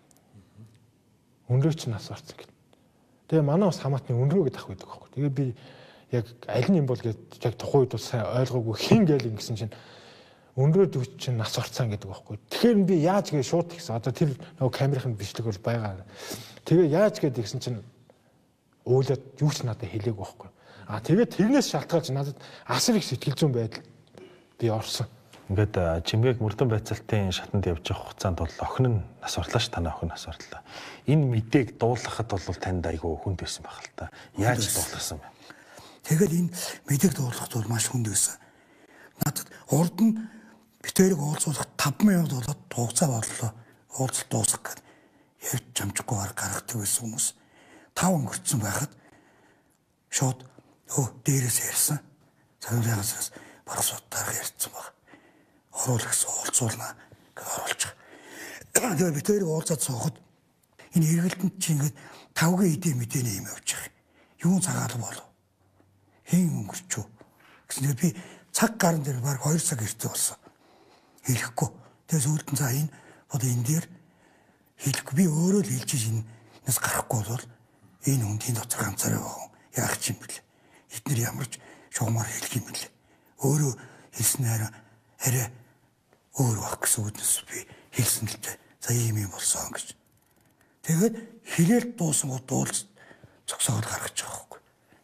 Өнрөө чинь нас барцсан гэд. Тэгээ манай бас хамаатны өнрөө гэд ах байдаг байхгүй. Тэгээд би яг аль нь юм бол гэд яг тухайн үед бас сайн ойлгоогүй хин гээл ингэсэн чинь өнрөө дүү чинь нас барцсан гэдэг байхгүй. Тэгэхээр би яаж гээ шууд тэгсэн. Одоо тэр нөгөө камерын бичлэг бол байгаа. Тэгээ яаж гээд тэгсэн чинь өөлөд юу ч надад хэлээгүй байхгүй. А тэгээд тэрнээс шалтгаалж надад асар их сэтгэл зүйн байдал би орсон. Ингээд Чимгээг мөрдөн байцаалтын шатанд явж байгаа хугацаанд бол охин нь нас орлоо ш танай охин нас орлоо. Энэ мэдээг дуулгахад бол танд айгүй хүнд байсан байх л та. Яаж дуулгасан бэ? Тэгэл энэ мэдээг дуулгахад бол маш хүнд байсан. Надад урд нь битэрийг уулзуулах таван минут болоод хугацаа боллоо. Уулзалт дуусах гэд явж чамжгүй гаргадаг байсан хүмүүс. Тав өнгөрцөн байхад шууд өө дээрээс ярьсан. Цагаагаас барах судаар ярьсан баг. Оруулахс уулзуулна гэж оруулж байгаа. Тэгээ бид хоёрыг уулзаад суухад энэ эргэлтэнд чи ингээд тавгийн идэ мэдээний юм явж байгаа. Юу цагаал болов? Хийн өнгөрч үү? Гэснээр би цаг гарн дээр баг хоёр цаг иртэ болсон. Хэлэхгүй. Тэгээ сүүлдэн за энэ одоо энэ дээр хэлэхгүй би өөрөө л хэлж ийн нас гарахгүй бол энэ хүндийн дотор ганцаараа байгаа. Яах ч юм бэл. Эднэр ямар ч шугамар хэлэх юм бэл. Өөрөө хэлснээр арай өөр баг гэсэн үгнээс би хэлсэн л дээ. За ийм юм болсон гэж. Тэгээд хэлэл дуусан гот уулз цогсоод гаргаж байгаа байхгүй.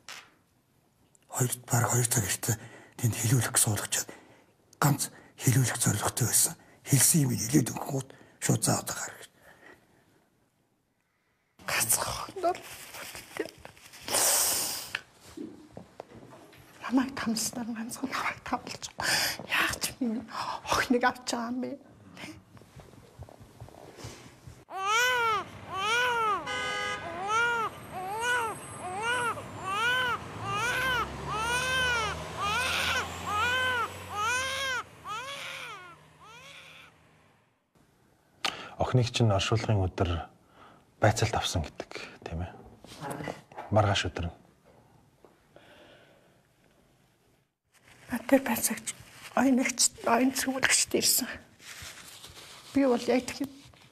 Хоёр баг хоёр цаг ихтэй тэнд хэлүүлэх гэсэн болгочоод ганц хэлүүлэх зорилготой байсан. Хэлсэн юм хэлээд өгөхөд шууд заа одоо гаргаж. Гацхондол намайг тамснаар ганцхан намайг тавлж яах ч юм охиныг авч байгаа юм бэ? Охиныг чинь оршуулгын өдөр байцаалт авсан гэдэг тийм ээ. Маргааш өдөр нь. Тэр байцаагч ойногч ойн цэвэрлэгчд ирсэн. Би бол яг тийм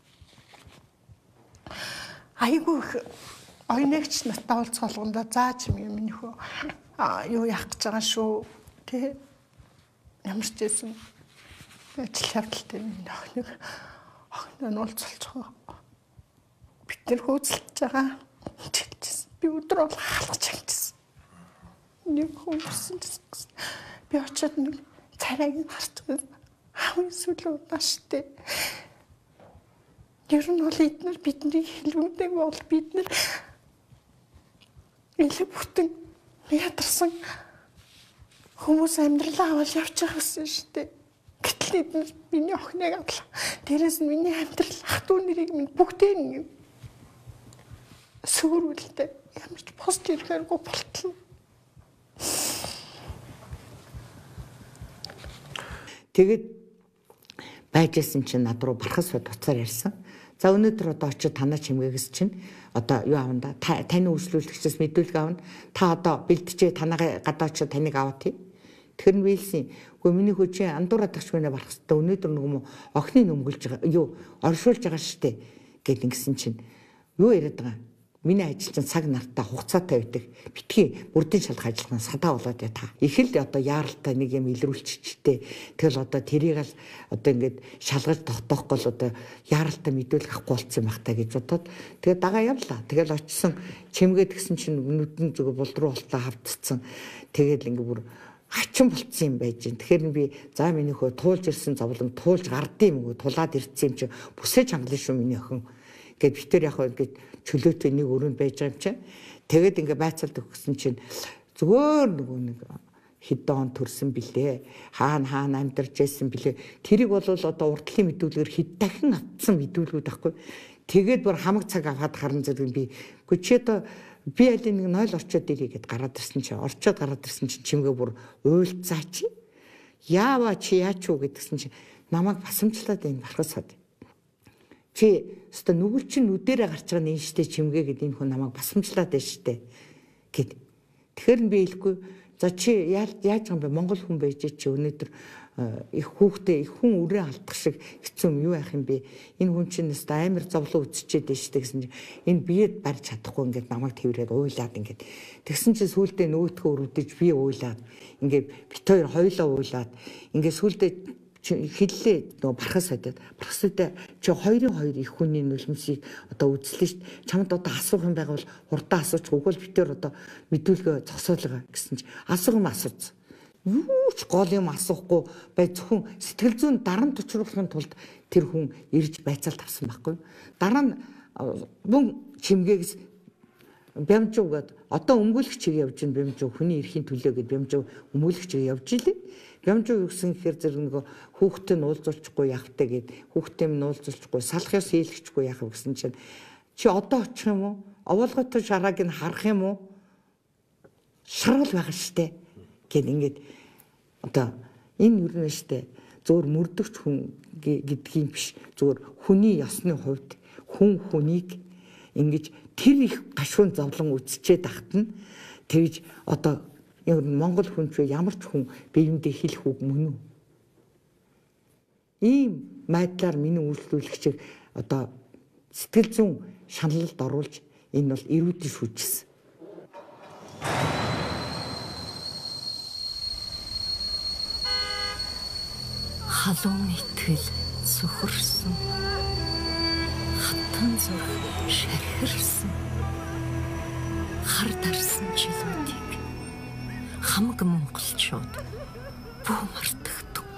айгүй ойногч натаа уулзгалганда зааж юм миний хөө а юу яах гэж байгаа шүү. Тэ ямар ч байсан ажил явдалтай миний охиныг охин нь уулзалж байгаа. Бид нэр хөөцөлж байгаа. Би өдөр бол хаалгаж ажилласан. Нэг хөөсөн гэсэн. Би очиод нэг царайг харчихсан. Хамгийн сүүл удааштай. Ер нь бол эдгээр бидний хэлбэрдэг бол бид нэр илүү бүтэн ядарсан хүмүүс амьдралаа аваад явж байгаа гэсэн шүү дээ. Гэтэл эдгээр миний охиныг авлаа. Дээрээс нь миний амьдрал ах дүү нэрийг минь бүгдээ нэг сүрүүлдэ. Ямар ч пост ирэхээргүй болтлоо. Тэгээд байжсэн чинь над руу бархас бод уцаар ярьсан. За өнөөдөр одоо очиж танаа Чимгээгс чинь одоо юу аавна да таны үйлчлүүлэгчээс мэдүүлэг аавна. Та одоо бэлтжээ танаа гадаа очиж таныг аваа тий. Тэр нь биелсэн. Гэхдээ миний хүчээ андуураад тагч мэнэ барах хэвээр өнөөдөр нэг юм охины нөмгөлж байгаа юу оршуулж байгаа штэ гэд ингэсэн чинь юу яриад байгаа. миний ажил чинь цаг нартаа хугацаатай байдаг. Битгий бүрдийн шалгах ажиллагаа садаа болоод бай та. Их л одоо яаралтай нэг юм илрүүлчихтэй. Тэгэл одоо тэрийг л одоо ингээд шалгаж тогтоохгүй л одоо яаралтай мэдүүлэх авахгүй болсон байх та гэж бодоод тэгээ дагаа явлаа. Тэгэл очсон чимгээд гисэн чинь нүдэн зүг болдруу болтоо хавдцсан. Тэгэл ингээд бүр хачин болцсон юм байж гэн. Тэгэхээр би за миний хөө туулж ирсэн зовлон туулж гардыг юм уу тулаад ирсэн юм чи бүсэж хангална шүү миний охин. Гэт битэр яг ингээд чөлөөтэй нэг өрөөнд байж байгаа юм чинь. Тэгээд ингээд байцаалт өгсөн чинь зүгээр нөгөө нэг хэдэн төрсөн билээ. Хаана хаана амьдарч байсан билээ. Тэрийг бол одоо урдлын мэдүүлгээр хэд дахин авцсан мэдүүлгүүд ахгүй. Тэгээд бүр хамаг цаг аваад харан зэрэг би үгүй чи одоо би алин нэг нойл орчоод ирээ гэд гараад ирсэн чинь орчоод гараад ирсэн чинь чимгээ бүр уйлцаа чи. Яава чи яач уу гэдгсэн чинь намайг басамжлаад энэ бархасаад. Чи өстө нүгэл чинь нүдэрээ гарч байгаа нэг штэ чимгээ гэдэг энэ хүн намайг басамжлаад байна штэ гэд. Тэгэхээр би хэлэхгүй за чи яаж яаж байгаа юм бэ Монгол хүн байж чи өнөөдөр их хүүхдээ их хүн үрээ алдах шиг хэцүү юм юу яах юм бэ энэ хүн чинь өстө амар зовлон үтчихэд байна штэ гэсэн чинь энэ биед барьж чадахгүй ингээд намайг тэрээд уйлаад ингээд тэгсэн чинь сүулдэ нөгөөтгөө өрөвдөж би уйлаад ингээд бит хоёр хоёлоо уйлаад ингээд сүулдэ хиллээ нөгөө бархас хадаад бархастай чи хоёрын хоёр их хүний нулимсыг одоо үзлээ шүү дээ. Чамд одоо асуух юм байвал хурдан асууч өгөөл битээр одоо мэдүүлгээ зогсоолгаа гэсэн чи асуух юм асууц. Юу ч гол юм асуухгүй бай зөвхөн сэтгэл зүйн дарамт учруулахын тулд тэр хүн ирж байцаалт авсан байхгүй. Дараа нь мөн чимгээгс бямжуугаад одоо өмгөөлөх чиг явж ин бямжуу хүний эрхийн төлөө гэд бямжуу өмгөөлөх чиг явж илээ. Бямжуу юусэн гэхээр зэрэг нөгөө хүүхдээ нуулзуулчихгүй яах вэ гэд хүүхдээ минь нуулзуулчихгүй салах ёс хийлгэчихгүй яах вэ гэсэн чинь чи одоо очих юм уу? Овоолготой шарааг нь харах юм уу? Шаргал байгаа штэ гэд ингээд одоо энэ юу нэ штэ зөвөр мөрдөгч хүн гэдгийг биш зөвөр хүний ёсны хувьд хүн хүнийг ингэж тэр их гашуун зовлон үзчихэд тахтана тэгж одоо Монгол хүн ч ямар ч хүн биеиндээ хэлэх үг мөн үү? Ийм майдлаар миний үйлчлүүлэгчийг одоо сэтгэл зүйн шаналлалд оруулж энэ бол эрүүдэн шүжсэн. Халуун итгэл сөхөрсөн. Хатан зүрх шархирсан. Хар дарсан жилүүдийг хамаг монголчууд бүү мартагдаг.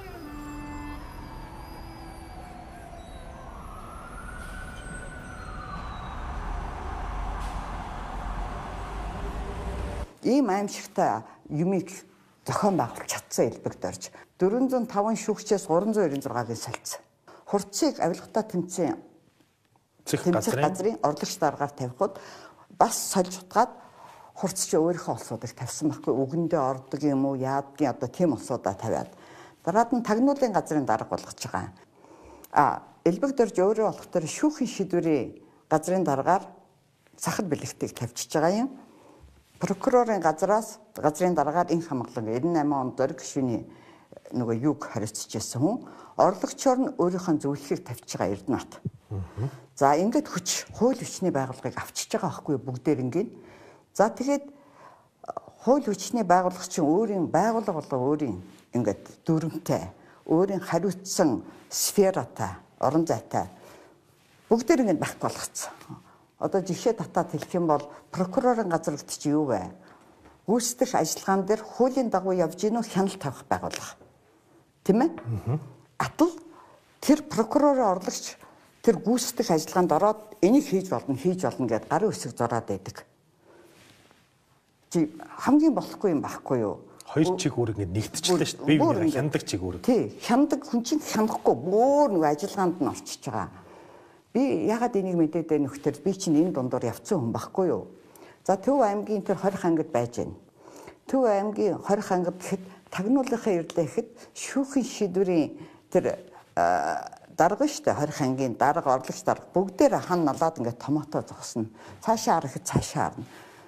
Ийм аимшигтай юмыг зохион байгуулж чадсан элбэг дорж дөрвөн зуун таван шүүгчээс гурван зуун эрдэнэ зургааг салцсан. Хурцыг авилгатай тэмцээн тэмцэх газрын орлогч даргаар тавихад бас сольж утгаад хурц чи өөрийнхөө улсуудыг тавьсан байхгүй үгэндээ ордог юм уу яадгийн одоо тийм улсуудаа тавиад дараад нь тагнуулын газрын дарга болгож байгаа. А элбэг дорж өөрөө болох төр шүүхийн шийдвэрийн газрын даргаар сахад бэлэгтийг тавьчихж байгаа юм. Прокурорын газраас газрын дараагаар ин хамглан эрдэнэ намын ондор гишүүний нөгөө юг хариуцж байсан хүн орлогчоор нь өөрийнхөө зөвлөхийг тавьж байгаа Эрдэнэт. За ингээд хүч хууль хүчний байгууллагыг авчиж байгаа байхгүй бүгдээр ингээд. За тэгээд хууль хүчний байгууллага чинь өөрийн байгууллага болго өөрийн ингээд дүрмтэй, өөрийн хариуцсан сфератай, орон зайтай бүгдээр ингээд байхгүй болгоцсон. Одоо жишээ татаад хэлэх юм бол прокурорын газрт чи юу вэ? Гүйцэтгэх ажиллагаан дээр хуулийн дагуу явж гинүү хяналт тавих байгууллага. Тийм ээ? Атал тэр прокурорын орлогч тэр гүйцэтгэх ажиллагаанд ороод энийг хийж болно, хийж болно гэдээ гарын үсэг зураад байдаг. Чи хамгийн болохгүй юм байхгүй юу? Хоёр чиг үүрэг ингэ нэгтчихлээ шүү дээ. Би би хяндаг чиг үүрэг. Тий, хяндаг хүн чинь хянахгүй бүр нэг ажиллагаанд нь орчиж байгаа. Би ягаад энийг мэдээд байх нөхдөр би чинь энэ дундуур явцсан хүн байхгүй юу? За Төв аймгийн тэр хорих ангид байж байна. Төв аймгийн хорих ангид гэхэд тагнуулынхаа ирлээ гэхэд шүүхийн шийдвэрийн тэр дарга штэ хорих ангийн дарга орлогч дарга бүгдээр хан налаад ингээд томото зогсно. Цаашаа харахад цаашаа харна.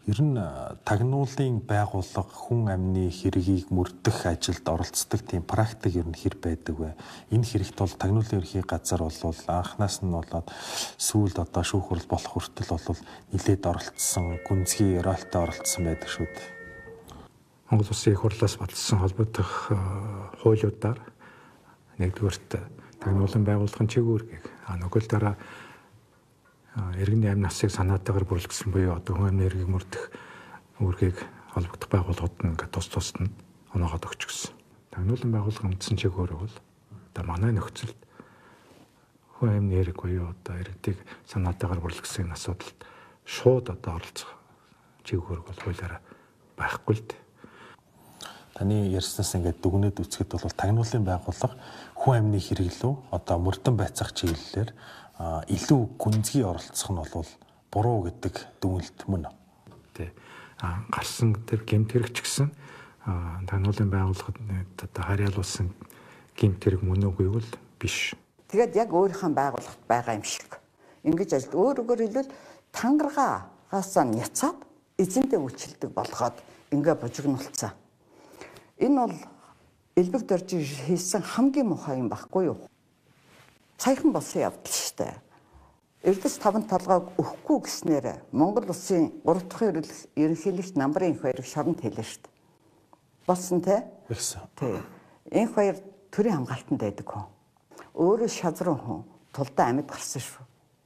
Ер нь тагнуулын байгууллага хүн амны хэргийг мөрдөх ажилд оролцдог тийм практик ер нь хэр байдаг вэ? Энэ хэрэгт бол тагнуулын ерхий газар бол анхнаас нь болоод сүүлд одоо шүүх хурал болох хүртэл бол нилээд оролцсон, гүнзгий ролтой оролцсон байдаг шүү дээ. Монгол Улсын их хурлаас баталсан холбогдох хуулиудаар нэгдүгээрт тагнуулын байгууллагын чиглэлийг а нөгөө талаараа иргэний амь насыг санаатаагаар бүрэлдэхсэн буюу одоо хүн амны хэргийг мөрдөх үүргийг холбогдох байгууллагууд нь ингээд тус тусад нь оноогоод өгч гисэн. Тагнуулын байгууллагын үндсэн чиглэл бол одоо манай нөхцөлд хүн амны хэрэг буюу одоо иргэдийг санаатаагаар бүрэлдэхсэн асуудалд шууд одоо оролцох чиглэл бол хуулиараа байхгүй л дээ. Таны ярьснаас ингээд дүгнээд үзэхэд бол тагнуулын байгууллага хүн амны хэрэг лөө одоо мөрдөн байцаах чиглэлээр илүү гүнзгий оролцох нь бол буруу гэдэг дүгнэлт мөн үү? Тий. А гарсан тэр гэмт хэрэг ч гэсэн тагнуулын байгууллагад одоо харьяалуулсан гэмт хэрэг мөн үгүй бол биш. Тэгээд яг өөрийнхөө байгууллагт байгаа юм шиг. Ингэж ажил өөрөөр хэлбэл тангарагаас няцаад эзэнтэй үйлчлдэг болгоод ингээ бужигнуулсан. Энэ бол элбэг дорж хийсэн хамгийн муухай юм баггүй юу? Саяхан болсон явдал шүү дээ. Эрдэс таван толгойг өгөхгүй гэснээр Монгол Улсын гурав дахь ерөнхийлөгч Намбарын их баярыг шоронд хэлээ шүү дээ. Болсон те? Ирсэн. Тий. Инх баяр төрийн хамгаалтанд байдаг хүн. Өөрөө шазрын хүн. Тулдаа амьд гарсан шүү.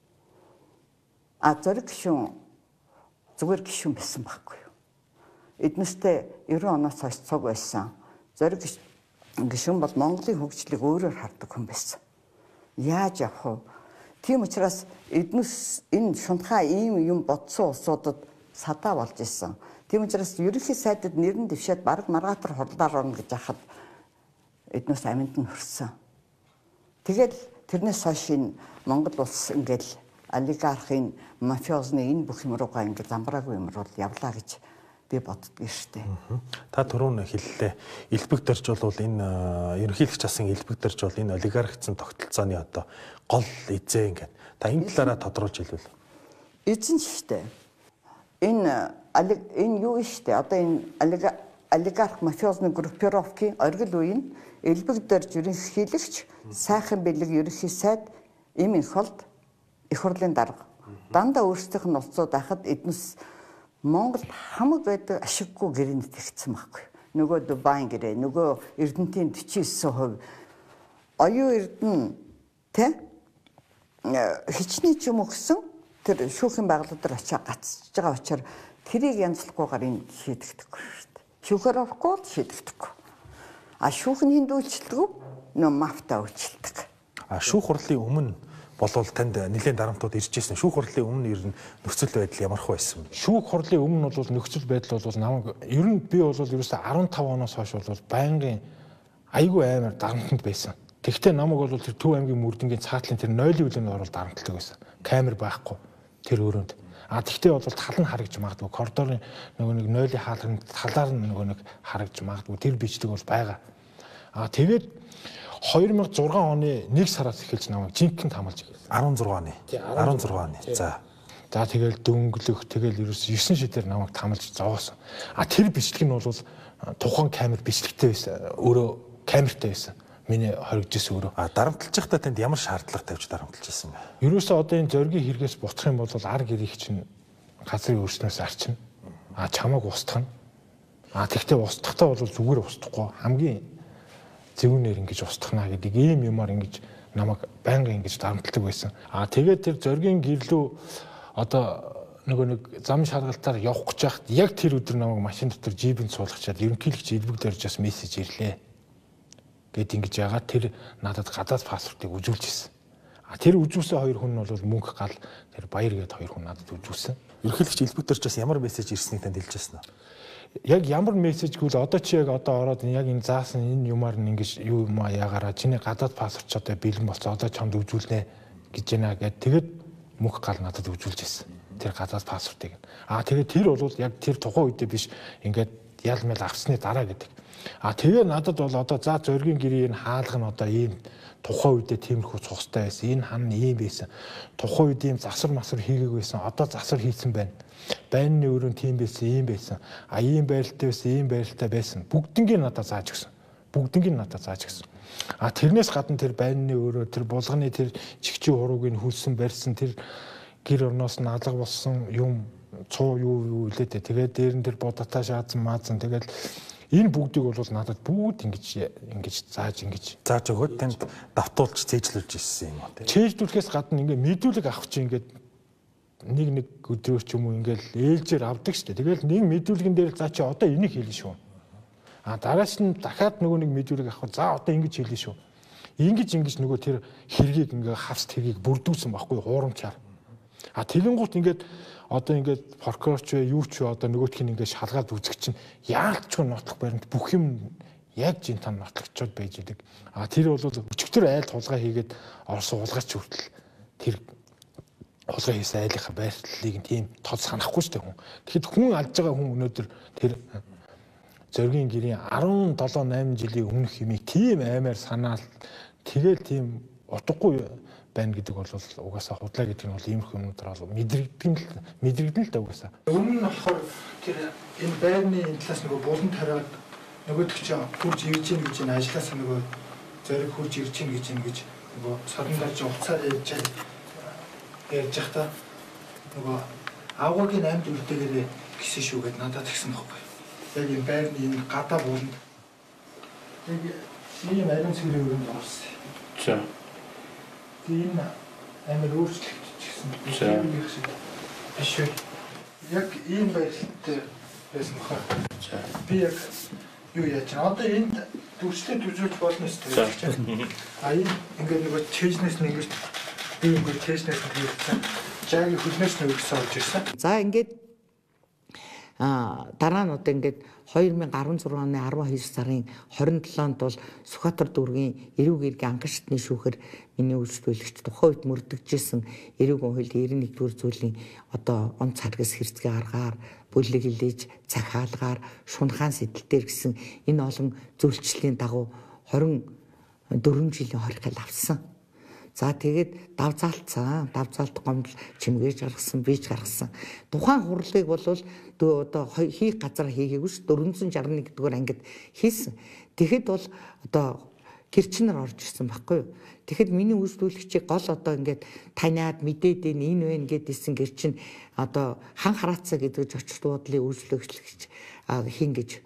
А зориг гишүүн зүгээр гишүүн байсан байхгүй юу? Эднэстэй ерөн оноос хойш цуг байсан. Зориг гишүүн бол Монголын хөгжлийг өөрөөр хардаг хүн байсан. Яаж явах вэ? Тийм учраас эднэс энэ шунтхаа ийм юм бодсон улсуудад садаа болж исэн. Тийм учраас ерөнхий сайдад нэрэн дэвшээд баг маргаатар хурлаар орно гэж яхад эднэс аминд нь хүрсэн. Тэгэл тэрнээс хойш энэ Монгол улс ингээл олигархын мафиозны энэ бүх юм руугаа ингээд замбраагүй юм руу явлаа гэж би боддгоо шүү дээ. Та түрүүн хэллээ. Элбэг дорж бол энэ ерөнхийлөгч асан элбэг дорж бол энэ олигархцсан тогтолцооны одоо гол эзээ ингээд. Та энэ талаараа тодруулж хэлвэл. Эзэн шүү дээ. Энэ энэ юу шүү дээ. Одоо энэ олигарх мафиозны группировкийн оргил үеийн элбэг дорж ерөнхийлөгч сайхан бэлэг ерөнхий сайд им их холд их хурлын дарга. Дандаа өөрсдийнх нь улсууд байхад эднэс Монголд хамаг байдаг ашиггүй гэрээнд тэгсэн байхгүй. Нөгөө Дубайн гэрээ, нөгөө Эрдэнтийн forty-nine percent оюун эрдэнэ тэ хичнээн ч юм өгсөн тэр шүүхийн байгууллагууд очиж гацж байгаа учраас тэрийг янзлахгүйгээр энэ шийдэгдэхгүй шүү дээ. Шүүхээр орохгүй л шийдэгдэхгүй. А шүүх нь хүнд үйлчлдэг нөө мафта үйлчлдэг. А шүүх хурлын өмнө болвол танд нэлээд дарамтууд ирж ирсэн. Шүүх хурлын өмнө ер нь нөхцөл байдал ямарх байсан бэ? Шүүх хурлын өмнө бол нөхцөл байдал бол намайг ер нь би бол ерөөсө fifteen оноос хойш бол байнгын айгүй амар дарамтанд байсан. Тэгвэл намайг бол тэр Төв аймгийн Мөрдөнгийн цаатлын тэр нойлын үлээнд орол дарамтлагдаг байсан. Камер байхгүй тэр өрөөнд. А тэгвэл бол тал нь харагдж магадгүй. Коридорын нөгөө нэг нойлын хаалганд талаар нь нөгөө нэг харагдж магадгүй. Тэр бичдэг бол байгаа. А тэгээд two thousand six оны нэг сараас эхэлж намайг жинхэнэ хамалж ирсэн. sixteen оны. sixteen оны. За. За тэгэл дөнгөлөх тэгэл ерөөс nine шидээр намайг тамалж зовоосон. А тэр бичлэг нь бол тухайн камер бичлэгтэй байсан. Өөрөө камертай байсан. Миний хоригдсон өөрөө. А дарамтлж байхдаа танд ямар шаардлага тавьж дарамтлж байсан бэ? Ерөөсөө одоо энэ зоригийн хэрэгээс буцах юм бол ар гэрийг чинь газрын өөрснөөс арчна. А чамааг устгах нь. А тэгтээ устгахдаа бол зүгээр устгахгүй. Хамгийн зөвнөр ингэж устгахна гэдэг ийм юмар ингэж намайг байнга ингэж дарамтлагдаг байсан. А тэгээд тэр зоригийн гэрлүү одоо нөгөө нэг зам шалгалтаар явах гэж байхад яг тэр өдөр намайг машин дотор жибэнд суулгачаад ерөнхийлөгч элбэг дөржээс мессеж ирлээ. Гэт ингэж яагаад тэр надад гадаад паспортыг үзүүлж ирсэн. А тэр үзүүлсэн хоёр хүн нь бол мөнгө гал тэр баяр гээд хоёр хүн надад үзүүлсэн. Ерөнхийлөгч элбэг дөржээс ямар мессеж ирснийг танд хэлж байсан нь? Яг ямар мессежгүй л одоо чи яг одоо ороод яг энэ заасан энэ юмар нь ингэж юу юм а ягаараа чиний гадаад паспорт ч одоо бэлэн болсон одоо чамд үзүүлнэ гэж байна гэд тэгээд мөнх гал надад үзүүлж ирсэн. Тэр гадаад паспортыг. Аа тэгээд тэр бол яг тэр тухайн үедээ биш ингээд ялмал авсны дараа гэдэг. А тэгээ надад бол одоо за зоригийн гэрийн хаалга нь одоо ийм тухайн үедээ тиймэрхүү цустай байсан. Энэ хан ийм байсан. Тухайн үед ийм засвар масвар хийгээгүй байсан. Одоо засвар хийсэн байна. Байрны өрөө тийм байсан, ийм байсан. А ийм байралтай байсан, ийм байралтай байсан. Бүгднийг надад зааж өгсөн. Бүгднийг надад зааж өгсөн. А тэрнээс гадна тэр байрны өрөө, тэр булганы тэр чигчийн хурууг нь хүлсэн барьсан, тэр гэр орноос нь алга болсон юм цуу юу юу үлээдэ. Тэгээд дээр нь тэр бодотаа шаазсан маазсан. Тэгээд энэ бүгдийг бол надад бүгд ингэж ингэж зааж ингэж зааж өгөөд танд давтуулж цээжлүүлж ирсэн юм уу тийм. Цээжлүүлэхээс гадна ингээ мэдүүлэг авах чинь ингээд нэг нэг өдрөөр ч юм уу ингээл ээлжээр авдаг шүү дээ. Тэгэл нэг мэдүүлгэн дээр за чи одоо энийг хэлнэ шүү. А дараас нь дахиад нөгөө нэг мэдүүлэг авах за одоо ингэж хэлнэ шүү. Ингэж ингэж нөгөө тэр хэргийг ингээ хавс тэргийг бүрдүүлсэн байхгүй хуурамчаар. А тэгэнгუთ ингээд одоо ингээд прокурорч вэ юу ч вэ одоо нөгөөх нь ингээд шалгаад үзэх чинь яалтчгүй нотлох баримт бүх юм яг жинтан нотлогчод байж идэг. А тэр бол өчигдөр айл тулгаа хийгээд орос уулгаач хүртэл тэр уулгаа хийсэн айлынхаа байрлалыг тийм тод санахгүй шүү дээ хүн. Тэгэхэд хүн алж байгаа хүн өнөөдөр тэр зоригийн гэрийн арван долоо найман жилийн өмнөх юмыг тийм аймаар санаал тэгэл тийм утгагүй байна гэдэг бол угаасаа худлаа гэдэг нь бол иймэрхүү юмнуудаар бол мэдрэгдэн л мэдрэгдэн л да угаасаа. Өмнө нь болохоор тэр энэ байрны энэ талаас нөгөө булан тариад нөгөөдөг чинь хурж ирж ийн гэж энэ ажилласаа нөгөө зориг хурж ирж ийн гэж ингэж нөгөө садан дарж уцаар ярьж ярьж захта нөгөө авгагийн амьд үрдэгээрээ гисэн шүү гэд надад тэгсэн байхгүй. Яг энэ байрны энэ гадаа буланд яг ийм ариун цэврийн өрөөнд орсон. За. Тийм амар өөрчлөгдчихсэн. Биш үү? Яг ийм байралтай байсан баха. Би яг юу яаж чана одоо энд дүрслэлт үзүүлж болно шүү дээ. А энэ ингээд нөгөө чэйжнээс нь ингэж би ингээд чэйжнээс нь хийсэн. Жаагийн хөлнөөс нь өгсөн орж ирсэн. За ингээд а дараа нь одоо ингээд две тысячи десять оны twelve сарын twenty-sevenнд бол Сүхбаатар дүүргийн эрүүг иргэн анган шатны шүүхээр миний үйлчлүүлэгч тухайн үед мөрдөгжсэн эрүүг хууль ninety-one дугаар зүйлийн одоо он царгас хэрцгий аргаар бүлэг хилээж захиалгаар шунхаан сэдэлтээр гэсэн энэ олон зөвлөлтийн дагуу twenty-four жилийн хоригдол авсан. За тэгээд давзаалцсан, давзаалт гомдол чимгээж гаргасан, бийж гаргасан. Тухайн хурлыг бол одоо хийх газар хийгээгүй ш four sixty-one дугаар ангид хийсэн. Тэгэхэд бол одоо гэрчнэр орж ирсэн байхгүй юу? Тэгэхэд миний үйлчлүүлэгчийг гол одоо ингээд таниад мэдээд энэ вэ гэдээсэн гэрчин одоо хан хараацаа гэдэг зочд буудлын үйлчлүүлэгч хин гэж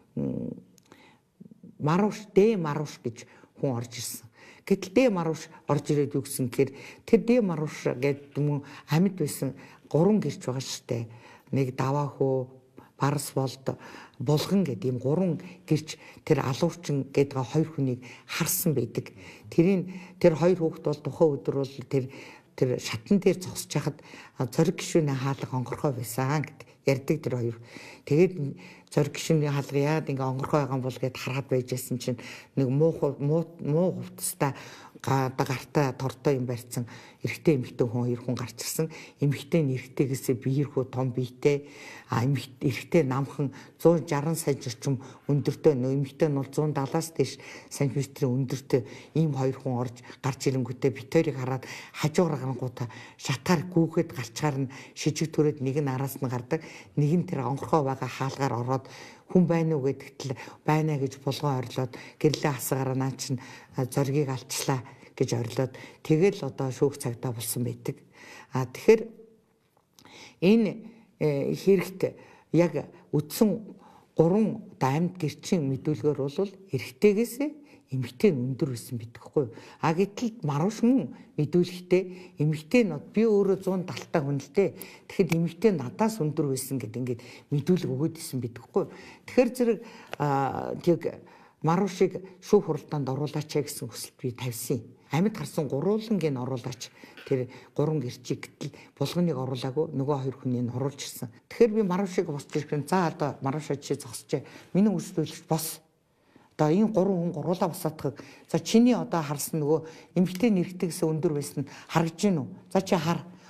Маруш Дэ Маруш гэж хүн орж ирсэн. Гэтэл Дэ Маруш орж ирээд юу гэсэн гэхээр тэр Дэ Маруш гэдэг юм амьд байсан гурван гэрч байгаа штэ. Нэг Даваахуу, Барс болд, Булган гэдэг ийм гурван гэрч тэр алуурчин гэдэг хоёр хүнийг харсан байдаг. Тэрийн тэр хоёр хүүхэд бол тухайн өдөр бол тэр тэр шатан дээр зогсож хахад зориг гишүүний хаалга онгорхой байсан гэдэг ярьдаг тэр хоёр. Тэгээд зориг гишүүний хаалга яад ингээ онгорхой байгаа юм бол гэд хараад байжсэн чинь нэг муу муу хувцастай гартаа тортой юм барьсан эрэгтэй эмэгтэй хүн хоёр хүн гарч ирсэн. Эмэгтэй нь эрэгтэйгээсээ биерхүү том биетэй, а эрэгтэй намхан one sixty сая орчим өндөртэй, эмэгтэй нь бол one seventy-аас дээш сантиметрийн өндөртэй ийм хоёр хүн орж гарч ирэнгүүтээ бит хоёрыг хараад хажуугаар гарангуудаа шатаар гүүхэд гарчгаар нь шижиг төрөөд нэг нь араас нь гардаг, нэг нь тэр онгорхой байгаа хаалгаар ороод хүн байна уу гэдэгтэл байна гэж булган орилоод гэрлээ хасгаараа наа чин зоригийг алчлаа гэж орилоод тэгэл одоо шүүх цагтаа болсон байдаг. А тэгэхээр энэ хэрэгт яг үдсэн гурван амьд гэрчин мэдүүлгээр бол эрэгтэйгээс эмэгтэй нь өндөр байсан бидэгхгүй. А гэтэл Маруш мөн мэдүүлэхдээ эмэгтэй нь би өөрөө one seventy талтай хүн л дээ. Тэгэхэд эмэгтэй надаас өндөр байсан гэдэг ингээд мэдүүлэг өгөөд исэн бидэгхгүй. Тэгэхээр зэрэг тэг Марушийг шүүх хуралдаанд оруулаач гэсэн хүсэлт би тавьсан. Амьд гарсан гурвуулангийн оруулаач тэр гурван гэрчиг гэтэл булганыг оруулаагүй нөгөө хоёр хүнийг оруулж ирсэн. Тэгэхээр би Марушийг босч ирэх нь за одоо Марушаа чи зогсчээ. Миний үйлчлүүлэгч бос. Одоо энэ гурван хүн гуруулаа босаадахыг за чиний одоо харсан нөгөө эмэгтэй нэрхтэгээс өндөр байсан харагдаж гин үү? За чи хар.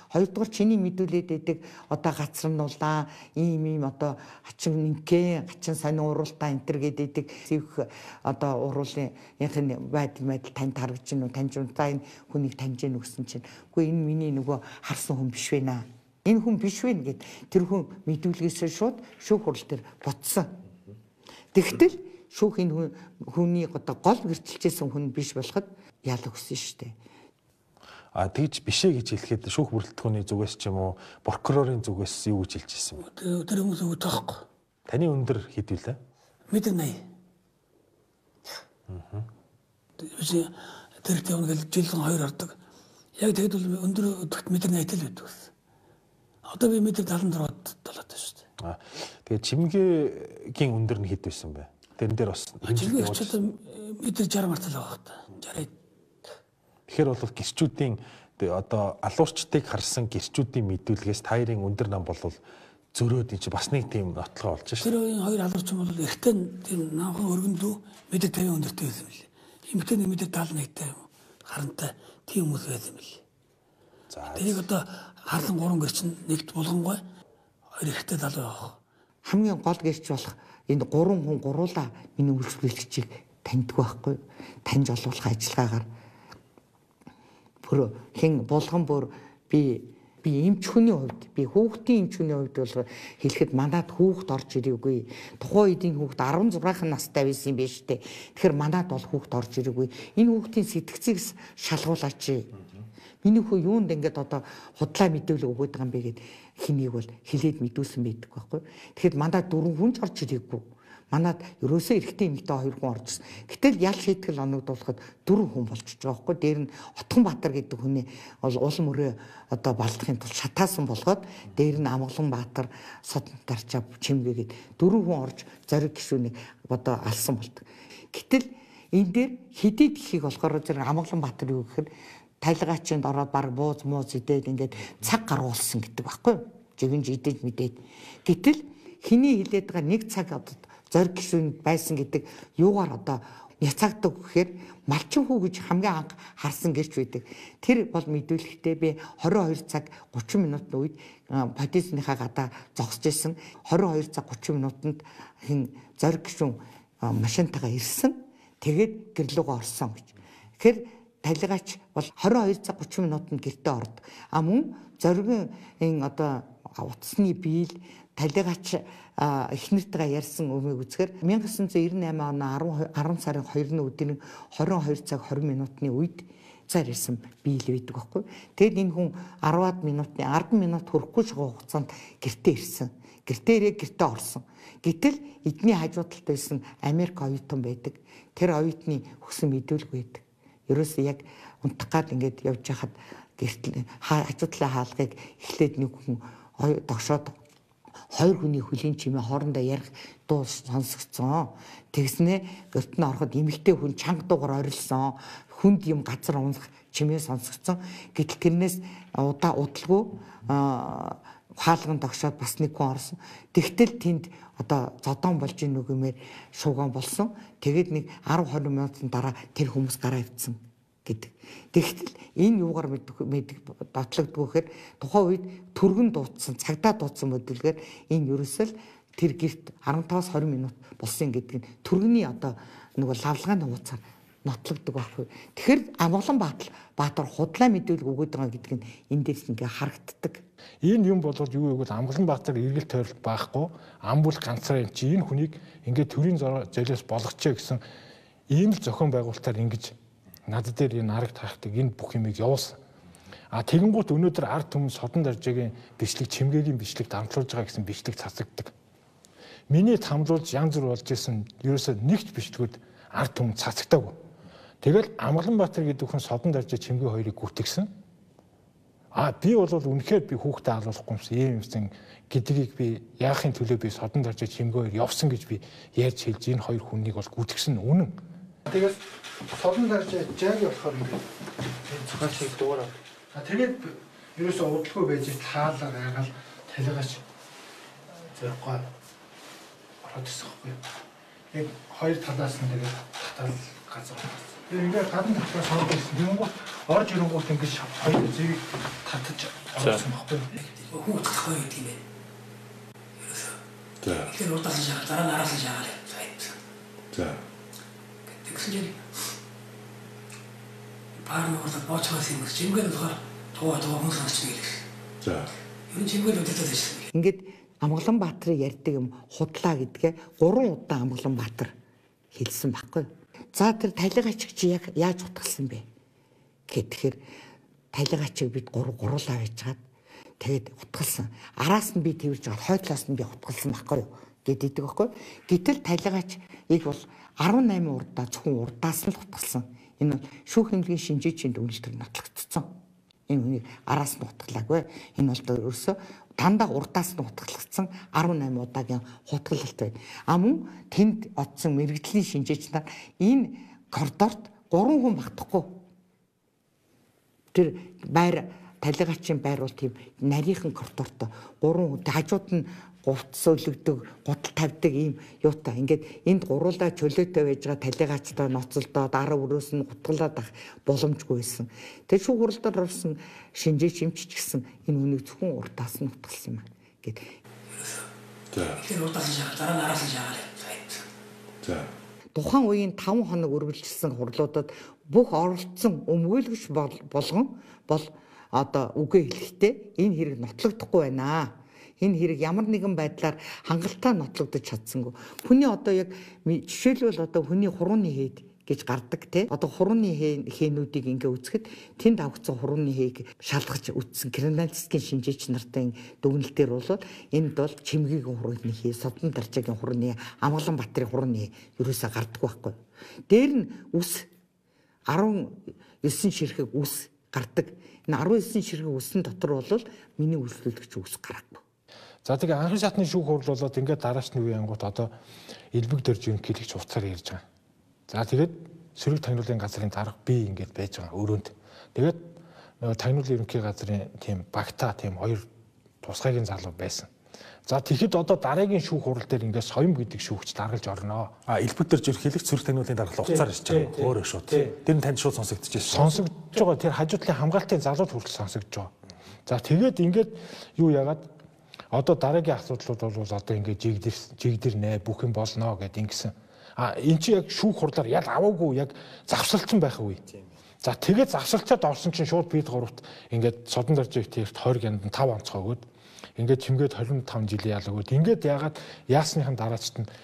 Хоёрдугаар чиний мэдүүлээд байдаг одоо гацрагнуулаа, ийм ийм одоо хачин нинкээ, хачин сонин уралдаа энэ төр гэдэг зэвх одоо уруулынхын байдал байдал танд харагдаж гинүү, таньж унтаа энэ хүнийг таньж гин өгсөн чинь. Үгүй энэ миний нөгөө харсан хүн биш вэ наа. Энэ хүн биш вэ гэд тэр хүн мэдүүлгээсээ шууд шүүх хурал дээр ботсон. Тэгтэл шүүх энэ хүний одоо гол гэрчилжсэн хүн биш болоход ял өгсөн шүү дээ. А тэгж бишээ гэж хэлэхэд шүүх бүрэлдэхүүний зүгээс ч юм уу прокурорын зүгээс юу гэж хэлж ирсэн бэ? Тэр хүмүүс өгөх таахгүй. Таны өндөр хэд вэ? Метр восемьдесят. Аа. Тэр тэр үнэ жилийн хоёр ордог. Яг тэгэд бол өндөр өдөрт метр восемьдесят л байдаг. Одоо би метр семьдесят дөрөв талаад шүү дээ. А тэгээд чимгээгийн өндөр нь хэд байсан бэ? Тэрэн дээр бас чимгээ очоод метр шестьдесят мартал байгаа та. шестьдесят. Тэгэхээр бол гэрчүүдийн одоо алуурчдыг харсан гэрчүүдийн мэдүүлгээс таарын өндөр нам бол зөрөөд энэ чи бас нэг тийм нотлогоо болж шээ. Тэр хоёр алуурчин бол ихтэй тийм намхан өргөндөө метр пятьдесят өндөртэй байсан юм лээ. Эмэгтэй нэг метр семьдесят нэгтэй харантай тийм хүмүүс байсан юм лээ. За тэрийг одоо харлан гурван гэрчин нэгт булгангой хоёр ихтэй залуу явах. Хамгийн гол гэрч болох энэ гурван хүн гуруула миний үйлчлүүлэгчийг таньдгүй байхгүй. Таньж олуулах ажиллагаагаар бүр хэн булган бүр би би эмч хүний хувьд би хүүхдийн эмч хүний хувьд бол хэлэхэд манад хүүхд орж ирээгүй. Тухайн үед энэ хүүхд16 настай байсан юм байна шүү дээ. Тэгэхээр манад бол хүүхд орж ирээгүй. Энэ хүүхдийн сэтгцийг шалгуулаач. Миний хүү юунд ингээд одоо худлаа мэдээлэл өгöd байгаа юм бэ гэд хэнийг бол хилээд мэдүүлсэн байдаг байхгүй. Тэгэхээр манад дөрвөн хүн ч орж ирээгүй. Манад ерөөсөө эрэгтэй эмэгтэй хоёр хүн орж ирсэн. Гэтэл ял шийтгэл оногдуулахад дөрвөн хүн болчихж байгаа байхгүй. Дээр нь Отгонбаатар гэдэг хүний бол улам өрөө одоо балдахын тулд шатаасан болгоод дээр нь Амгаланбаатар, Содонтарчаа, Чимгээгээд дөрвөн хүн орж зориг гишүүнийг одоо алсан болдог. Гэтэл энэ дээр хэдий гэхийг болохоор зэрэг Амгаланбаатар юу гэхээр тайлгаачинд ороод баг бууз мууз идээд ингээд цаг гаргуулсан гэдэг байхгүй. Жигэн жидэж мэдээд. Гэтэл хиний хилээд байгаа нэг цаг одоо зориг гишүүнд байсан гэдэг юугаар одоо няцаагдаг гэхээр малчин хүү гэж хамгийн анх харсан гэрч байдаг. Тэр бол мэдүүлэхдээ би двадцать two цаг thirty минутын үед подисныхаа гадаа зогсож исэн. twenty-two цаг thirty минутанд хин зориг гишүүн машинтайгаа ирсэн. Тэгээд гэрлүүгөө орсон гэж. Тэгэхээр тайлгаач бол twenty-two цаг thirty минутанд гэртээ ордог. А мөн зоригийн энэ одоо утасны биел тайлгаач эхнэртэйгээ ярьсан өмнөг үзэхээр nineteen ninety-eight оны ten сарын second-ны өдрийн twenty-two цаг twenty минутын үед цаар ирсэн биел байдаг байхгүй. Тэгэд энэ хүн ten минутын ten минут хүрэхгүй шугуу хугацаанд гэртээ ирсэн. Гэртээ ирээ гэртээ орсон. Гэтэл эдний хажуу талд байсан Америк оюутан байдаг. Тэр оюутны өгсөн мэдүүлэг байдаг. Ерөөсөө яг унтах гад ингээд явж хахад гэртэл хажуу талын хаалгыг эхлээд нэг хүн догшоод хоёр хүний хөлийн чимээ хоорондоо ярих дуу сонсгоцсон. Тэгснэ гэрт нь ороход эмэгтэй хүн чанга дуугаар орилсон. Хүнд юм газар унах чимээ сонсгоцсон. Гэтэл тэрнээс удаа удалгүй хаалган догшоод бас нэг хүн орсон. Тэгтэл тэнд одоо зодон болж ийн нүгэмээр шууган болсон. Тэгээд нэг ten twenty минутын дараа тэр хүмүүс гараа ивцэн гэдэг. Тэгтэл энэ юугаар мэддэг дотлогдгүйхээр тухайн үед түргэн дуудсан, цагдаа дуудсан мэдүүлгээр энэ ерөөсөө тэр гэрт fifteen twenty минут болсон гэдэг нь түргэний одоо нөгөө лавлагааны хугацаар нотлогддог байхгүй. Тэгэхээр Амгаланбаатар Баатар худлаа мэдүүлэг өгöd байгаа гэдэг нь энэ дээрс ингээ харагддаг. Энэ юм болоод юу вэ гэвэл Амгаланбаатар эргэл тойролт байхгүй, ам бүл ганцаараа юм чи энэ хүнийг ингээ төрийн золиос болгочээ гэсэн ийм л зохион байгуулалтаар ингэж над дээр энэ арга таахдаг энэ бүх юмыг явуулсан. А тэгэнгუთ өнөөдөр ард түмэн содон даржаагийн бичлэг, чимгээгийн бичлэг дамжуулж байгаа гэсэн бичлэг цацагддаг. Миний хамруулж янз бүр болж исэн ерөөсөө нэгч бичлэгүүд ард түмэн цацагдаагүй. Тэгэл Амгаланбаатар гэдэг хүн содон даржаа чимгээ хоёрыг гүтгсэн. А би бол үнэхээр би хүүхдээ алуулахгүй юмсан ийм юмсан гэдгийг би яахын төлөө би содон даржаа чимгээ хоёр явсан гэж би ярьж хэлж энэ хоёр хүнийг бол гүтгсэн үнэн. Тэгээс содон даржаа жааг болохоор ингээд энэ цогцолыг дуурайв. А тэгээд ерөөсөө удалгүй байж таалаа гайгаал талигаач зэрэггүй ороод ирсэн байхгүй. Яг хоёр талаас нь тэгээд татал газар ингээд гадна тавцаа сууж байсан. Тэнгүүт орж ирэнгүүт ингээд хоёр зэвийг татаж орсон байхгүй. Хүн утгахгүй гэдэг юм байна. За. Тэр удаас шаа дараа нараас шаа. За. Тэгсэн чинь парногоор боочгоос юм шиг ингээд болохоор тоо тоо хүмүүс очиж ирэх. За. Юу ч юм удаад ажилласан. Ингээд Амгаланбаатарын ярьдаг юм худлаа гэдгээ гурван удаа Амгаланбаатар хэлсэн байхгүй. За тэр талигачиг чи яг яаж утгалсан бэ гэхээр талигачиг бид гур гуруулаа байжгаад тэгээд утгалсан. Араас нь би тэрж жаад хойтлоос нь би утгалсан байхгүй юу гэдэг байхгүй. Гэтэл талигач их бол арван найман урдаа зөвхөн урдаас нь л утгалсан. Энэ бол шүүх хэмжээний шинжээчийн дүгнэлтээр нотлогдсон. Энэ хүний араас нь утгалаагүй. Энэ бол ерөөсөө дандаа урдаас нь утгалагдсан арван найман удаагийн хутгалалт байна. А мөн тэнд одсон мэрэгдлийн шинжээч нар энэ коридорт гурван хүн багтахгүй. Тэр байр талигачийн байр бол тийм нарийнхан коридорт гурван хүн хажууд нь говц өлөгдөг, гутал тавьдаг ийм юутай. Ингээд энд гуруулаа чөлөөтэй байж байгаа талигачтай ноцолдоо дараа өрөөс нь гутгалаад ах боломжгүй байсан. Тэр шүүх хуралдаар орсон шинжээч юмч ч гэсэн энэ үнийг зөвхөн урдаас нь утгалсан юм гэд. За. Тэр урдаас шаа дараа нараас шаа. За. Тухайн үеийн таван хоног үргэлжилсэн хурлуудад бүх оролцсон өмгөөлөгч болгон бол одоо үгээ хэлэхдээ энэ хэрэг нотлогдохгүй байна. Энэ хэрэг ямар нэгэн байдлаар хангалттай нотлогдож чадсангүй. Хүний одоо яг жишээлбэл одоо хүний хурууны хэд гэж гардаг те. Одоо хурууны хээнүүдийг ингээ үзэхэд тэнд авгцсан хурууны хээг шалгаж үзсэн криминалистикийн шинжээч нартын дүгнэлтээр бол энд бол чимгийн хурууны хээ, Содон Даржаагийн хурууны, Амгаланбаатарын хурууны ерөөсөө гардаг байхгүй. Дээр нь үс арван есөн ширхэг үс гардаг. Энэ арван есөн ширхэг үсэн дотор бол миний үйлчлүүлэгч үс гараагүй. За тэгээ анхны шатны шүүх хурал болоод ингээд дараачны үеийн ангууд одоо элбэг дөрж ерөнхийлөгч уцаар ярьж байгаа. За тэгээд сөрөг тагнуулын газрын дарга би ингээд байж байгаа өрөөнд. Тэгээд нөгөө тагнуулын ерөнхий газрын тийм багтаа тийм хоёр тусгайгийн залуу байсан. За тэгэхэд одоо дараагийн шүүх хурал дээр ингээд соём гэдэг шүүгч даргалж орноо. А элбэг дөрж ерөнхийлөгч сөрөг тагнуулын дарга уцаар ирж байгаа. Өөрөө шууд. Тэр нь танд шууд сонсогдчихсэн. Сонсогдож байгаа. Тэр хажуу талын хамгаалтын залууд хүртэл сонсогдож байгаа. За тэгээд ингээд юу яагаад одоо дараагийн асуудлууд бол одоо ингээд жигдэр жигдэр нэ бүх юм болно гэд ингэсэн. А эн чи яг шүүх хурлаар ял аваагүй яг завсарлцсан байх үе. За тэгээд завсарлцаад орсон чинь шууд бид гуравт ингээд Содон Даржааг тэрт хоёр гянд тав онцгой өгөөд ингээд чимгээд двадцать пять жилийн ял өгөөд ингээд яагаад яасныхан дараачт нь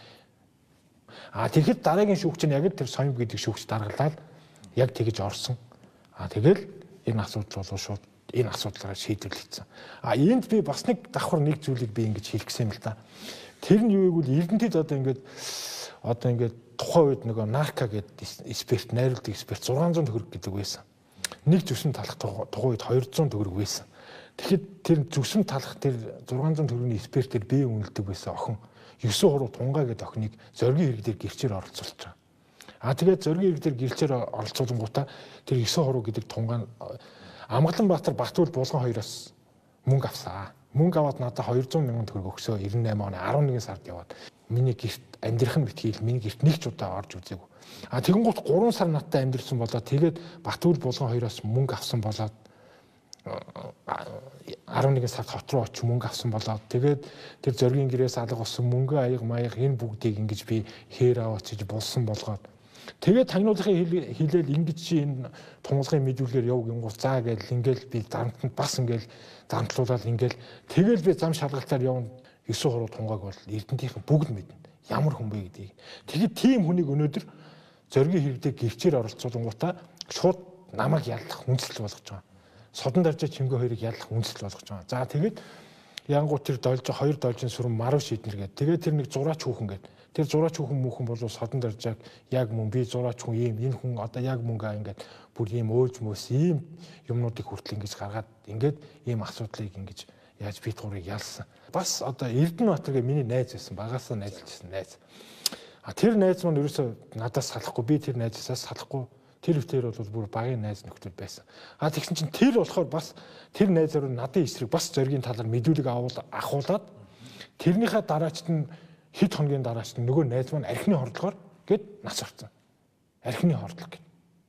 а тэгэхэд дараагийн шүүгч нь яг тэр соём гэдэг шүүгч даргалаад яг тэгэж орсон. А тэгэл энэ асуудал бол шууд энэ асуудлаараа шийдвэрлэгдсэн. А энд би бас нэг давхар нэг зүйлийг би ингэж хэлэх гэсэн юм л да. Тэр нь юу гэвэл Эрдэнэтэд одоо ингээд одоо ингээд тухайн үед нөгөө нарка гэдэг эксперт, найруулдаг эксперт зургаан зуун төгрөг гэдэг байсан. Нэг зүсэм талах тухайн үед хоёр зуун төгрөг байсан. Тэгэхэд тэр зүсэм талах тэр зургаан зуун төгрөгийн экспертээр бие үнэлдэг байсан охин девять хуруу тунгаа гэдэг охиныг зоргийн хэрэг дээр гэрчээр оролцуулж байгаа. А тэгээд зоргийн хэрэг дээр гэрчээр оролцуулангуудаа тэр девять хуруу гэдэг тунгаа Амгаланбаатар Батүл Булган хоёроос мөнгө авсаа. Мөнгө аваад надад хоёр зуун мянган төгрөг өгсөө. девяносто восемь оны арван нэгэн сард яваад миний гэрт амьдрах нь битгийл миний гэрт нэг ч удаа орж үзээгүй. А тэгэн гут гурван сар надтай амьдрсан болоод тэгээд Батүл Булган хоёроос мөнгө авсан болоод арван нэгэн сард хот руу очиж мөнгө авсан болоод тэгээд тэр зоргийн гэрээс алга болсон мөнгө аяга маяг энэ бүгдийг ингэж би хээр аваачиж булсан болгоод тэгээд тагнуулахын хэлээл ингэж чи энэ тунгалгын мэдүүлгээр яв гингуут заа гэж ингээл би замтанд бас ингээл замтлуулаад ингээл тэгэл би зам шалгалтаар явна девять хуруу тунгааг бол Эрдэнэтийн бүгд мэднэ ямар хүн бэ гэдгийг. Тэгээд тийм хүнийг өнөөдөр зоргийн хэрэгдээ гэрчээр оролцуулангуудаа шууд намайг яллах үндэслэл болгож байгаа. Содон Даржаа чимгээ хоёрыг яллах үндэслэл болгож байгаа. За тэгээд янгууд тэр дольж хоёр дольжин сүрэн марав шийднэр гэдэг. Тэгээд тэр нэг зураач хүүхэн гэдэг. Тэр зураач хүн мөнхөн болов Содон Даржааг яг мөн би зураач хүн ийм энэ хүн одоо яг мөнгө ингээд бүр ийм өөлж мөс ийм юмнуудыг хүртэл ингэж гаргаад ингээд ийм асуудлыг ингэж яаж бит гурыг ялсан. Бас одоо Эрдэнэбаатар гэ миний найз байсан багасаа найзлжсэн найз. А тэр найз маань ерөөсөө надаас салахгүй би тэр найзаас салахгүй тэр өвтөр бол бүр багын найз нөхдөд байсан. А тэгсэн чинь тэр болохоор бас тэр найзаар надын эсрэг бас зоргийн талаар мэдүүлэг авал ахуулаад тэрнийхээ дараачд нь хэд хоногийн дараач нөгөө найз маань архины хордлогоор гээд нас орсон. Архины хордлого гэв.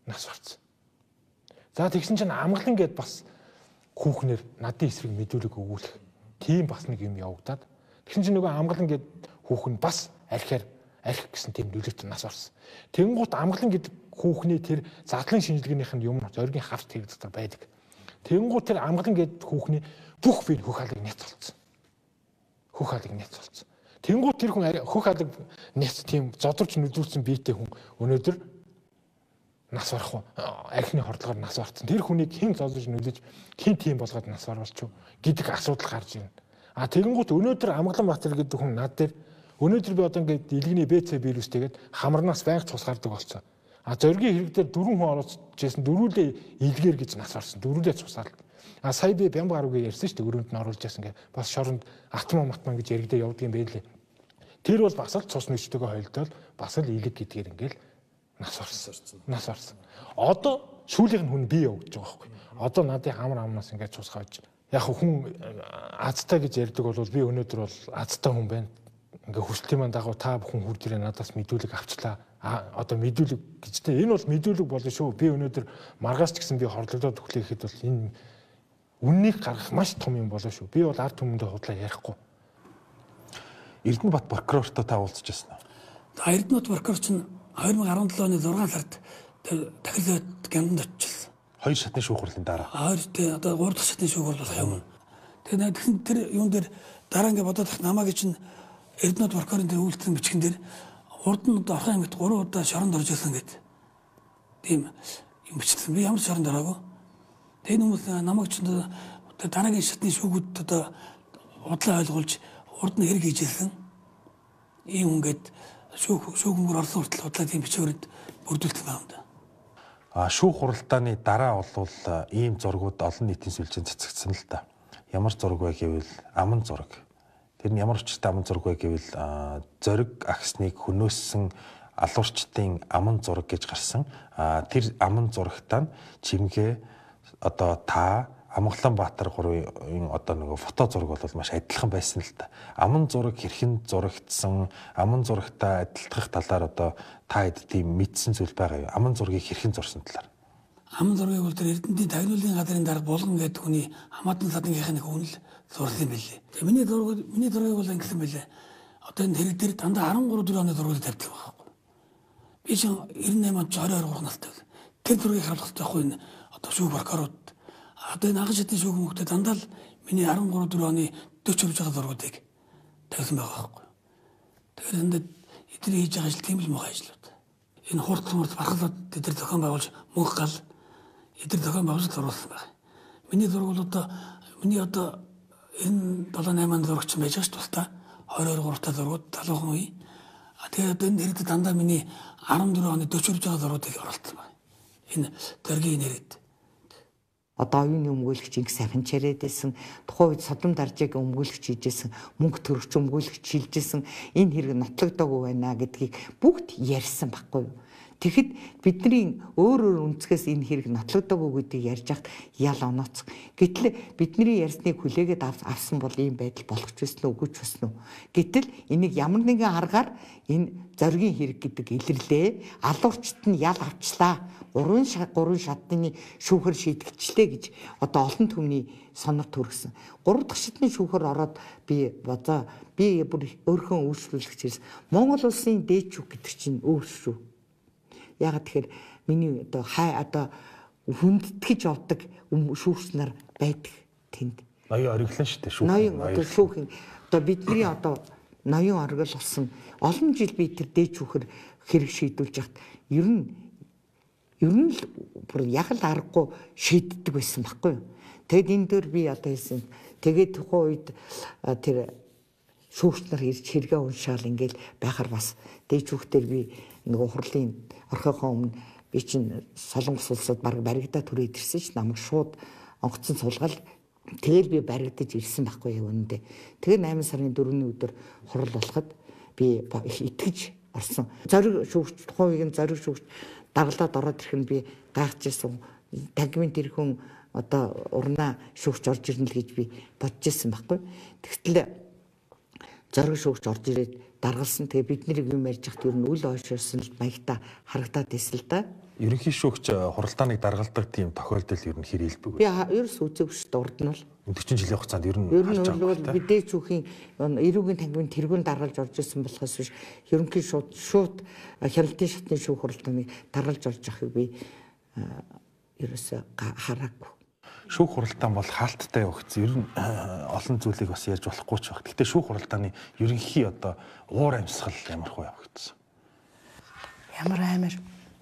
нас барсан. За тэгсэн чинь амгалан гээд бас хүүхнэр надын эсрэг мэдүүлэг өгүүлэх тийм бас нэг юм явагдаад тэгсэн чинь нөгөө амгалан гээд хүүхэн бас архиар архи гэсэн тийм нөлөөт нас барсан. Тэнгуут амгалан гэдэг хүүхний тэр задлан шинжилгээнийх нь юм зоригийн хавц хэрэгддэг байдаг. Тэнгуут тэр амгалан гээд хүүхний бүх бие хөх халыг няц болсон. Хөх халыг няц болсон. Тэнгуут тэр хүн хөх халыг няц тийм зодорч нүдүүлсэн биетэй хүн өнөөдөр нас барах уу? Архины хордлогоор нас барсан. Тэр хүнийг хэн зодорч нүдэж хэн тийм болгоод нас барвалч юу гэдэг асуудал гарч ирнэ. А тэгэнгუთ өнөөдөр Амгалан Баатар гэдэг хүн над дээр өнөөдөр би одоо ингээд илгэний БЦ вирустэйгээд хамарнаас байнга цус гардаг болсон. А зоригийн хэрэг дээр дөрвөн хүн оролцож байсан. Дөрвөлээ илгээр гэж нас барсан. Дөрвөлээ цусаар. А сая би Бямба гаруугийн ярьсан шүү дээ. Өрөөнд нь оруулж яасан гэ. Бас шоронд атман матман гэж яригдээ явдаг юм байлээ. Тэр бол бас л цус нэгжтэйгээ хойлдол бас л илэг гэдгээр ингээл нас барсан. Нас барсан. Одоо сүүлийнх нь хүн бий явагдаж байгаа байхгүй. Одоо надын хамар амнаас ингээд цус хавж. Яг хүн азтай гэж ярьдаг бол би өнөөдөр бол азтай хүн байна. Ингээ хүслийн манд дагуу та бүхэн хурд ирээ надаас мэдүүлэг авчлаа. А одоо мэдүүлэг гэжтэй энэ бол мэдүүлэг болно шүү. Би өнөөдөр маргаас ч гэсэн би хорлогдоод өглөө гэхэд бол энэ үннийг гаргах маш том юм болоо шүү. Би бол ард түмэндээ худлаа ярихгүй. Эрдэнэбат прокурортой та уулзчихсан уу? За Эрдэнэбат прокурор чинь две тысячи десять оны зургаан сард тэр дахиад гямданд очилсан. Хоёр шатны шүүхрлийн дараа. Хоёр тий одоо гурав дахь шатны шүүхрэл болох юм. Тэгээ тэгсэн тэр юун дээр дараа ингээ бодоод намаагийн чинь Эрдэнэбат прокурорын тэр үйлчлэн бичгэн дээр урд нь одоо орхон ангит гурван удаа шоронд орж ирсэн гэдэг. Тийм юм бичсэн. Би ямар шоронд ороогүй. Тэгээ хүмүүс намайг ч дараагийн шатны шүүгүүд одоо удлаа ойлгуулж урд нь хэрэг хийжсэн. Ийм ингээд шүүх шүүгүнгээр орсон хүртэл удлаа тийм бичвэрд бүрдүүлсэн байна да. А шүүх хуралдааны дараа бол ийм зургууд олон нийтийн сүлжээнд цэцэгдсэн л та. Ямар зураг вэ гэвэл аман зураг. Тэр нь ямар учиртай аман зураг вэ гэвэл зориг агсныг хөнөөссөн алуурчдын аман зураг гэж гарсан. Тэр аман зурагтаа чимгээ одоо та Амгалан Баатар гурвын одоо нэг фото зураг бол маш адилхан байсан л та. Аман зураг хэрхэн зурагдсан, аман зурагтай адилтгах талаар одоо та хэд тийм мэдсэн зүйл байгаа юу? Аман зургийг хэрхэн зурсан талаар. Аман зургийг бол тэр Эрдэнэтийн тагнуулын газрын дарга Булган гэдэг хүний хамаатан садангийнхны хүн л зурлсан байлээ. Тэгээ миний зураг миний зургийг бол ингэсэн байлээ. Одоо энэ хэрэг дээр дандаа13 4 оны зургийг тавьдаг байхгүй. Би чинь девяносто восемь онд тwenty-two trois настай. Тэр зургийг харуулах таахгүй энэ одоо шүүх прокурорууд одоо энэ агш шатны шүүх хүмүүстээ дандаа л миний thirteen four оны forty явж байгаа зургуудыг тавьсан байгаа байхгүй. Тэгэхээр энэ эдгээр хийж байгаа ажил тийм л муухай ажлууд. Энэ хурц хурц бархалууд эдгээр зохион байгуулж мөнх гал эдгээр зохион байгуулалт оруулсан байна. Миний зураг бол одоо миний одоо энэ seven eight зурагч байж байгаа шүү дээ. twenty-two three та зургууд залуухан үе. А тэгээд одоо энэ хэрэд дандаа миний fourteen оны forty явж байгаа зургуудыг оруулсан байна. Энэ зоригийн нэрэд одоо оюуны өмгөөлөгч инг сайхан чарээдсэн тухайн үед содом даржиг өмгөөлөгч хийжсэн мөнгө төрөгч өмгөөлөгч шилжсэн энэ хэрэг нотлогдоогүй байна гэдгийг бүгд ярьсан байхгүй юу. Тэгэхэд бидний өөр өөр үнцгээс энэ хэрэг нотлогдоогүй гэдгийг ярьж хахад ял онооц. Гэтэл бидний ярьсныг хүлээгээд авсан бол ийм байдал болох ч байсан уу үгүй ч байсан уу. Гэтэл энийг ямар нэгэн аргаар энэ зоригийн хэрэг гэдэг илэрлээ. Алуурчт нь ял авчлаа. Гурван гурван шатны шүүхэр шийдэгчлээ гэж одоо олон түмний сонор төргсөн. Гурав дахь шатны шүүхэр ороод би бодоо би бүр өөрхөн үйлчлүүлэгч ирсэн. Монгол улсын дээд шүүх гэдэг чинь өөр шүү. Яг тэгэхээр миний одоо хай одоо хүндэтгэж явдаг шүүгч нар байдаг тэнд. Ноён ориглон шүү дээ шүүх. Ноён одоо шүүх одоо бидний одоо ноён оргил болсон олон жил би тэр дээд шүүхэр хэрэг шийдүүлж яхад ер нь ер нь л бүр яг л аргагүй шийддэг байсан байхгүй юу. Тэгэд энэ дөр би одоо хэлсэн. Тэгээд тухайн үед тэр шүүгч нар ирж хэрэгээ уншаал ингээл байхаар бас дээд шүүхтэр би нөгөө хурлын орхихоо өмнө би чинь Солонгос улсад баг баригдаа түрээд ирсэн ч намайг шууд онгоцон суулгаад тэгэл би баригдаж ирсэн байхгүй юу үнэндээ. Тэгээ eight сарын fourth-ний өдөр хурал болоход би итгэж орсон. Зориг шүүгч тухайн үеийн зориг шүүгч дагалдаад ороод ирэх нь би гайхажсэн. Документ ирхэн одоо урнаа шүүгч орж ирнэ л гэж би бодож ирсэн байхгүй. Тэгтэл зориг шүүгч орж ирээд даргалсан. Тэгээ бид нарыг юм ярьж хахад ер нь үл ойшоорсон л маягта харагдаад байсан л да. ерөнхий шүүгч хуралдааныг даргалдаг тийм тохиолдол ер нь хэр илбэг вэ? Би ерөөс үзээгүй шүү дээ, урд нь бол. четирийн жилийн хугацаанд ер нь ер нь бол мэдээж түүхийн эрүүгийн танхимын тэргүүн даргалж орж ирсэн болохоос биш ерөнхий шууд шууд хяналтын шатны шүүх хуралдааныг даргалж орж явахыг би ерөөсөө хараагүй. Шүүх хуралдаан бол хаалттай өгсөн. Ер нь олон зүйлийг бас ярьж болохгүй ч баг. Гэхдээ шүүх хуралдааны ерөнхий одоо уур амьсгал ямар хөө явагдсан? Ямар амар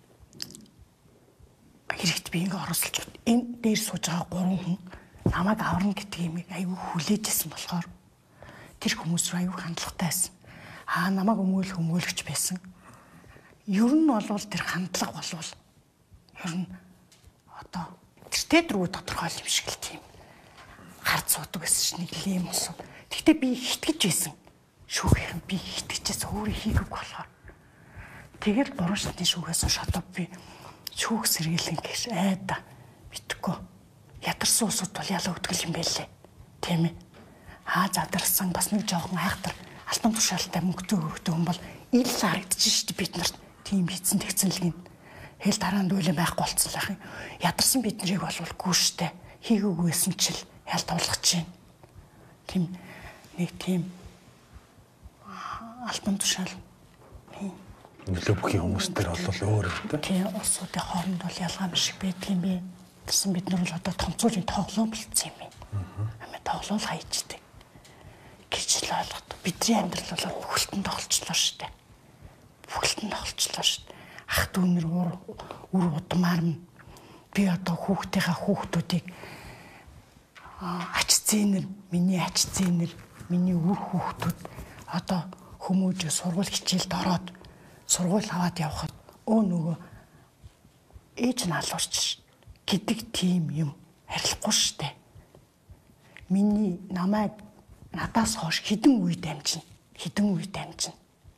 хэрэгт би ингээ оролцож энэ дээр сууж байгаа гурван хүн намайг аварна гэдэг юм аюу хүлээжсэн болохоор тэр хүмүүс рүү аюу хандлагатай байсан. Аа намайг өмөөлөх өмөөлөгч байсан. Ер нь бол тэр хандлага болвол ер нь одоо тэртээ дөрөв тодорхой юм шиг л тийм хард суудаг гэсэн чинь нэг л юм болсон. Гэхдээ би итгэж байсан. Шүүхийн би итгэж байсан өөрөө хийгээгүй болохоор. Тэгэл гурван шатны шүүгээс шатав би шүүх сэргийлэн гэж айда битггүй. Ядарсан усуд бол ялаа өтгөл юм байлээ. Тийм ээ. Аа задарсан бас нэг жоохон айхтар алтан тушаалтай мөнгөтэй хөрөгтэй хүн бол ил харагдчих шүү дээ бид нарт. Тийм хийцэн тэгцэн л гин. Хэл дараа нь дүүлэн байхгүй болцсон л ах юм. Ядарсан биднийг болволгүй штэ. Хийгээгүйсэн чил ялт болгож чинь. Тийм нэг тийм алтан тушаал. Нөлөө бүхий хүмүүс төр бол өөр үү? Тийм усуудын хооронд бол ялгаа шиг байдаг юм бэ. Гэсэн бид нар бол одоо томцоолын тоглоом болцсон юм байна. Амин тоглоом хайчдаг. Гэж л ойлгоод бидний амьдрал бол бүхэлдэн тоглолцлоо шүү дээ. Бүхэлдэн тоглолцлоо шүү дээ. Ах дүүнэр ур үр удмаар нь би одоо хүүхдийнхаа хүүхдүүдийг ач зээнэр миний ач зээнэр миний үр хүүхдүүд одоо хүмүүж сургууль хичээлд ороод сургууль аваад явхад өө нөгөө ээж нь алуурч гэдэг тийм юм харилцахгүй штэ. Миний намайг надаас хойш хідэн үе дамжина. Хідэн үе дамжина.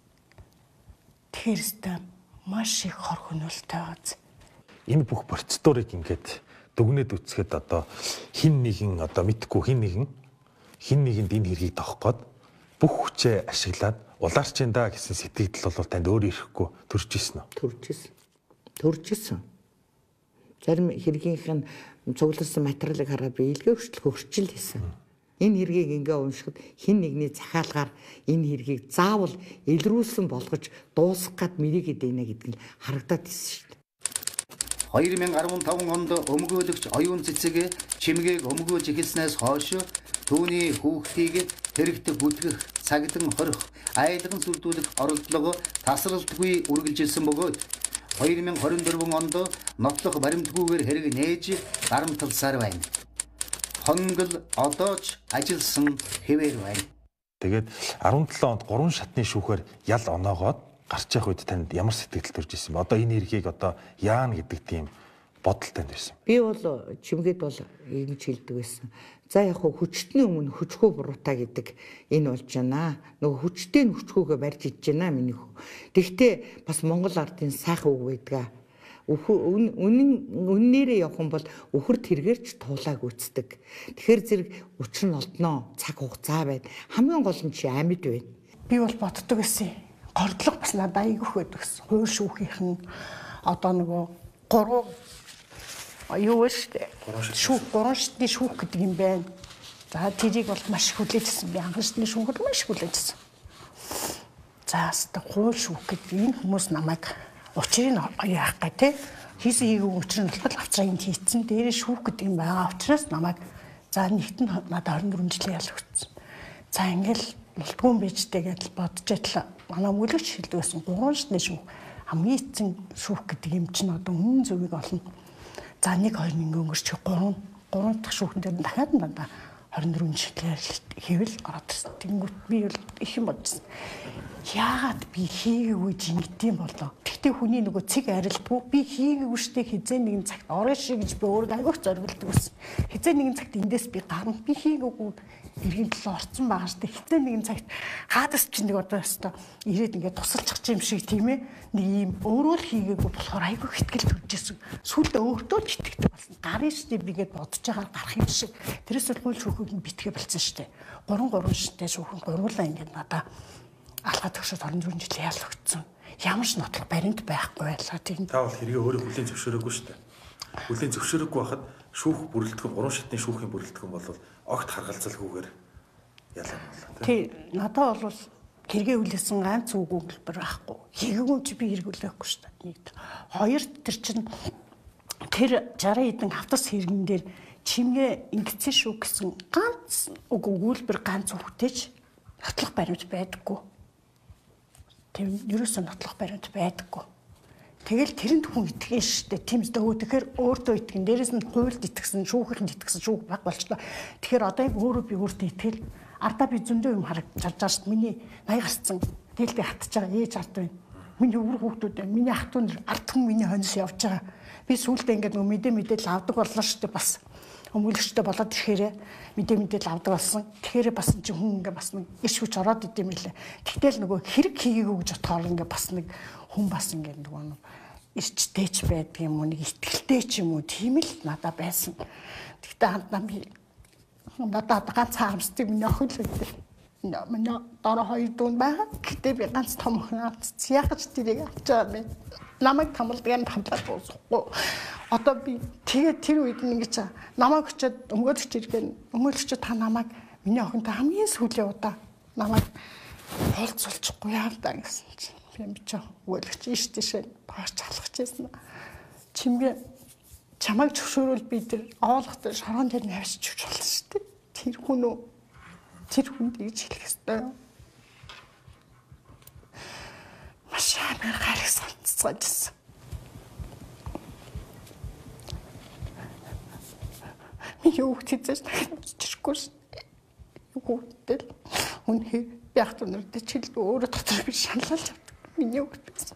Тэгэхээр өстө маш их хор хөнөөлтэй байгаа. Энэ бүх процедурыг ингээд дүгнээд үцхэд одоо хин нэгэн одоо мэдхгүй хин нэгэн хин нэгэнд энэ хэргийг тоох гээд бүх хүчээ ашиглаад улаарчин да гэсэн сэтгэл бол танд өөр ирэхгүй төрж исэн үү? Төрж исэн. Төрж исэн. Зарим хэргийнх нь цугларсан материалыг хараад би илгээ хүртэл хөрчил хийсэн. Энэ хэргийг ингээ уншихад хин нэгний захиалгаар энэ хэргийг заавал илрүүлсэн болгож дуусгах гад мэрийгээдийнэ гэдэг нь харагдаад ирсэн шүү дээ. хоёр мянга арван таван онд өмгөөлөгч оюун цэцэг чимгээг өмгөөлж эхэлснээс хойш түүний хүүхдийг хэрэгт бүтгэх, цагдан хорих, айлган сүрдүүлэх оролдлого тасралтгүй үргэлжилсэн бөгөөд хоёр мянга хорин дөрвөн онд нотлох баримтгүйгээр хэрэг нээж дарамтласаар байна. Хонгол одоо ч ажилласан хэвээр байна. Тэгээд арван долоо онд гурван шатны шүүхээр ял оноогоод гарч явах үед танд ямар сэтгэл төрж ирсэн бэ? Одоо энэ хэргийг одоо яана гэдэг тийм бодол танд ирсэн. Би бол чимгээд бол ингэж хэлдэг байсан. За яг хөө хүчтний өмнө хүчгүй буруутай гэдэг энэ болж байна. Нөгөө хүчтэй нь хүчгүйгээ барьж идэж байна миний хүү. Тэгвэл бас Монгол ардын сайхан үг байдаг. Үнэн үннээрээ явах юм бол үхэрд хэрэгэрч туулааг үцдэг. Тэгэхээр зэрэг учир нь олдноо цаг хугацаа байна. Хамгийн гол нь чи амьд байна. Би бол боддог гэсэн. Гордлого бас надад айгүйх байдаг гэсэн. Хууль шүүхийн одоо нөгөө гурван юу вэ штэ? Шүүх гурван шатны шүүх гэдэг юм байна. За тэрийг бол маш их хүлээжсэн. Би анхан шатны шүүхд маш их хүлээжсэн. За хэвээ хууль шүүх гэдэг энэ хүмүүс намайг учрыг яах гэ те хийсэн хийгээг учрыг нь болохоор авчраа энд хийцэн дээрээ шүүх гэдэг юм байгаа учраас намайг за нэгт нь надад орон дөрвөн жилийн ял өгсөн. За ингээл болтгоон бийжтэй гэдэл бодож атла манай мөлөч хэлдэг байсан гурван шатны шүүх хамгийн эцэн шүүх гэдэг юм чинь одоо үнэн зөвийг олно. За нэг хоёр мянга өнгөрч гурван гурван дахь шүүхэн дээр дахиад надаа хорин дөрвөн жилээр хийвэл ороод ирсэн. Тэнгүүт би бол их юм бодсон. Яагаад би хийгээгүй жингдэм болоо. Тэгтээ хүний нөгөө цэг арилдгүй би хийгээгүй штэ хизээ нэгэн цагт орно шиг гэж би өөрөө айгуух зориулдаг байсан. Хизээ нэгэн цагт эндээс би гарна би хийгээгүй иргэн төлөө орцсон байгаа штэ. Хизээ нэгэн цагт хаадас чи нэг одоо өстө ирээд ингээд тусалчих юм шиг тийм ээ. Нэг юм өөрөө л хийгээгүй болохоор айгуух ихтгэл төрж ирсэн. Сүүлдээ өөртөө ч итгэдэг болсон. Гарын штэ бигээд бодож байгаа гарах юм шиг. Тэрээс бол хууль шүүхийг нь битгэ болсон штэ. гурван гурван шаттай шүүхэн гурвуулаа ингээд надаа алгаа төгсөд орон дөрвөн жилийн ял өгсөн. ямар ч нотлох баримт байхгүй байлаа тийм. Та бол хэрэг өөрөө хүлийн зөвшөөрөөгүй шүү дээ. Хүлийн зөвшөөрөөгүй байхад шүүх бүрэлдэхүүн гурван шатны шүүхийн бүрэлдэхүүн бол огт харгалзалгүйгээр ялаа боллоо. Тий, надад бол хэрэгээ хүлээсэн ганц үг өгүүлбэр байхгүй. Хийгээгүй чи би хэрэгүүлээгүй шүү дээ. Нэг. Хоёр тэр чинь тэр жараа хэдэн хавтас хэрэгэн дээр чимгээ ингэсэн шүү гэсэн ганц үг өгүүлбэр ганц үгтэйч нотлох баримт байдаггүй. Тийм ерөөсөө нотлох баримт байдаггүй. Тэгэл тэрэнд хүн итгэн штэ. Тимсдээ өө тэгэхээр өөртөө итгэн. Дээрээс нь хуульд итгэсэн, шүүхэнд итгэсэн шүүх баг болчлоо. Тэгэхээр одоо яг өөрөө би өөртөө итгэл ардаа би зөндөө юм харагдаж байгаа штэ. Миний ная гарцсан. Тэлдээ хатж байгаа ээж ард байна. Миний өвөр хүүхдүүд байна. Миний ах дүү ард хүн миний хоньс явж байгаа. Би сүүлдээ ингээд нөгөө мэдээ мэдээлэл авдаг боллоо штэ бас. Өмгөлөгчтэй болоод ирэхээр мэдээ мэдээлэл авдаг болсон. Тэгэхээр бас чи хүн ингээ бас нэг иш хүч ороод идэм билээ. Тэгтэл нөгөө хэрэг хийгээгүй гэж бодохоор ингээ бас нэг хүн бас ингээ нөгөө ирчтэйч байдаг юм уу, нэг ихтгэлтэй ч юм уу, тийм л надад байсан. Тэгтээ хандаа би надад ганц харамсдаг миний охин л үүдээ. Миний дараа хоёр дүүн байгаа. Гэтэ би ганц том охин авчихсан. Яг ч тэрийг авч байгаа юм. Намайг тамалдгийн хамтлаад дуусахгүй. Одоо би тэгээ тэр үед ингэж намайг очиод өмгөөлөгч иргэн өмгөөлөгч та намайг миний охинтой хамгийн сүүлийн удаа намайг уулзуулчихгүй яа даа гэсэн чинь би би ч өмгөөлөгч иш тийшээ баарч халах гэсэн. Чимгээ чамайг зөвшөөрөл би тэр оолох тэр шороон дээр навьж чивч болсон шүү дээ. Тэр хүн үү тэр хүн гэж хэлэх ёстой. Маш амар гарах санацгайжсэн. Би юу хийчихэж чирхгүй ш. Юу гэдэг үнхээр яг түнэрдэ чил өөрөө дотор би шаналж авдаг. Миний үг гэсэн.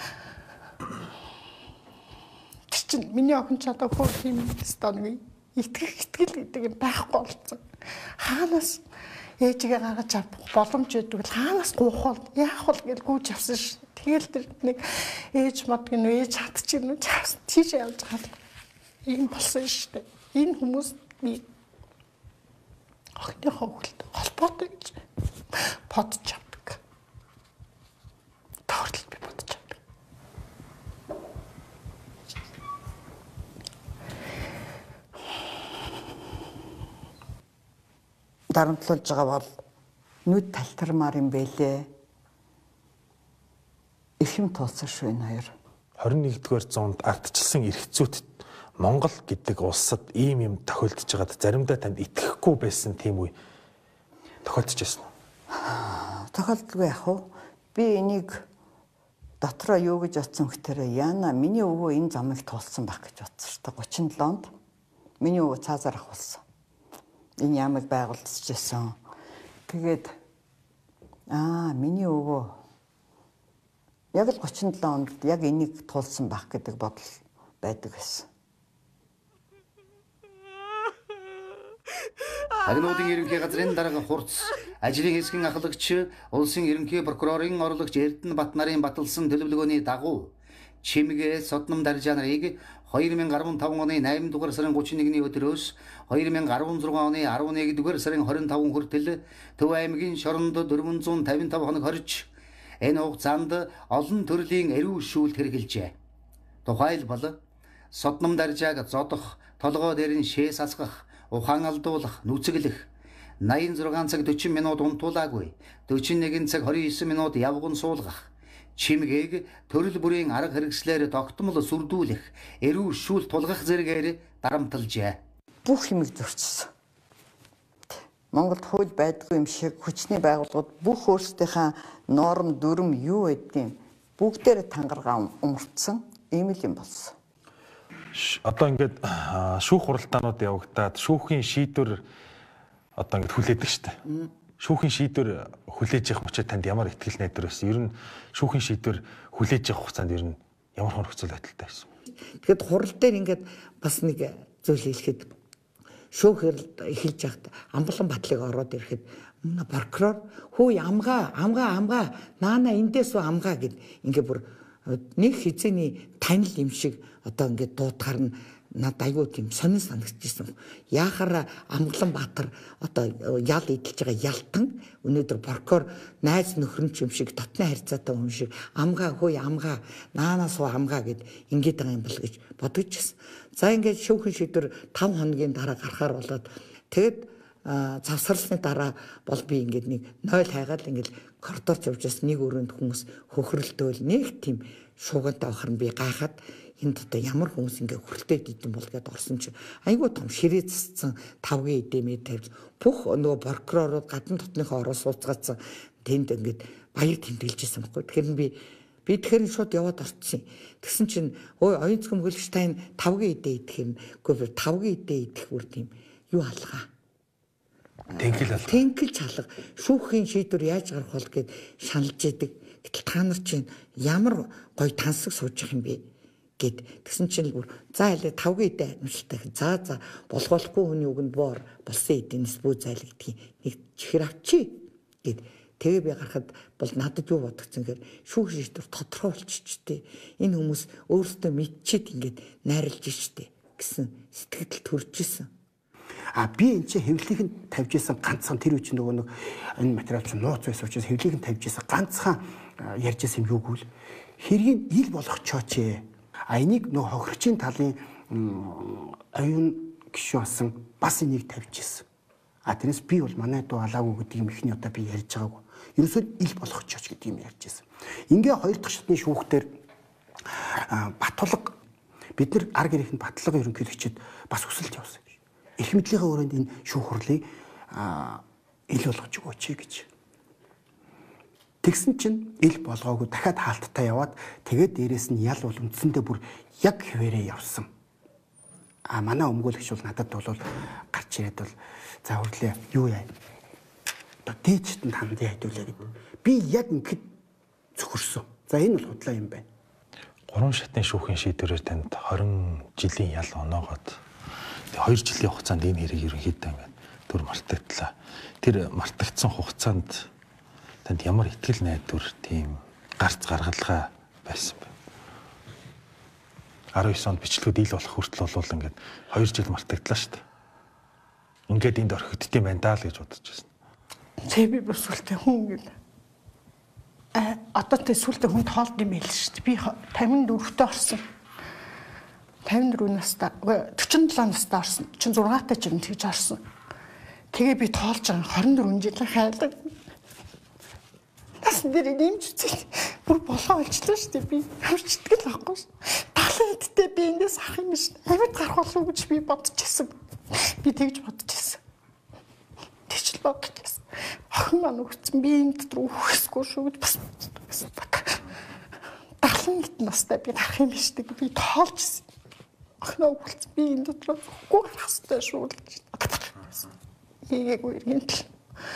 Тэр чинь миний охин ч одоо хөө юм стонгүй итгэх итгэл гэдэг юм байхгүй болсон. Хаанаас ээжигээ гаргаж авах боломж өгдөг л хаанаас гуйхвал яах вэ гэж гүйж авсан ш. Тэгэл тэр нэг ээж мод гин ээж хатчихна чавс тийш явж байгаа. Ийм болсон шүү дээ. Энэ хүмүүс би охины хөвгөлт холбоотой гэж бодож авдаг. Тоорлол би бодож авдаг. Дарамтлуулж байгаа бол нүд талтармаар юм бэлээ. Эхэм тулсан шүү энэ хоёр. хорин нэгдүгээр зуунд ардчилсан эрх зүйт Монгол гэдэг улсад ийм юм тохиолдож байгаад заримдаа танд итгэхгүй байсан тийм үе тохиолдож байсан уу? Тохиолдолгүй яах вэ? Би энийг дотроо юу гэж бодсон гэхээр яана миний өвөө энэ замыг туулсан байх гэж бодсон шүү дээ. гучин долоо онд миний өвөө цаазаар ахулсан. Энэ ямыг байгуулж ирсэн. Тэгээд аа миний өвөө яг л гучин долоо онд яг энийг туулсан байх гэдэг бодол байдаг байсан. Агнуудын ерөнхий газрын дарга хурц, ажлын хэсгийн ахлагч, улсын ерөнхий прокурорын орлогч Эрдэнэ Батнарын баталсан төлөвлөгөөний дагуу Чимгээ Содном Даржаа нарыг хоёр мянга арван таван оны найман дугаар сарын гучин нэгний өдрөөс хоёр мянга арван зургаан оны арван нэг дугаар сарын хорин таван хүртэл Төв аймгийн Шоронд дөрвөн зуун тавин тав хоног хорж энэ хугацаанд олон төрлийн эрүү шүүлт хэрэгжилжээ. Тухайлбал Содном Даржааг зодох, толгой дээр нь шээс асгах, ухаан алдуулах, нүцэглэх, найман зургаан цаг дөрвөн минут унтуулаагүй, дөрвөн нэгэн цаг хорин девять минут явган суулгах, Чимгээг төрөл бүрийн арга хэрэгслээр тогтмол сүрдүүлэх, эрүү шүүл тулгах зэрэгээр дарамтлжээ. Бүх юмыг зөрчсөн. Монголд хууль байдгүй юм шиг хүчний байгууллагууд бүх өөрсдийнхээ норм дүрм юу байдгийг бүгдээр тангаргаа умартсан ийм л юм болсон. Одоо ингээд шүүх хуралдаанууд явагдаад шүүхийн шийдвэр одоо ингээд хүлээдэг штэ. Шүүхийн шийдвэр хүлээж явах мөчөд танд ямар ихтгэл найдвар байсан? Ер нь шүүхийн шийдвэр хүлээж явах хугацаанд ер нь ямар хоногцол байдалтай байсан? Тэгэхэд хурал дээр ингээд бас нэг зүйл хэлэхэд шүүх эхэлж яхад Амбалан Батлыг ороод ирэхэд прокурор хөөе амгаа амгаа амгаа наана эндээс уу амгаа гэд ингээд бүр нэг хизээний танил юм шиг одоо ингээд дуутахаар нь над аюу тийм сонин санагдчихсан. Яахаар Амгаланбаатар одоо ял идэлж байгаа ялтан өнөөдөр Боркоор найз нөхрөн ч юм шиг дотны харьцаатай хүн шиг амгаа хөөе амгаа наанаас уу амгаа гэд ингэж байгаа юм бол гэж бодож гисэн. За ингээд шүүхэн шийдвэр таван хоногийн дараа гарахаар болоод тэгэд завсарласны дараа бол би ингээд нэг нойл хайгаад ингээд коридорч явж бас нэг өрөөнд хүмүүс хөхрөлдөөл нэг тийм шуугантай авахар нь би гайхаад энд одоо ямар хүмүүс ингээ хүрэлтэй идэм бол гэдээ орсон чи айгуу том ширээ засцсан тавгийн эдэмээ тавьж бүх нөгөө прокурорууд гадна дотныхоо ороо сууцгаацсан тэнд ингээд баяр тэмдэглэжсэн байхгүй. Тэгэхээр би би тэгэхээр шууд яваад орцсон. Тэгсэн чинь ой оюун цэцэн хөлштайн тавгийн эдээ идэх юм. Гэхдээ тавгийн эдээ идэх бүр тийм юу алгаа. Тэнгэл алга. Тэнгэлж алга. Шүүхийн шийдвэр яаж гарах бол гэд шаналж идэг. Гэтэл та нар чинь ямар гоё тансаг сууж их юм бэ гэд тэгсэн чинь бүр за хэлээ тавгийн эдээ амжилттай. За за болгоолохгүй хүний үгэнд боор болсон эдэнэс бүү зайлгдгийг нэг чихэр авчи гэд тэгээ би гарахад бол надад юу бодогцсон гэхээр шүүх шийдвэр тодорхой болчихжээ. Энэ хүмүүс өөрсдөө мэдчихэд ингээд найрлж штэ гэсэн сэтгэл төрж исэн. А би энэ чинь хэвлэлийг нь тавьж исэн ганцхан тэр үчи нөгөө нэг энэ материал чинь нууц байсан учраас хэвлэлийг нь тавьж исэн ганцхан ярьж исэн юм юу гэвэл хэргийн ил болох чоочээ. А энийг нөгөө хохирчийн талын оюун гишүүн асан бас энийг тавьж исэн. А тэрнээс би бол манай дуу алаагүй гэдэг юм ихний удаа би ярьж байгаагүй. Ерөөсөө ил болох чооч гэдэг юм ярьж исэн. Ингээ хоёр дахь шатны шүүхтэр Батулга бид нар ар гэрээхэнд Батулга ерөнхийлөгчд бас хүсэлт явуулсан. Их мэдлэгийн өрөөнд энэ шүүх хурлыг ил болгож өгөөч гэж. Тэгсэн чинь ил болгоогүй дахиад хаалттай яваад тэгээд дээрэс нь ял бол үндсэндээ бүр яг хэвээрээ явсан. А манай өмгөөлөгч бол надад бол гарч ирээд бол за хүрлээ юу яа. Одоо дээжтэн танд яйдуулаа гэдэг. Би яг ингэхэд зөвхөрсөн. За энэ бол худлаа юм байна. Гурван шатны шүүхийн шийдвэрээр танд хорин жилийн ял оноогоод хоёр жилийн хугацаанд энэ хэрэг ерөнхийдөө ингээд төр мартагдлаа. Тэр мартагдсан хугацаанд танд ямар ихтгэл найдвар тийм гарц гаргалгаа байсан бэ? арван девять онд бичлэгүүд ил болох хүртэл бол ингээд хоёр жил мартагдлаа шүү дээ. Ингээд энд орхигдтiin байна даа л гэж бодож байсан. Тэ би бүсгэлтэй хүн гэл. А одоо тэ сүлдээ хүн тоолд юм байл шүү дээ. Би тавин дөрөвтөө орсон. тавин дөрөв настай, дөрвөн седем настай орсон. чинь зургаатай ч юм тэгж орсон. Тэгээ би тоолж байгаа хорин дөрвөн жилийн хайлаг. Нас дээр нэмж үзэл. Бүр болоо олчлаа шүү дээ би. Хавчдаг л байхгүй шүү. Талын эдтэй би эндээс ах юм шүү. Амьд гарах болов уу гэж би бодож ирсэн. Би тэгж бодож ирсэн. Тэгж л бодож ирсэн. Охин маань өгсөн би энд рүү үхэсгүй шүү гэж бас бодсон. Талын эд настай би гарах юм шүү дээ би тоолж ирсэн. Охиноо өгүүлсэн би энэ дотор үгүй хастай шүү гэж бодсон. Хийгээгүй иргэнтэл.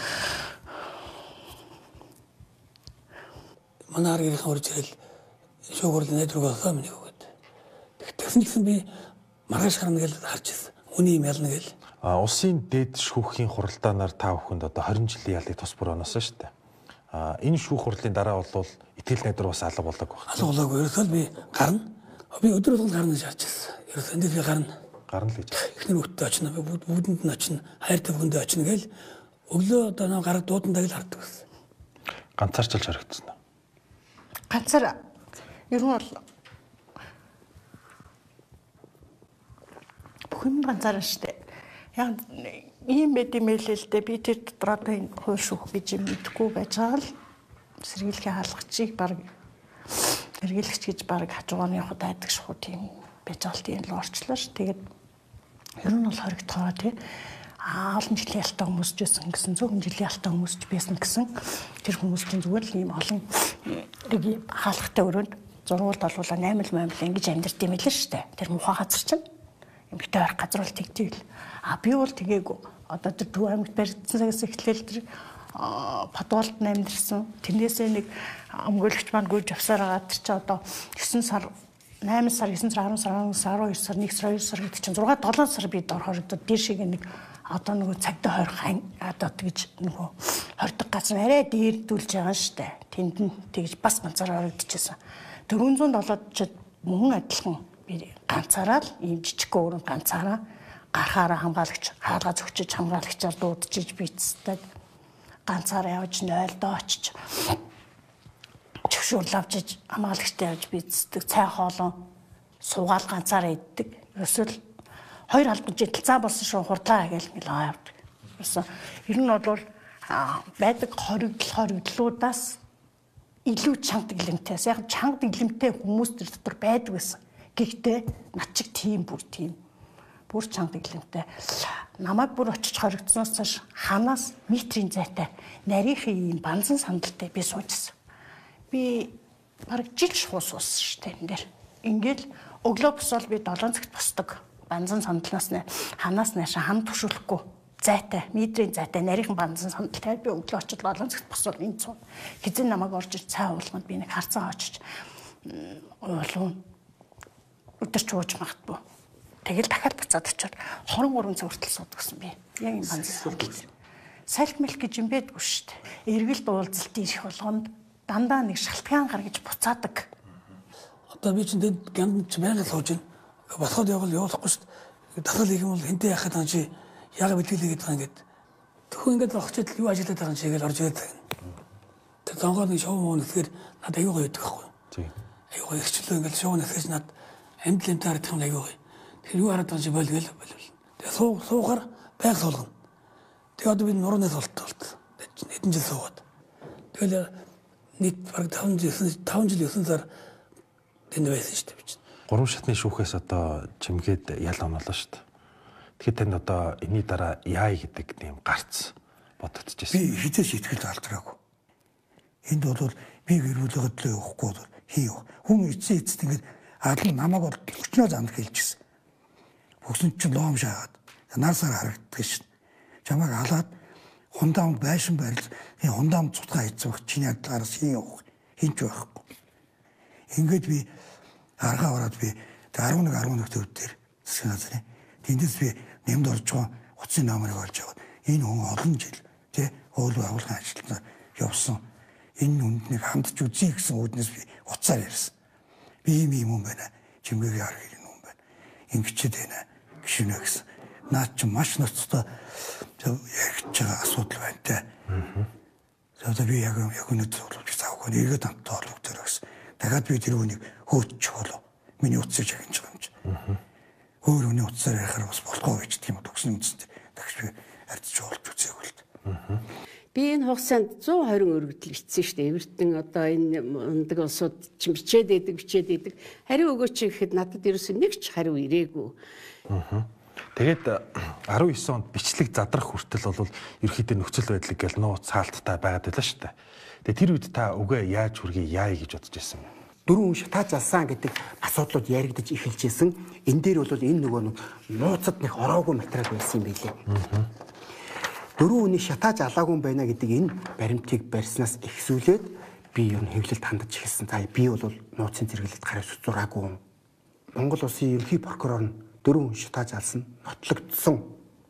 Манай аргийнхаа урж ирэл шүүгүрл найдвар болгоо миний өгөөд. Тэгсэн гэсэн би маргааш гарна гэж харж ирсэн. Үний юм ялна гэл. А улсын дээд шүүхийн хуралдаанаар та бүхэнд одоо хорин жилийн ялыг тус бүр оноосон шүү дээ. А энэ шүүх хурлын дараа бол итгэл найдвар бас алга болоог байна. Алга болоог. Ерөөсөө би гарна. Би өдөр болгон гарна гэж харж ирсэн. Ерөөсөө энд би гарна. Гарна л гэж. Эхнэр өтөд очно. Би бүдэнд нь очно. Хайртай бүхэндээ очно гэл өглөө одоо нэг гараг дуудандаа л хардаг байсан. Ганцаарчилж харагдсан. Ганцаар ер нь бол бүхэн ганцаар штэ. Яг ийм байд юм л л дээ. Би тэр дотор одоо энэ хууль шүүх гэж юм мэдгүй байж байгаа л сэргийлэх хаалгачийг баг сэргийлэгч гэж баг хажуугаар явахад айдаг шахуу тийм байж байгаа л тийм л орчлоо ш. Тэгээд ер нь бол хоригдохоо тий. Аа олон жилийн ялтай хүмүүс ч байсан гэсэн зөөн жилийн ялтай хүмүүс ч байсан гэсэн тэр хүмүүс чинь зүгээр л ийм олон нэг хаалгатай өрөөнд зургуулд олволоо наймал маймал ингэж амьдэрт юм л шүү дээ. Тэр мухаа газар чинь эмгтэй байх газар бол тэгдэв л. А би бол тэгээгүй. Одоо тэр Төв аймагт баригдсан цагаас эхлээл тэр Подвалд амьдэрсэн. Тэрнээсээ нэг өмгөөлөгч маань гүйж авсаар байгаа тэр чи одоо девять сар восемь сар девять сар ten сар eleven сар one сар two сар гэдэг чинь six seven сар бид ор хоригдод дээр шиг нэг одоо нөгөө цагтаа хойрох одоо тэгж нөгөө хордог газар арай дээрдүүлж байгаа шүү дээ. Тэнд нь тэгж бас ганцаар орогдчихсан. four hundred seventy-д мөн адилхан би ганцаараа л ийм жижиг өөрөнд ганцаараа гарахаараа хамгаалагч хаалга зөгчөж хамгаалагчаар дуудчихж бийцдэг. Ганцаараа явж нойлдоо очиж чөвшүүр лавчиж хамгаалагчтай явж бийцдэг. Цай хоолон суугаал ганцаараа иддэг. Ерөөсөл хоёр албан житэлцаа болсон шүү хурдлаа гэж мэлгаа явдаг. Ерөөсөө ер нь бол байдаг хоригдл хоригдлуудаас илүү чанга дэглэмтээс яг чанга дэглэмтэй хүмүүс төр дотор байдаг гэсэн. Гэхдээ над чиг тийм бүр тийм бүр чанга дэглэмтэй. Намайг бүр очиж хоригдсноос цааш ханаас метрийн зайтай нарийнхын ийм банзан сандалтай би суужсэн. Би бараг жил шуус уусан шүү дээ энэ дээр. Ингээл өглөө босвол би долоон цагт босдог. Банзан сандалнаас нэ ханаас наашаа хам тушуулахгүй зайтай метрийн зайтай нарийнхан банзан сандалтай би өглөө очиж долоон цагт босвол энэ цун хизэн намайг орж ир цай уулганд би нэг харцаа очиж уулуун өдөрч ууж магтбуу. Тэгэл дахиад буцаад очиод хорон гурван цаг хүртэл суудагсан би. Яг юм банзан. Салхи мэлх гэж юм байдгүй шүү дээ. Эргэлт уулзалтын их болгонд дандаа нэг шалтгаан гаргаж буцаадаг. Одоо би чинь тэнд гянд ч байгаль сууж байна. Болоход явал явуулахгүй шүү дээ. Дахал их юм бол хинтээ яхад байгаа чи яга бэлгэлээ гэдэг юм ингээд. Төхөө ингээд лохчод юу ажиллаад байгаа юм чигээл орж ирээд байна. Тэр зонгоор нэг шоу муу нэсгээр над аюу гоё байдаг байхгүй. Тийм. Аюу гоё ихчлөө ингээд шоу нэсгэж над амьд лэмтээр харагдах юм аюу гоё. Тэр юу хараад байгаа чи болгөл болвол. Тэгээ суу суугаар байг суулгана. Тэгээ одоо би нуурнаас болтолт. Хэдэн жил суугаад. Тэгэл нийт бараг таван жил таван жил өсөн сар тэнд байсан шүү дээ. Гурван шатны шүүхээс одоо чимгээд ял онолоо шүү дээ. Тэгэхээр танд одоо энэний дараа яа гэдэг тийм гарц бодогдчихсэн. Би хизээ сэтгэл алдраагүй. Энд бол би гэрүүлээ хөдлөө явахгүй бол хий юу. Хүн эцсийн эцэст ингээд алан намайг бол өчнөө занд хэлчихсэн. Бүгсэн чинь лоом шаагаад наасаар харагддаг шин. Чамайг халаад хундаам байшин барил энэ хундаам цутгаа хийцвэх чиний адлагаараас хий явах хинч байхгүй. Ингээд би аргаа ороод би арван нэг арван нэг төв дээр засгийн газрын тэндээс би нэмд орж байгаа утсын номерыг олж аваад энэ хүн олон жил тий уул байгуулгын ажилтнаар явсан. Энэ үнднийг хандж үзье гэсэн үүднээс би уцаар ярьсан. Би ийм юм юм байна. Чимгээгийн арга ирнэ юм байна. Ингэчээд байна. Гişүнэ гэсэн. Наад чи маш ноцтой ярьж байгаа асуудал байна те. За би яг яг үнэт зөвлөж заахгүй нэгэд хамтаа орлог дээр гэсэн. Дахиад би тэр үнийг хөөчих болов. Миний утсыг чагнаж байгаа юм чи. Өөр үний утсаар ярихаар бас болохгүй гэж тийм төгсөн үстэй. Дахиж би ардч олж үзээгүй л дээ. Би энэ хугацаанд зуун хорин өргөдөл бичсэн шүү дээ. Эвертэн одоо энэ ундаг улсууд чинь бичээд идэг, бичээд идэг. Хариу өгөөч гэхэд надад ерөөсөө нэг ч хариу ирээгүй. Аа. Тэгээд арван девять онд бичлэг задрах хүртэл бол ерөөхдөө нөхцөл байдлыг гэл нууц хаалттай байгаад байлаа шүү дээ. Тэгээд тэр үед та үгээ яаж хүргэе яа гэж бодож байсан юм. Дөрвөн шатааж алсан гэдэг асуудлууд яригдаж эхэлж исэн. Энэ дээр бол энэ нөгөө нууцад нэг ороогүй материал байсан юм билээ. Дөрвөн үний шатааж алаагүй юм байна гэдэг энэ баримтыг барьснаас ихсүүлээд би ер нь хэвлэлд хандаж эхэлсэн. За би бол нууцын зэрэглэлд гараа цуцраагүй. Монгол улсын ерөнхий прокурор нь дөрвөн шатааж алсан нотлогдсон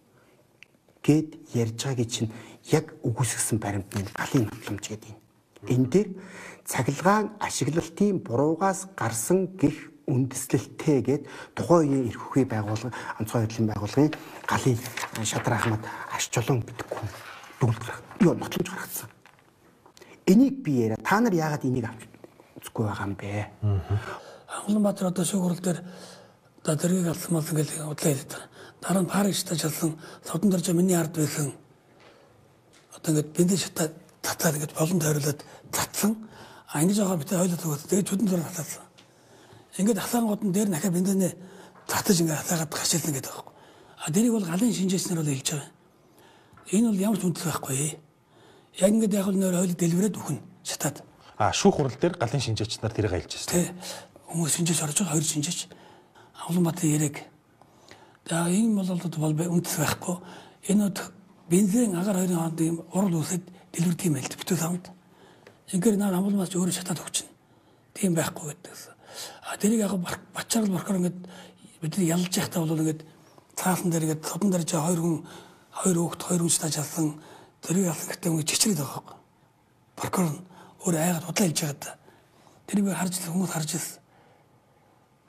гэд ярьж байгаагийн чинь яг үгүйсгсэн баримт нь галын нотломж гэдэг юм. Энэ дээр цахилгаан ашиглалтын буруугаас гарсан гэх үндэслэлтэй гээд тухайн үеийн эрх ухрын байгууллага онцгой байдлын байгууллагын галын Шадар Ахмад аш чулуун гэдэг хүн дүгнэлт юу нотломж гаргацсан. Энийг би яриа та нар яагаад энийг авч үзэхгүй байгаа юм бэ? Улаанбаатар одоо шүүгэрэл дээр одоо дэргийг алсан мал ингээл удлаа хэлээд байна. Дараа нь Париж тааж алсан содон дорж миний ард байсан. Одоо ингээд бензин шатаа татаад ингээд болон тойруулаад татсан. А ингэж байгаа битээ хойлоо төгөөд тэгээд чүдэн дөрөв татсан. Ингээд халаангууд нь дээр дахиад бензинээ татаж ингээд халаагаад гашилсан гэдэг байхгүй. А дэрийг бол галын шинжээснээр бол хэлж байгаа. Энэ бол ямар ч үндэс байхгүй. Яг ингээд яг л нөр хойлоо дэлбэрээд үхэн шатаад. А шүүх хурал дээр галын шинжээч нар тэрийг хэлж байсан. Тий. Хүмүүс шинжээч орж байгаа хоёр шинжээч. Улаанбаатарын ярэг. За энэ бол бол үндэс байхгүй. Энэ бензин агаар хоёрын хооронд ийм урал үсэд дэлбэрдэг юм байл битүү самд. Ингээд наа амлмаас өөрөө шатаад өгчихнэ. Тийм байхгүй гэдэг. А тэрийг яг бачаарл баркар ингээд бидний ялж яхтаа бол ингээд цаасан дээр ингээд содон дэрж хоёр хүн хоёр хүүхэд хоёр хүн тааж алсан тэрийг алсан гэдэг юм чичрээд байгаа байхгүй. Баркар нь өөр айгаад удлаа хэлж байгаа. Тэрийг харж хүмүүс харж ирсэн.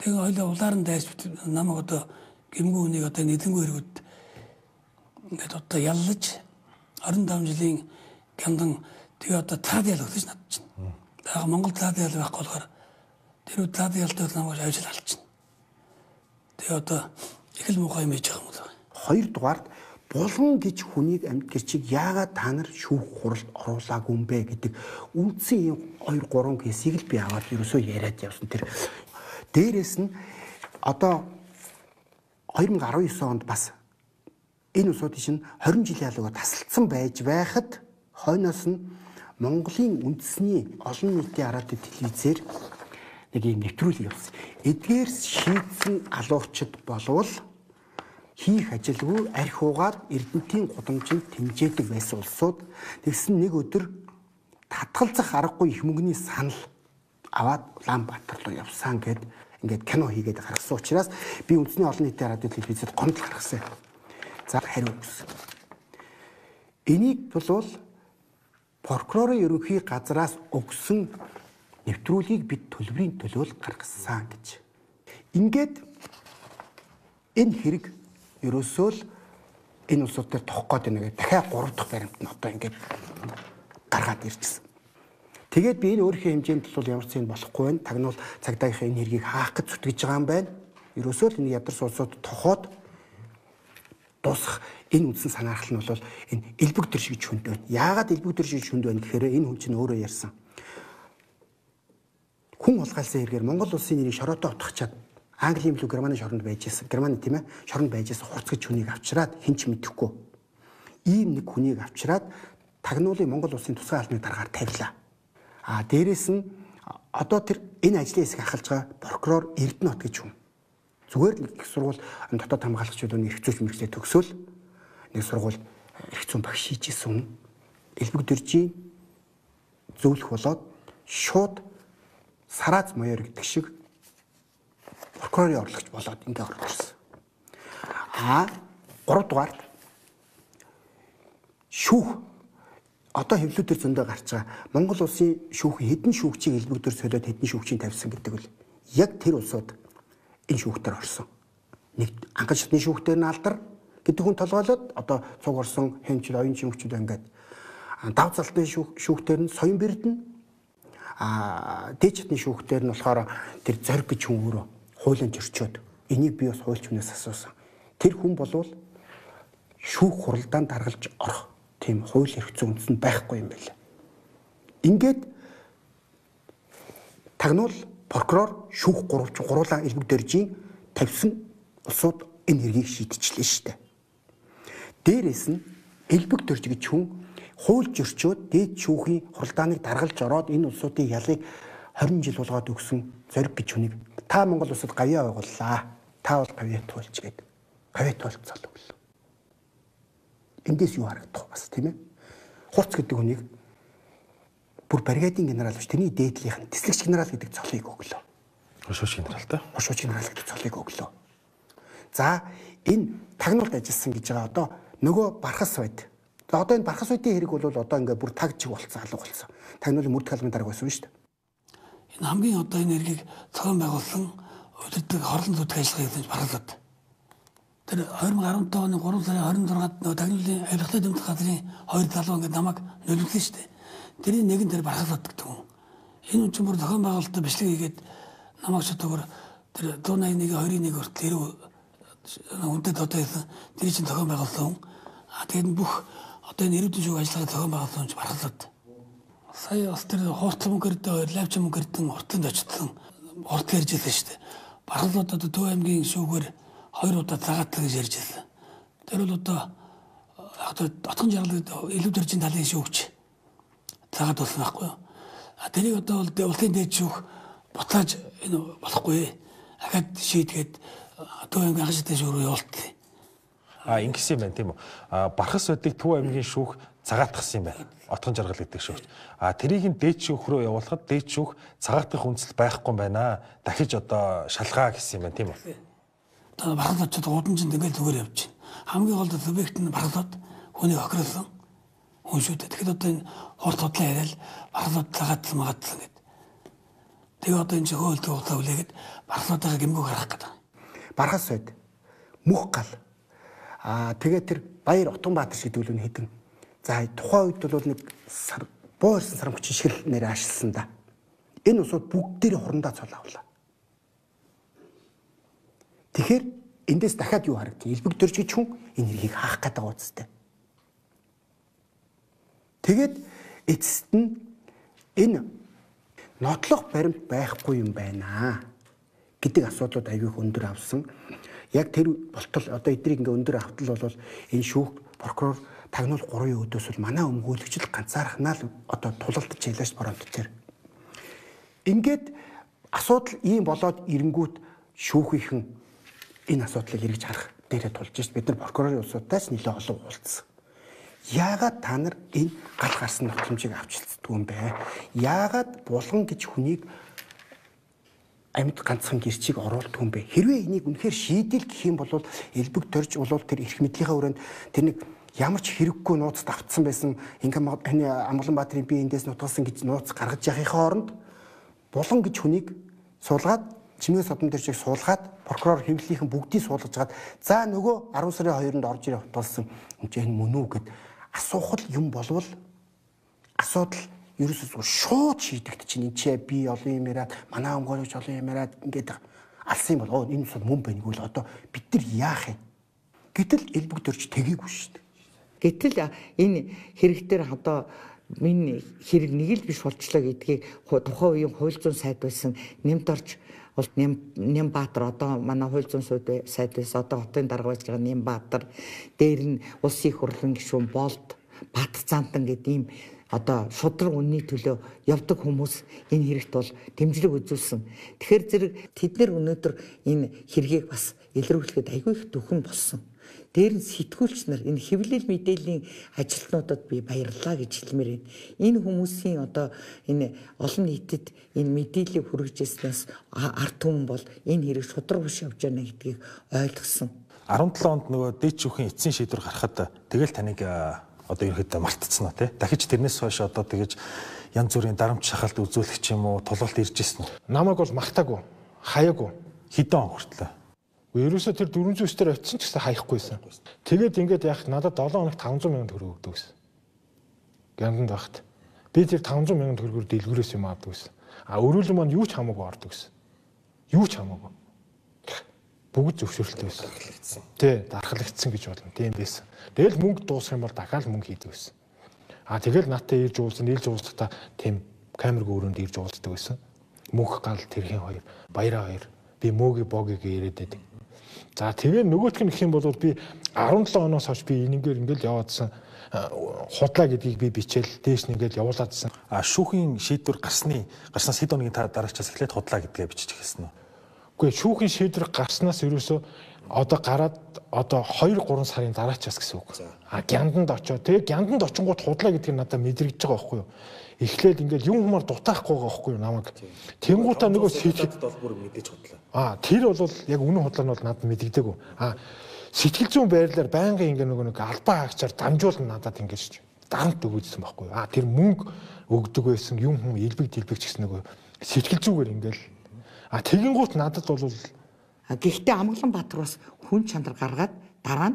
Тэгээ хоёлаа улаар нь дайс намайг одоо гимгүү үнийг одоо нийлэнгүй хэрэгүүд ингээд одоо яллаж орон таван жилийн гяндан тэгээ одоо таад ял өгч надад чинь. Тэгээ Монгол таад ял байхгүй болохоор тэр таад ялтай намайг ажил алчихна. Тэгээ одоо их л муухай юм хийж байгаа юм байна. Хоёрдугаард булган гэж хүнийг амьд гэрчиг яагаад та нар шүүх хуралд оруулаагүй юм бэ гэдэг үндсэн юм хоёр гурван кейсийг л би аваад ерөөсөө яриад явсан. Тэр дээрээс нь одоо хоёр мың арван девять онд бас энэ усуудын шин хорин жилийн ялгаа тасалдсан байж байхад хойноос нь Монголын үндэсний олон нийтийн радио телевизээр нэг юм нэвтрүүлэг явуулсан. Эдгээр шийдсэн алуучид болвол хийх ажилгүй арх уугаад Эрдэнэтийн гудамжинд тэмжээдэг байсан улсууд тэгсэн нэг өдөр татгалзах аргагүй их мөнгөний санал аваад Улаанбаатар руу явсан гэд ингээд кино хийгээд гаргасан учраас би үндэсний олон нийтийн радио телевизэд гомдол гаргасан. За хариу өгсөн. Энийг бол прокурорын ерөнхий газраас өгсөн нэвтрүүлгийг бид төлбөрийн төлөөл гаргасан гэж. Ингээд энэ хэрэг ерөөсөө л энэ улсууд дээр тохих гээд байна. Дахиад гурав дахь баримт нь одоо ингээд гаргаад ирчихсэн. Тэгээд би энэ өөрийнхөө хэмжээнд бол ямар ч юм болохгүй байна. Тагнуул цагдаагийнхаа энэ хэргийг хаах гэж зүтгэж байгаа юм байна. Ерөөсөө л энэ ядарс улсууд тохоод дуусах энэ үндсэн санаархал нь бол энэ элбэг төр шиг хүнд байна. Яагаад элбэг төр шиг хүнд байна гэхээр энэ хүн чинь өөрөө ярьсан. Хүн улгаалсан хэрэгээр Монгол улсын нэрийг шороотоо утгачаад Английн билүү Германы шоронд байж байсан. Германы тийм ээ шоронд байж байсан хурцгаж хүнийг авчираад хинч мэдэхгүй. Ийм нэг хүнийг авчираад тагнуулын Монгол улсын тусгай албаны дараагаар тавилаа. А дээрэс нь одоо тэр энэ ажлын хэсэг ахалж байгаа прокурор Эрдэнэт гэж хүн. Зүгээр л их сургууль дотоод хамгаалагчдын эрх зүйч мэргэжлээ төгсөөл нэг сургууль эрх зүйн багш хийжсэн хүн. Элбэг дөржийн зөвлөх болоод шууд Сараац Моёр гэдэг шиг прокурорын орлогч болоод ингээ орж ирсэн. А гурав дугаард шүүх одоо хэвлүүдээр зөндөө гарч байгаа Монгол улсын шүүх хэдэн шүүгчийг элбэг дөр солиод хэдэн шүүгчийг тавьсан гэдэг үл яг тэр улсууд энэ шүүхтэр орсон. Нэг анхан шатны шүүхтэр нь алдар гэдэг хүн толгойлоод одоо цуг орсон хэмжил оюун шүүгчүүд ингээд дав залтын шүүхтэр нь соён бэрдэн а дээд шатны шүүхтэр нь болохоор тэр зориг гэж хүн өөрөө хуулийн зөрчөөд энийг би бас хуульч хүнээс асуусан. Тэр хүн болвол шүүх хуралдаанд даргалж орох тийм хууль эрх зүйн үндэс нь байхгүй юм байна. Ингээд тагнуул прокурор шүүх гурвч гуруулаа элбэг дөржийн тавьсан улсууд энэ хэргийг шийдчихлээ шүү дээ. Дээрээс нь элбэг дөрж гэж хүн хууль зөрчөөд дээд шүүхийн хуралдааныг даргалж ороод энэ улсуудын ялыг хорин жил болгоод өгсөн зориг гэж хүнийг та Монгол улсад гавьяа байгууллаа. Та бол гавьяа туулж гээд гавьяа туулцал өглөө. Эндээс юу харагдах бас тийм ээ. Хурц гэдэг хүнийг бүр бригадын генерал биш тэрний дээдлийнх нь тэслэгч генерал гэдэг цолыг өглөө. Хошууч генерал та. Хошууч генерал гэдэг цолыг өглөө. За энэ тагнуулд ажилласан гэж байгаа одоо нөгөө Бархас байд. За одоо энэ Бархас байдын хэрэг бол одоо ингээ бүр таг чиг болцсон алга болцсон. Тагнуулын мөрдөх албаны дарга байсан шүү дээ. Энэ хамгийн одоо энэ хэргийг цоон байгуулсан өдөртөг хорлон зүтг ажиллагаа хийж баргалаад. Тэр хоёр мың арван тавны гурван сарын хорин зургаад нөгөө тагнуулын авилгатай дэмжих газрын хоёр залуу ингээ намайг нөлөөлсөн шүү дээ. Тэрний нэгэн дээр баргалаад гэдэг юм. Энэ үн чинь бүр зохион байгуулалтад бичлэг хийгээд намайг ч одоо тэр one ninety-one two one хүртэл ирүү үндэд одоо тэр чинь зохион байгуулсан. А тэгээд бүх одоо энэ ирээдүйн шүүх ажиллагааг зохион байгуулсан ч баргалаад. Сая бас тэр хуурц мөнгөрдөө лавч мөнгөрдөн уртланд очсон урт ярьж байсан шүү дээ. Баргалууд одоо Төв аймгийн шүүгээр хоёр удаа цагаатлаг гэж ярьж байсан. Тэр бол одоо одоо отгон жаргалд илүү дөржин талын шүүгч цагаад болсон байхгүй юу. А тэрийг одоо бол улсын дээд шүүх буцааж энэ болохгүй. Ахад шийдгээд Төв аймгийн анх шатны шүүх рүү явуултыг. А ингэсэн юм байна тийм үү. А Бархас байдыг Төв аймгийн шүүх цагаатгсан юм байна. Отгон жаргал гэдэг шүүгч. А тэрийг нь дээд шүүх рүү явуулахад дээд шүүх цагаатгах үндэслэл байхгүй байна. Дахиж одоо шалгаа гэсэн юм байна тийм үү. Одоо Бархасд ч удан чинь тэгэл зүгээр явж байна. Хамгийн гол субъект нь Бархасд хүнийг охирлсон. Хүн шүү дээ. Тэгэхээр одоо энэ хурд худлаа яриад Бархасд цагаатсан магадсан гэдэг. Тэгээ одоо энэ хөөөлт хугацаа үлээгээд бархлуудаа гэмгүү гарах гэдэг. Бархас сойд мөх гал. Аа тэгээ тэр Баяр Утганбаатар шийдвэл нь хэдэн. За тухайн үед бол нэг сар буурсан сарамгч шиг л нэр ашигласан да. Энэ усууд бүгдээрээ хурандаа цол авлаа. Тэгэхээр эндээс дахиад юу харагдав? Элбэг дөрж гэж хүн энэ хэргийг хаах гэдэг үстэй. Тэгээд эцэст нь энэ нотлох баримт байхгүй юм байна гэдэг асуудлууд аягүй өндөр авсан. Яг тэр болтол одоо эднийг ингээ өндөр автал бол энэ шүүх прокурор тагнуул гурван өдөөс бол манай өмгөөлөгчл ганцаархнаа л одоо тулалдаж ялаач боромт дээр. Ингээд асуудал ийм болоод ирэнгүүт шүүхийнхэн энэ асуудлыг эргэж харах дээрээ тулж шít бид нар прокурорын улсуудаас нэлээд олон уулзсан. Яагаад та нар энэ гал гарсан нотоломжийг авчилцдаг юм бэ? Яагаад булган гэж хүнийг амьд ганцхан гэрчийг оруулдаг юм бэ? Хэрвээ энийг үнэхээр шийдэл гэх юм бол элбэг дөрж болов тэр эрх мэдлийнхаа өрөөнд тэр нэг ямар ч хэрэггүй нууц давтсан байсан ингээм Амгаланбаатарын би эндээс нутгалсан гэж нууц гаргаж яхихын оронд булган гэж хүнийг суулгаад чимээ содон дээр чиг суулгаад прокурор хэвлэлийнхэн бүгдийг суулгаж гад за нөгөө арван сарын хоёрнд орж ирэх хутгалсан энэ мөн үү гэд асуухал юм болвол асуудал ерөөсөө шууд шийдэгдэж чинь энэ чи би олон юм яриад манай өмгөөлөгч олон юм яриад ингээд алсан юм бол энэ нь мөн байна гэвэл одоо бид нар яах юм? Гэтэл элбэг дөрж тэгээгүй шүү дээ. Гэтэл энэ хэрэг дээр одоо минь хэрэг нэг л биш болчлоо гэдгийг тухайн үеийн хууль зүйн сайд байсан нэмт орж бол Нямбаатар одоо манай хууль зүйн сайд байсан одоо хотын дарга байж байгаа Нямбаатар дээр нь улсын их хурлын гишүүн Болд Баттцаантан гэдэг ийм одоо шудраг үнний төлөө явдаг хүмүүс энэ хэрэгт бол дэмжлэг үзүүлсэн. Тэгэхээр зэрэг тэд нар өнөөдөр энэ хэргийг бас илрүүлэхэд айгүй их дөхөн болсон. Дээр нь сэтгүүлч нар энэ хэвлэл мэдээллийн ажилтнуудад би баярлалаа гэж хэлмээр байна. Энэ хүмүүсийн одоо энэ олон нийтэд энэ мэдээллийг хүргэжсэнээс ард түмэн бол энэ хэрэг шудраг биш явж байна гэдгийг ойлгосон. арван долоо онд нөгөө дээд шүүхийн эцсийн шийдвэр гарахад тэгэл таныг одоо ерөөдөө мартцсан уу те? Дахиж тэрнээс хойш одоо тэгэж янз бүрийн дарамт шахалт үзүүлэх ч юм уу тулгалт ирж ирсэн үү? Намайг бол мартаагүй, хаяагүй. Хэдэн он хүртлээ? Ерөөсөө тэр дөрвөн зуун дээр очисон ч гэсэн хаяхгүйсэн. Тэгээд ингээд яах надад долоо хоногт таван зуун мянган төгрөг өгдөг гэсэн. Гянданд багт. Би тэр таван зуун мянган төгрөгөөр дэлгүүрээс юм авдаг гэсэн. А өрөөлөн маань юу ч хамаагүй ордог гэсэн. Юу ч хамаагүй. Бүгд зөвшөөрөлтэй байсан. Тий, дархлагдсан гэж болно. Тийм байсан. Тэгэл мөнгө дуусах юм бол дахиад мөнгө хийдэг байсан. А тэгэл надтай ирж уулзсан, нийлж уулзахдаа тийм камерг өрөөнд ирж уулздаг байсан. Мөнх гал тэрхийн хоёр, баяраа хоёр. Би мөөгийн богыг яриад байдаг. За тэгээ нөгөөх нь гэх юм бол би арван долоо оноос хойш би энэгээр ингээл яваадсан худлаа гэдгийг би бичээл дээш нь ингээл явуулаадсан. А шүүхийн шийдвэр гарсны гарснаас хэд хоногийн дараачаас эхлээд худлаа гэдгээ бичиж эхэлсэн үү? Үгүй шүүхийн шийдвэр гарснаас ерөөсөө одоо гараад одоо хоёр гурван сарын дараачаас гэсэн үг. А гянданд очоо. Тэгээ гянданд очингууд худлаа гэдгийг надад мэдрэгдэж байгаа байхгүй юу? Эхлээд ингээл юм хумаар дутаахгүй байгаа байхгүй юу намайг. Тэнгуутаа нөгөө сэтгэл бол бүр мэдээж худлаа. Аа тэр бол яг үнэн худлаа нь бол надад мэдэгдээгүй. Аа сэтгэл зүйн байрлалаар байнгын ингээ нөгөө нэг албаа хаагчаар дамжуулна надад ингэж дарамт өгөөжсөн байхгүй юу? Аа тэр мөнгө өгдөг байсан юм хүм элбэг дэлбэг ч гэсэн нөгөө сэтгэл зүгээр ингээл. Аа тэгэнгуут надад бол гэхдээ Амгаланбаатар бас хүн чанар гаргаад дараа нь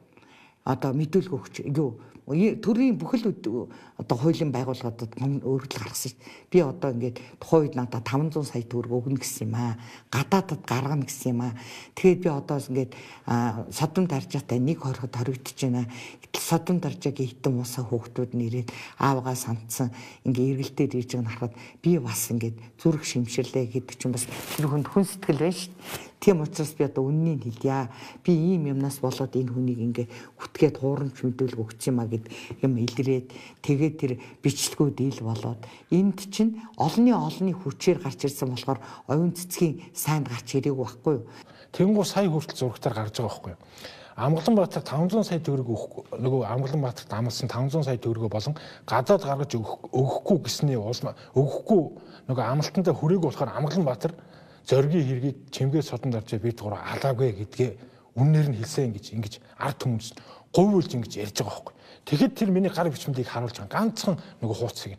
одоо мэдүүлэг өгч юу төрийн бүхэл одоо хуулийн байгууллагуудад өөрчлөлт гаргасан шүү дээ. Би одоо ингээд тухайн үед надад таван зуун сая төгрөг өгнө гэсэн юм аа. Гадаадад гаргана гэсэн юм аа. Тэгээд би одоо ингээд содон даржаатай нэг хорход хоригдож байна. Гэтэл содон даржаагийн хитэн усаа хөөхтүүд нэрээд аавгаа сандсан ингээд эргэлдээд ирж байгааг харахад би бас ингээд зүрх шимширлээ гэдэг чинь бас тэр хүнд хүн сэтгэл байна шүү дээ. Тийм учраас би одоо үннийг хэлье. Би ийм юмнаас болоод энэ хүнийг ингээ үтгээд хуурамч мэдүүлэг өгч юмаа гэд юм илрээд тэгээд тэр бичлэгүүд ил болоод энд чинь олонний олонний хүчээр гарч ирсэн болохоор оюун цэцгийн сайнд гарч ирээгүй байхгүй юу? Тэнгуу сая хүртэл зурагтаар гарч байгаа байхгүй юу? Амгаланбаатар таван зуун сая төгрөг өгөхгүй нөгөө Амгаланбаатарт амлсан таван зуун сая төгрөгөө болон гадаад гаргаж өгөхгүй гэсний улмаа өгөхгүй нөгөө амлалтандаа хүрээгүй болохоор Амгаланбаатар зоригийн хэргийг чимгээ содон дарж бид гурав алаагүй гэдгээ үннээр нь хэлсэн гэж ингэж ард түмэнд говьулж ингэж ярьж байгаа байхгүй. Тэгэхэд тэр миний гар бичмэлийг харуулж байгаа ганцхан нөгөө хууц шиг.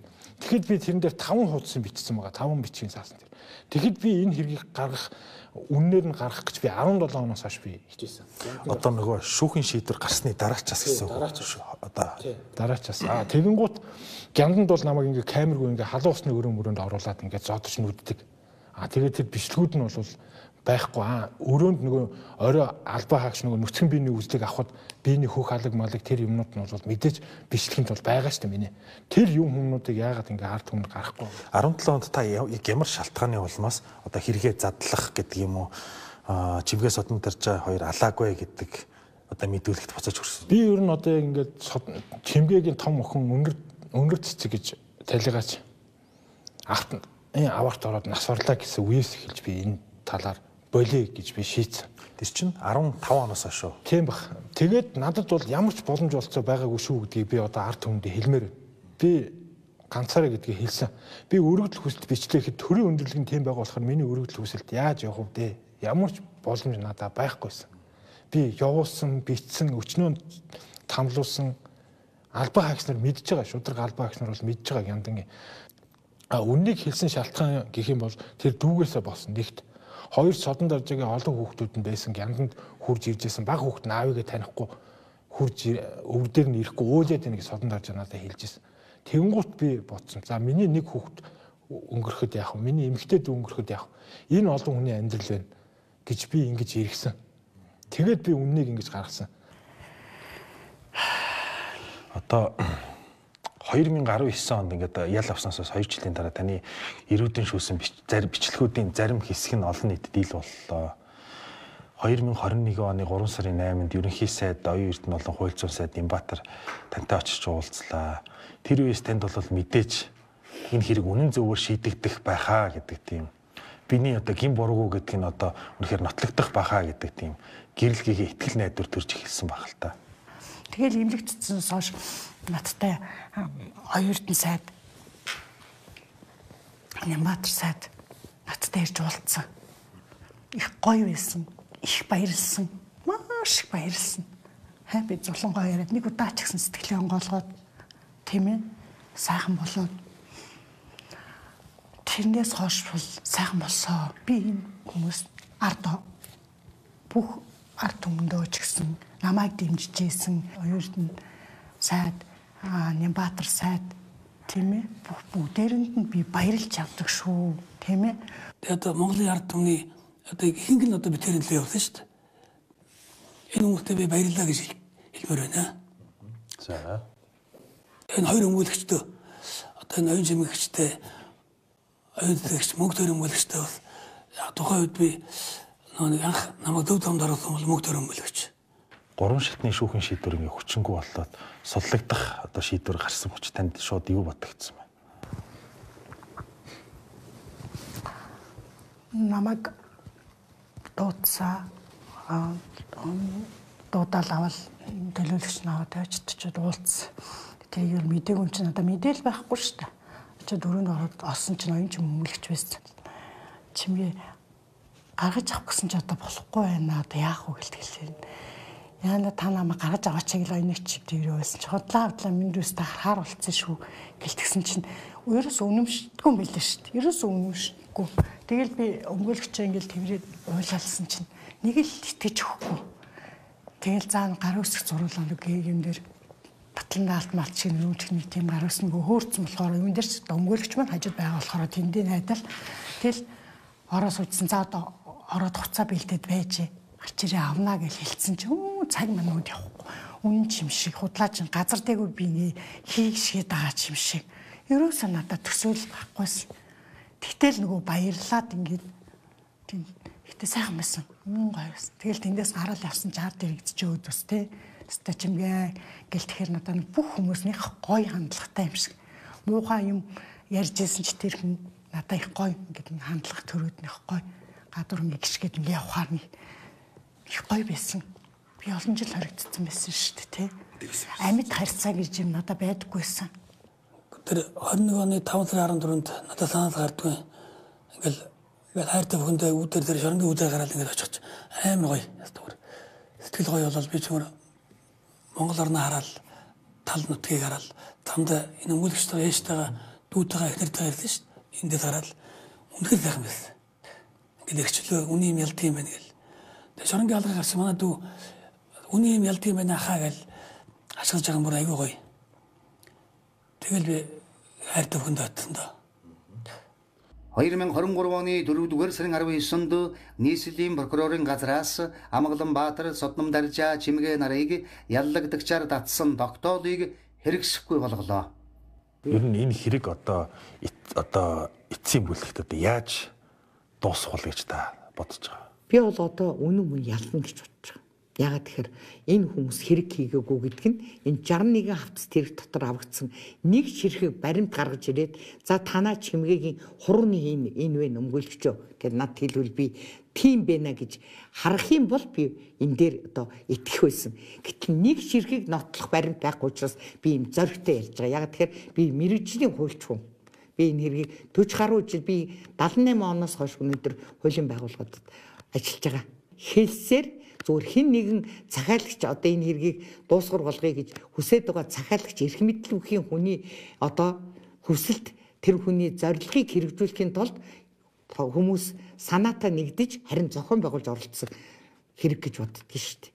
Тэгэхэд би тэрэн дээр таван хуудсан бичсэн байгаа. таван бичгийн заасан дээр. Тэгэхэд би энэ хэргийг гаргах үннээр нь гаргах гэж би арван долоон оноос хойш би хичээсэн. Одоо нөгөө шүүхийн шийдвэр гарсны дараачаас гэсэн үг. Одоо дараачаас. Аа тэгэнгუთ гянданд бол намайг ингээ камергүй ингээ халуун усны өрөө мөрөнд оруулаад ингээ зодож нүддэг. Аа тэгээд тэр бичлэгүүд нь бол байхгүй. Аа өрөөнд нөгөө орой албаа хаагч нөгөө нүцгэн биений үзлийг авахд биений хөх алаг малыг тэр юмнууд нь бол мэдээж бичлэгэнд бол байгаа шүү дээ миний. Тэр юм хүмүүдийг яагаад ингээ ард түмэнд гарахгүй. арван долоо онд та ямар шалтгааны улмаас одоо хэрэгээ задлах гэдэг юм уу чимгээ содон таржаа хоёр алаагүй гэдэг одоо мэдүүлэгт буцааж хүрсэн. Би ер нь одоо ингээд чимгээгийн том охин өнгөр өнгөр цэцэг гэж талигаач ахт энэ аварт ороод нас орлаа гэсэн үеэс эхэлж би энэ талаар болиё гэж би шийдсэн. Тэр чинь арван таван оноос хойш шүү. Тийм бах. Тэгээд надад бол ямар ч боломж олцоо байгаагүй шүү гэдгийг би одоо ард түмэнд хэлмээр байна. Би ганцаараа гэдгийг хэлсэн. Би өргөдөл хүсэлт бичлэхэд төрийн өндөрлөг нь тийм байгаа болохоор миний өргөдөл хүсэлт яаж явах вэ? Ямар ч боломж надад байхгүйсэн. Би явуулсан, бичсэн, өчнөө тамлуулсан албаа хаагч нар мэдж байгаа. Шудраг албаа хаагч нар бол мэдж байгаа яндангийн. А үннийг хэлсэн шалтгаан гэх юм бол тэр дүүгээсээ болсон нэгт. Хоёр содон даржаагийн олон хүүхдүүд нь байсан гянданд хурж иржсэн баг хүүхд наавыгээ танихгүй хурж өвөр дээр нь ирэхгүй уйлаад байна гэж содон даржаа надад хэлж ирсэн. Тэнгуут би бодсон. За миний нэг хүүхд өнгөрөхөд яах вэ? Миний эмэгтэйд өнгөрөхөд яах вэ? Энэ олон хүний амьдрал байна гэж би ингэж иргсэн. Тэгээд би үннийг ингэж гаргасан. Одоо хоёр мянган арван девять онд ингээд ял авснаас хоёр жилийн дараа таны эрүүдэн шүүсэн зарим бичлэгүүдийн зарим хэсэг нь олон нийтэд ил боллоо. хоёр мянган хорин нэгэн оны гурван сарын найманд ерөнхий сайд оюун эрдэнэ болон хууль зүйн сайд Нямбатар тантай очиж уулзлаа. Тэр үеэс танд бол мэдээж энэ хэрэг үнэн зөвөөр шийдэгдэх байхаа гэдэг тийм. Биний одоо гин буруугүй гэдэг нь одоо үнэхээр нотлогдох байхаа гэдэг тийм гэрэлгийн итгэл найдвар төрж эхэлсэн баг л та. Тэгэл имлэгдсэнээс хойш надтай оюун эрдэнэ сайд Нямбатар сайд надтай ирж уулзсан. Их гоё байсан. Их баярлсан. Маш их баярлсан. Хаа би зулангоо яриад нэг удаа ч гэсэн сэтгэлээ онгоолгоод тийм ээ сайхан болоод тэрнээс хойш бол сайхан болсоо. Би энэ хүмүүс ард бүх ард түмэндөө ч гэсэн намайг дэмжиж ийсэн оюун эрдэнэ сайд Нямбатар сайд тийм ээ бүх бүгдээрэнд нь би баярлж авдаг шүү тийм ээ. Тэгээд одоо Монголын ард түмний одоо ихэнх нь одоо би тэр нөлөө явуулсан шүү дээ. Энэ хүмүүстээ би баярлалаа гэж хэлмээр байна. За. Энэ хоёр өмгөөлөгчдөө одоо энэ оюун жимгэгчтэй оюун дэгч мөнгө төр өмгөөлөгчтэй бол тухайн үед би нэг анх намайг төв томд оруулсан бол мөнгө төр өмгөөлөгч. Гурван шатны шүүхийн шийдвэр ингээ хүчингүй болоод судлагдах одоо шийдвэр гарсан хүч танд шууд юу бодогдсон бэ? Намайг дуудсаа дуудаал авал төлөөлөгч наваад очиж уулзсан. Тэгээ юу мдэггүй юм чи надад мэдээл байхгүй шүү дээ. Очиж дөрөнд ороод олсон чинь оюун чим өмгөлөгч байсан. Чимээ гаргаж авах гэсэн чи одоо болохгүй байна. Одоо яах вэ гэлтгэлээ. Яна та намайг гаргаж аваач гэж оюуны чивдээ байсан чи хотлаа хотлаа минь дүүстэй харахаар болцсон шүү гэлтгсэн чинь ерөөс үнэмшдэггүй юм билээ шүү дээ. Ерөөс үнэмшдэггүй. Тэгэл би өмгөөлөгчөө ингээл тэрээд уйлалсан чинь нэг л итгэж өгөхгүй. Тэгэл заа гар үсэх зуруулаа нэг юм дээр батлан даалт малт шиг нүүрчний тийм гар үс нөгөө хөөрцөн болохоор юм дээр ч өмгөөлөгч маань хажууд байгаа болохоор тэндээ найдал тэгэл ороо суудсан за одоо ороод хуцаа бэлдээд байж гарчирээ авнаа гэж хэлсэн чинь цаг манууд явахгүй. Үнэн ч юм шиг худлаач газар дээгүүр би хийх шиг дагаа ч юм шиг. Ерөөсөө надад төсөөлөл баггүйсэн. Тэгтэл нөгөө баярлаад ингээд тийм ихтэй сайхан байсан. Мөн гоё байсан. Тэгэл тэндээс гараал явсан ч ард ирэгдэж өөд бас тий. Өстой чимгээ гэл тэгэхээр надад бүх хүмүүснийх гоё хандлагатай юм шиг. Муухай юм ярьж ирсэн ч тэр хүн надад их гоё ингээд хандлага төрөөднийх гоё. Гадуур ингээ гიშгээд ингээ явахаар нэг их гоё байсан. Би олон жил харагдсан байсан шүү дээ тий. Амьд харьцаа гэж юм надад байдаггүйсэн. Тэр хорин нэг оны таван сарын арван дөрөвд надад санал гардаг. Ингээл ингээл хайртай бүхэндээ үүдээр тэр шоронгийн үүдээр гараад ингээд очих амар гоё. Ястагэр. Сэтгэл гоё болол би чимэр Монгол орноо хараад тал нутгийг хараад тамда энэ өмгөөлөгчтэй яштайгаа дүүтэйгээ эхнэртэйгээ ярьсан шүү дээ. Энд дээр гараад үнэхээр сайхан байсан. Ингээд ирчлөө үний юм ялд юм байна гэл. Тэгээ шоронгийн алга гарсан манай дүү үний юм ялд юм байна хаа гэл ашиглаж байгаа мөр аягүй гоё. Тэгэл би хайртай хүнд татсан доо. хоёр мянга двадцать trois оны дөрөвдүгээр сарын арван есөнд нийслэлийн прокурорын газраас Амгаланбаатар Содном Даржа чимгээ нарыг яллагдагчаар татсан тогтоолыг хэрэгсэхгүй болголоо. Ер нь энэ хэрэг одоо одоо эцсийн бүлэгт одоо яаж дуусах вэ гэж та бодож байгаа? Би бол одоо үнэн мөн ялна гэж бодож байгаа. Яагаад тэгэхээр энэ хүмүүс хэрэг хийгээгүй гэдэг нь энэ шестьдесят one хавцас тэрэг дотор авагдсан нэг ширхэг баримт гаргаж ирээд за танаа чимгээгийн хурууны энэ энэ вэ өмгөөлөгчөө гэж над хэлвэл би тийм байна гэж харах юм бол би энэ дээр одоо итгэх байсан. Гэтэл нэг ширхэг нотлох баримт байхгүй учраас би юм зоригтой ярьж байгаа. Яагаад тэгэхээр би мэрэгжлийн хуульч хүн. Би энэ хэргийг forty гаруй жил би seventy-eight оноос хойш өнөөдөр хуулийн байгууллагад ажиллаж байгаа. Хэлсээр зүгээр хэн нэгэн захиалагч одоо энэ хэргийг дуусгар болгоё гэж хүсэж байгаа захиалагч эрх мэдлүүхийн хүний одоо хүсэлт тэр хүний зорилгыг хэрэгжүүлэхийн тулд хүмүүс санаатаа нэгдэж харин зохион байгуулж оролцсон хэрэг гэж боддог шүү дээ.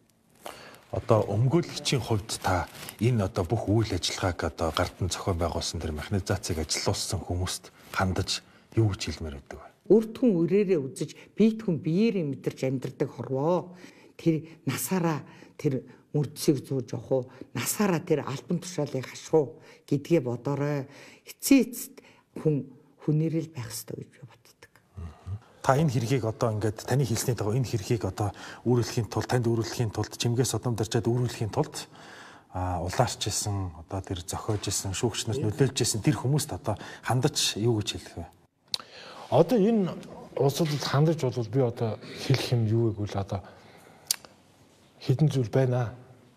Одоо өмгөөлөгчийн хувьд та энэ одоо бүх үйл ажиллагааг одоо гартан зохион байгуулсан тэр механизацийг ажилуулсан хүмүүст хандаж юу гэж хэлмээр байдаг вэ? Үрд хүн үрээрээ үзэж биет хүн биеэрээ мэдэрч амьдрдаг хорвоо тэр насаараа тэр мөрдсийг зууж явах уу насаараа тэр альбан тушаалыг хаших уу гэдгээ бодорой эцээ эцэд хүн хүнээрэл байх ёстой гэж би боддог. Та энэ хэргийг одоо ингээд таны хэлсний дагуу энэ хэргийг одоо үүрүүлэхийн тулд танд үүрүүлэхийн тулд чимгээ Содном Даржаад үүрүүлэхийн тулд а улаарч исэн одоо тэр зохиож исэн шүүгч нарт нөлөөлж исэн тэр хүмүүст одоо хандаж юу гэж хэлэх вэ? Одоо энэ улсад хандаж бол би одоо хэлэх юм юу гэвэл одоо хэдэн зүйл байна.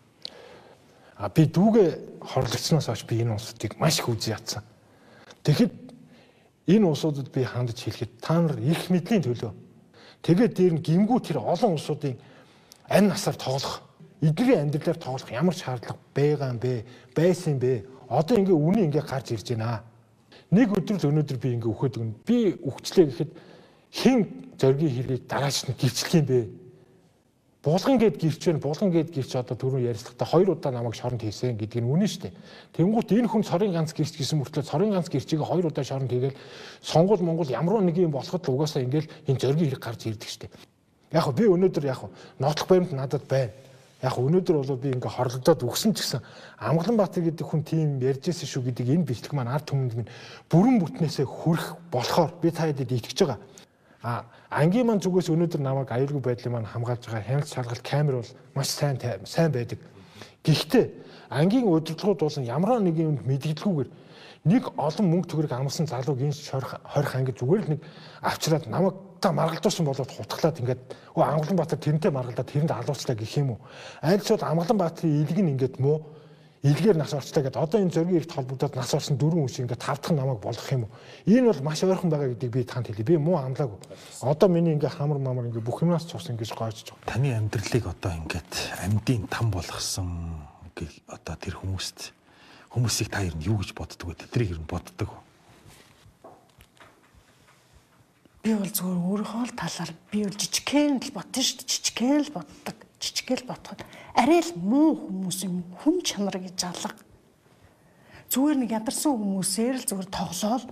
А би дүүгээ хорлогчноос хойш би энэ улсуудыг маш их үзий ятсан. Тэгэхэд энэ улсуудад би хандаж хэлэхэд та нар их мэдлийн төлөө. Тэгээд дээр нь гимгүү тэр олон улсуудын амь насаар тоглох, эдний амьдралаар тоглох ямар ч шаардлага байгаа юм бэ? Байсан юм бэ? Одоо ингээ үнэн ингээ гарч ирж байна. Нэг өдөр л өнөөдөр би ингээ өгөхөд өгнө. Би өгчлээ гэхэд хэн зоргийн хэргийг дараач нь гэрчлэх юм бэ? Булган гээд гэрчвэн, булган гээд гэрч одоо түрүү ярилцлагатай хоёр удаа намайг шоронд хийсэн гэдэг нь үнэн шүү дээ. Тэнгуут энэ хүн цорын ганц гэрч гэсэн мөртлөө цорын ганц гэрчийг хоёр удаа шоронд хийгээл сонгол Монгол ямар нэг юм болоход л угаасаа ингээл энэ зоргийн хэрэг гарч ирдэг шүү дээ. Яг би өнөөдөр яг нотлох баримт надад байна. Яг өнөөдөр бол би ингээ хорлогдоод өгсөн ч гэсэн Амгаланбаатар гэдэг хүн тийм ярьж ирсэн шүү гэдэг энэ бичлэг маань ард түмэнд минь бүрэн бүтнээсээ хүрэх болохоор би та хэдэд итгэж байгаа. А ангийн маань зүгээс өнөөдөр намайг аюулгүй байдлын маань хамгаалж байгаа хяналт шалгалт камер бол маш сайн сайн байдаг. Гэхдээ ангийн удирдлагууд бол ямар нэг юм мэдгэлгүйгээр нэг олон мөнгө төгрөг амлсан залууг энэ хорих анги зүгээр л нэг авчираад намайг та маргалдуулсан болоод хутглаад ингээд өө Амгаланбаатар тэрнтэй маргалдаад тэрэнд алууцлаа гэх юм уу. Айлчууд Амгаланбаатарын илэг нь ингээд муу илгээр нас орчлаа гэдэг. Одоо энэ зоргийн эрхт холбогдоод нас орсон дөрвөн хүн шиг ингээд тавтхан намайг болгох юм уу. Энэ бол маш ойрхон байгаа гэдгийг би танд хэлье. Би муу амлаагүй. Одоо миний ингээд хамар мамар ингээд бүх юмнаас цус ингэж гоожж байгаа. Таны амьдралыг одоо ингээд амьдын там болгосон одоо тэр хүмүүст хүмүүсийг та ер нь юу гэж боддог вэ? Тэдрийг ер нь боддог уу? Би бол зөвхөн өөрийнхөө л талаар би бол жижигхэн л бодсон шүү дээ. Жижигхэн л боддог. Жижигхэн л бодоход арай л муу хүмүүсийн хүн чанар гэж алга. Зүгээр нэг ядарсан хүмүүсээр л зүгээр тоглоол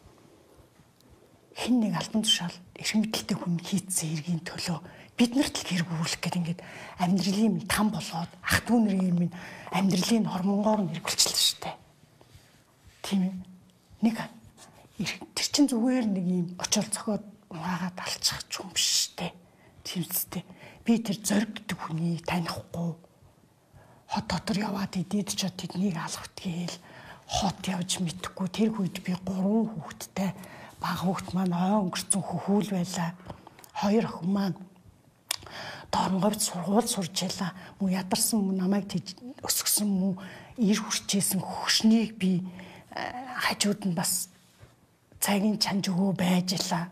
хэн нэг альбан тушаал эрх мэдэлтэй хүн хийцэн хэргийн төлөө биднэрт л хэрэг үүрэх гэдэг ингээд амьдралын минь там болгоод ах дүү нарын минь амьдралын хормонгоор нь хэрэгжилсэн шүү дээ. Тийм ээ. Нэг тэр чин зүгээр нэг юм очил цохоод угаагаад алчих юм биш дээ. Тийм үстэй. Би тэр зориг гэдэг хүнийг танихгүй. Хот дотор яваад идээд ч тэднийг алгавтгээл хот явж мэдхгүй тэр үед би гурван хүүхэдтэй баг хүүхэд маань ой өнгөрцөн хөхүүл байлаа. Хоёр охин маань доорнговд сургууль сурж ялаа. Мөн ядарсан мөн намайг өсгсөн мөн ир хүрчээсэн хөгшнийг би хажууд нь бас цагийн чанж өгөө байж ялаа.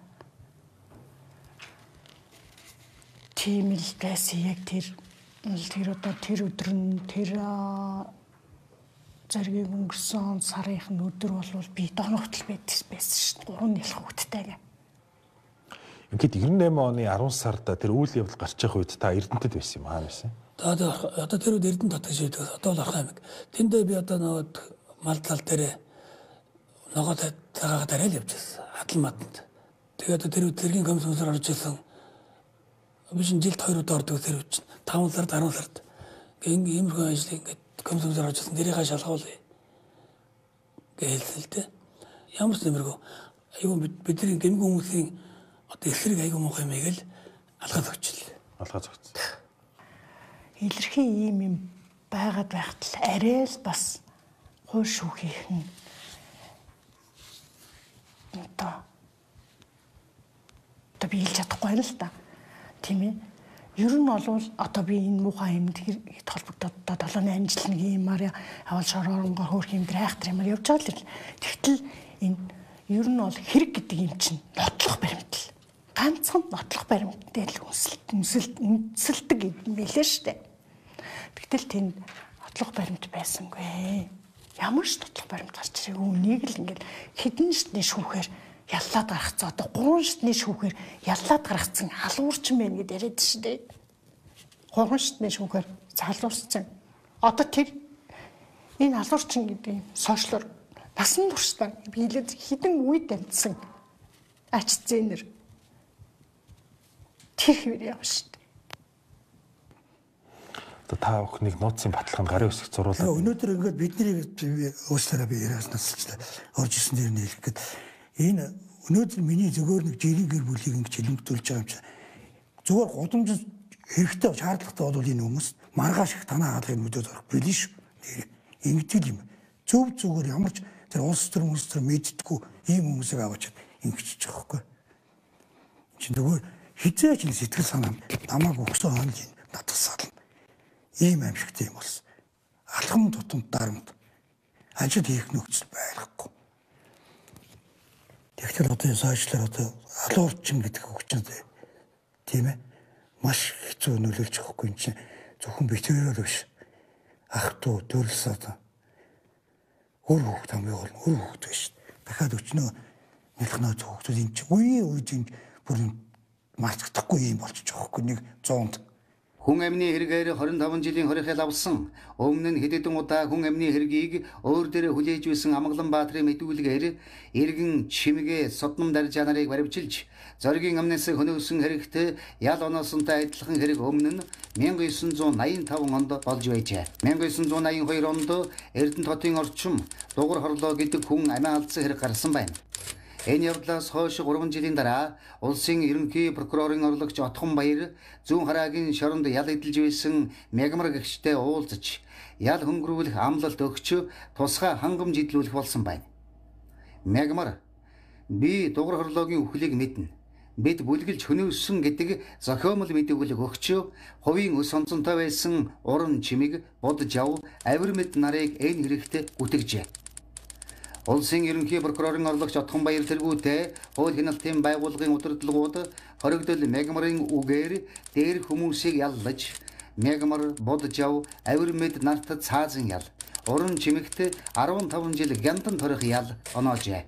Тийм л байсан яг тэр тэр одоо тэр өдөр нь тэр зоригийг өнгөрсөн сарын өдөр бол би доногтол байсан шин гурван ялах хөвгттэй. Ингээд девяносто восемь оны арван сард тэр үйл явдал гарч байгаа үед та Эрдэнэтэд байсан юм аа байсан. Одоо одоо тэр үед Эрдэнэт хотод шийдэх одоо л Орхон аймаг. Тэндээ би одоо нөгөө малдлал дээр ногоо цагаагаа дарайл явж байсан. Хадлан матанд. Тэгээд одоо тэр үед цэргийн комиссар орж ирсэн. Биш жилд хоёр удаа ордог тэр үед чинь таван сард арван сард. Ингээ иймэрхүү ажлыг ингээд комиссар орж ирсэн. Тэрийг шалгуулъя. Гэлсэлтэй. Ямар ч нэмэргүй. Айгүй бидний гэмгүй хүмүүсийн одоо эсрэг айгүй муухай юм ийг л алгаж өгчлээ. Алгаж өгсөн. Илэрхий ийм юм байгаад байхад л арай л бас хууль шүүхийнх нь одоо одоо би хэлж чадахгүй байна л да. Тийм ээ. Ер нь бол одоо би энэ муухай юмд холбогдоод одоо долоо найман жил нэг юмар авал шоронгоор хөөх юм дээр айхтар юмар явж байгаа л. Тэгтэл энэ ер нь бол хэрэг гэдэг юм чинь нотлох баримтал. Ганцхан нотлох баримттай л үнсэлдэг юм билээ штэ. Тэгтэл тэнд нотлох баримт байсангүй. Ямар ч нотлох баримт гарч ирээ. Үнийг л ингээд хэдэн шидний шүүхээр яллаад гаргацсан. Одоо гурван шидний шүүхээр яллаад гаргацсан халуурчин байна гэдээ яриад штэ. Гурван шидний шүүхээр залуурсан. Одоо тэр энэ халуурчин гэдэг сошиалор насан туршдаа биелээд хэдэн үед амьдсан ач зээнэр тэр хэр явна шүү дээ. Одоо та бүхнийг нууцын баталгаанд гарын үсэг зуруулаад. Өнөөдөр ингээд бидний уучлаарай би яриас насчлаа. Орж исэн дээр нь хэлэх гээд энэ өнөөдөр миний зөвөр нэг жирийн гэр бүлийг ингэж хилэмтүүлж байгаа юм чи. Зүгээр гудамж хэрэгтэй шаардлагатай бол энэ хүмүүс маргааш их танаа хаалгыг мэдээд орох билээ шүү. Ингэдэг юм. Зөв зүгээр ямар ч тэр улс төр хүмүүс төр мэддэггүй ийм хүмүүсийг аваад ингэж байгаа байхгүй. Чи нөгөө хизээч л сэтгэл санаа намайг өгсөн хоног надад ийм амьсгалтай юм болсон. Алхам тутамд дарамт ажил хийх нөхцөл байхгүй. Тэгэхээр одоо сошиалар одоо алуурчин гэдэг хөгжинд тийм ээ маш хэцүү нөлөөлж өгөхгүй юм чинь зөвхөн битээрэл биш. Ах дүү төрөлс одоо өөр хөвгт хамгийн гол өөр хөвгт биш. Дахиад өчнөө нэлхнөө хөвгтүүд энэ чинь үе үед энэ бүр марцдахгүй юм болчих жоохгүй нэг зуунд. Хүн амны хэрэгээр двадцать пять жилийн хорихэл авсан. Өмнө нь хэдэн удаа хүн амны хэргийг өөр дээрээ хүлээж байсан Амгалан Баатрын мэдүүлгээр иргэн чимгээ содном даржаа нарыг баривчилж зоригийн амнаас хөнөөсөн хэрэгт ял оноосонтой адилхан хэрэг өмнө нь 천구 восемьсот восемьдесят онд болж байжээ. 천구 восемьсот восемьдесят two онд Эрдэнэт хотын орчим Дугар хорлоо гэдэг хүн амиа алдсан хэрэг гарсан байна. Энэ явдлаас хойш гурван жилийн дараа улсын ерөнхий прокурорын орлогч Отгонбаяр зүүн хараагийн шоронд ял эдэлж байсан Мягмар гэгчтэй уулзаж ял хөнгөрүүлэх амлалт өгч тусгай хангамж идэлүүлэх болсон байна. Мягмар би Дугар хорлоогийн үхлийг мэднэ. Бид бүлгэлж хөнөөсөн гэдэг зохиомл мэдүүлэг өгч хувийн өс онцонтой байсан уран чимиг бодж ав авир мэд нарыг энэ хэрэгт гүтгэжээ. Улсын ерөнхий прокурорын орлогч Отгонбаяр тэргүүтээ хууль хяналтын байгууллагын удирдлагууд хоригдол Мягмарын үгээр дээр хүмүүсийг яллаж Мягмар бодж ав авир мэд нарт цаазан ял уран чимэгт fifteen жил гянтан торих ял оноожээ.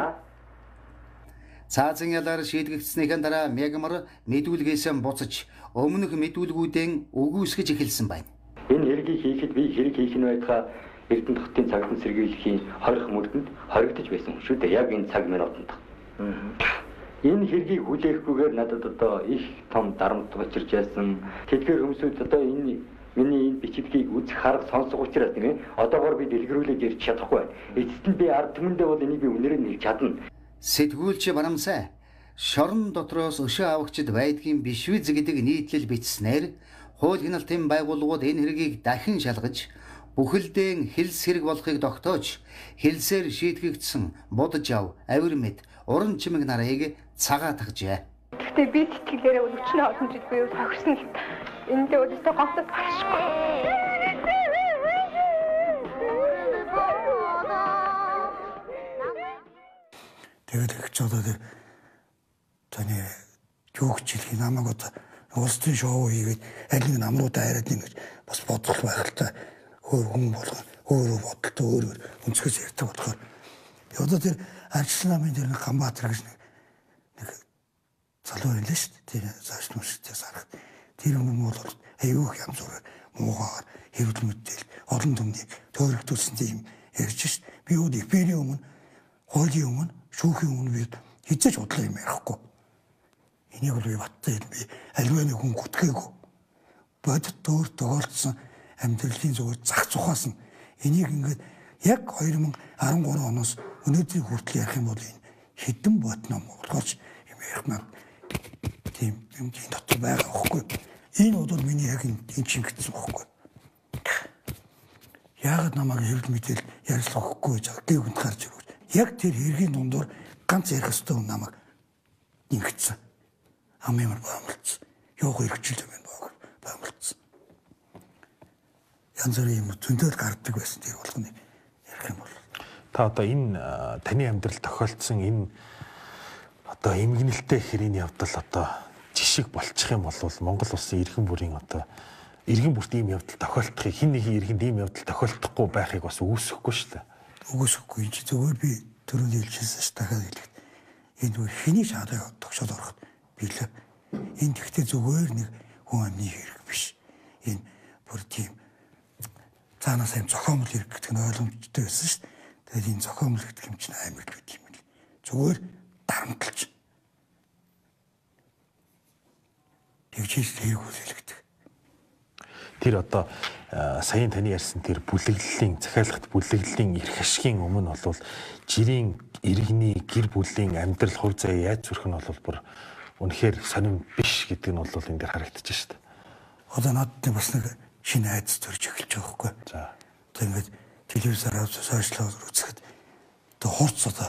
Цаазан ялаар шийдэгдснийхэн дараа Мягмар мэдүүлгээс буцаж өмнөх мэдүүлгүүдэн үгүйсгэж эхэлсэн байна. Энэ хэргийг хийхэд би хэрэг хийх нь байтугай Эрдэнэт хотын цагтан сэргийлэхийн хорих мөрдөнд хоригдож байсан шүү дээ. Яг энэ цаг минутанд. Энэ хэргийг хүлээхгүйгээр надад одоо их том дарамт учирч байсан. Тэгэхээр хүмүүсүүд одоо энэ миний энэ бичигдгийг үзэх харах сонсох учраас тийм ээ. Одоогоор би дэлгэрүүлээд ярьж чадахгүй. Эцэст нь би ард түмэндээ бол энийг би үнээрээ нэлж чадна. Сэтгүүлч Барамсай шорон дотроос өшөө авагчд байдгийн биш үү гэдэг нийтлэл бичснээр хууль хяналтын байгууллагууд энэ хэргийг дахин шалгаж бүхэлдээ хэлс хэрэг болохыг тогтоож хэлсээр шийдэгдсэн бодж ав авир мэд уран чимэг нарыг цагаа тагжээ. Гэхдээ би тэтгэлээрээ өчнөө олон жил буюу тохирсон л эндээ өөрөөсөө гомдод багшгүй. Тэгээд их ч одоо тэр таны юу гэж хэлэх намайг одоо улс төрийн шоу хийгээд аль нэг намруудаа хараад ингэж бас бодох байх л та. Хүн болгоо өөр бодолтой өөр өөр өнцгөөс ярьдаг болохоор одоо тэр ажил намын дээр нэг Ганбаатар гэж нэг нэг залуу байлаа шүү дээ. Тэр зааш нүсчээс харах. Тэр юм бол аюу их ям зураг муугаар хэвлэл мэдээлэл олон түмний төөрөгдүүлсэн тийм ярьж шít. Би үүд эфирийн өмнө, хуулийн өмнө, шүүхийн өмнө би хизээч бодлоо юм ярихгүй. Энийг бол би баттай би аливаа нэг хүн гүтгээгүй. Бодит дөөр тохиолдсон амьдралын зүгээр зах цухаас нь энийг ингээд яг хоёр мянга арван гурван оноос өнөөдрийг хүртэл ярих юм бол энэ хэдэн ботном болгооч юм ярих маань тийм юм тийм дотор байгаа байхгүй. Энэ бол миний яг энэ чингдсэн байхгүй. Яагаад намайг хэвлэл мэдээл ярьслах өгөхгүй гэж гэвэнд гарч ирв. Яг тэр хэргийн дундуур ганц ярих ёстой хүн намайг ингэсэн. Амийн баамлц. Ёо хэрэгжил юм байна баамлц. Янз бүрийн юм зөндөл гардаг байсан тэр болгоны ярих юм бол. Та одоо энэ таны амьдрал тохиолдсон энэ одоо эмгэнэлтэй хэрийн явдал одоо жишг болчих юм бол Монгол улсын иргэн бүрийн одоо иргэн бүрт ийм явдал тохиолдохыг хин нэгэн иргэнд ийм явдал тохиолдохгүй байхыг бас үүсэхгүй шүү дээ. Үгүйсэхгүй чи зүгээр би түрүүнд хэлчихсэн ш дахиад хэлэхэд энэ зүгээр хэний шаараа тогшоод ороход билээ. Энэ тэгтээ зүгээр нэг хүн амны хэрэг биш. Энэ бүр тийм цаанаас юм зохиомл хэрэг гэдэг нь ойлгомжтой байсан ш. Тэгээд энэ зохиомл гэдэг юм чинь амар л үт юм л. Зүгээр дарамтлж. Тэгжээс хэрэг хүлээлгдэг. Тэр одоо саяын таны ярьсан тэр бүлэглэлийн захиалгат бүлэглэлийн эрх ашигын өмнө бол жирийн иргэний гэр бүлийн амьдрал хувь заяа яаж зүрх нь бол бүр үнэхээр сонирм биш гэдэг нь бол энэ дээр харагдаж шүү дээ. Одоо надад бас нэг шинэ айдас төрж эхэлж байгаа байхгүй. За. Одоо ингээд телевизээр сошиалоор үзэхэд одоо хурц одоо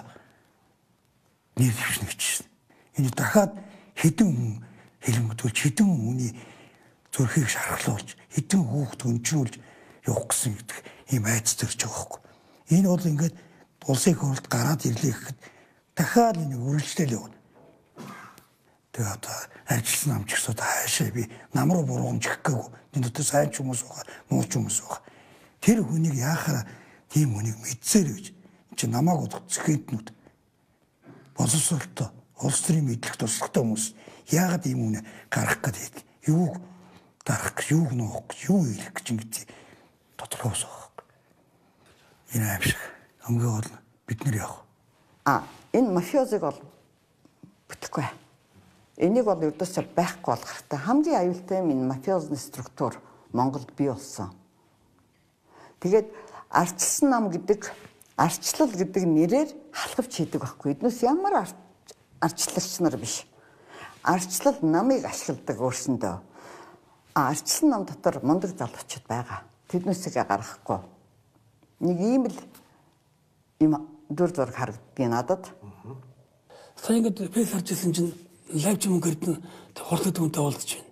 нэр дэвшнэ гэж байна. Энэ дахиад хэдэн хүн хэлмэгдүүлж хэдэн хүний зүрхийг шархлуулж хэдэн хүүхд өнжүүлж явах гэсэн гэдэг ийм айдас төрж байгаа байхгүй. Энэ бол ингээд улсын хурлд гараад ирлээ гэхэд дахиад энэ үргэлжлэл явна. Тэгээ одоо ажилласан намчгсууд хаашаа би нам руу буруумжих гээгүй. Энд одоо сайн ч хүмүүс байгаа, муу ч хүмүүс байгаа. Тэр хүнийг яахаараа тийм хүнийг мэдсээр гэж чи намааг удах зэхэтнүүд боловсролтой улс төрийн мэдлэг туршлагатай хүмүүс яагаад ийм үнэ гарах гэдэг юу дарах гэж юу нуух гэж юу хийх гэж ингэж тодорхойсон байхгүй. Энэ аим шиг хамгийн гол бид нар явах. А энэ мафиозыг бол бүтэхгүй. Энийг бол ердөөсөө байхгүй болох хэрэгтэй. Хамгийн аюултай юм энэ мафиозны структур Монголд бий болсон. Тэгээд арчилсан нам гэдэг арчлал гэдэг нэрээр халахвч хийдэг байхгүй. Эднээс ямар арчлагч нар биш. Арчлал намыг ашигладаг өөрсөндөө. Арчилсан нам дотор мундаг залуучууд байгаа. Тэднээсээ гаргахгүй. Нэг ийм л юм дүр зураг харагддгийг надад. Сая ингээд фэйс харж ирсэн чинь лайв ч юм гэрдэн хурцтай хүнтэй уулзж байна.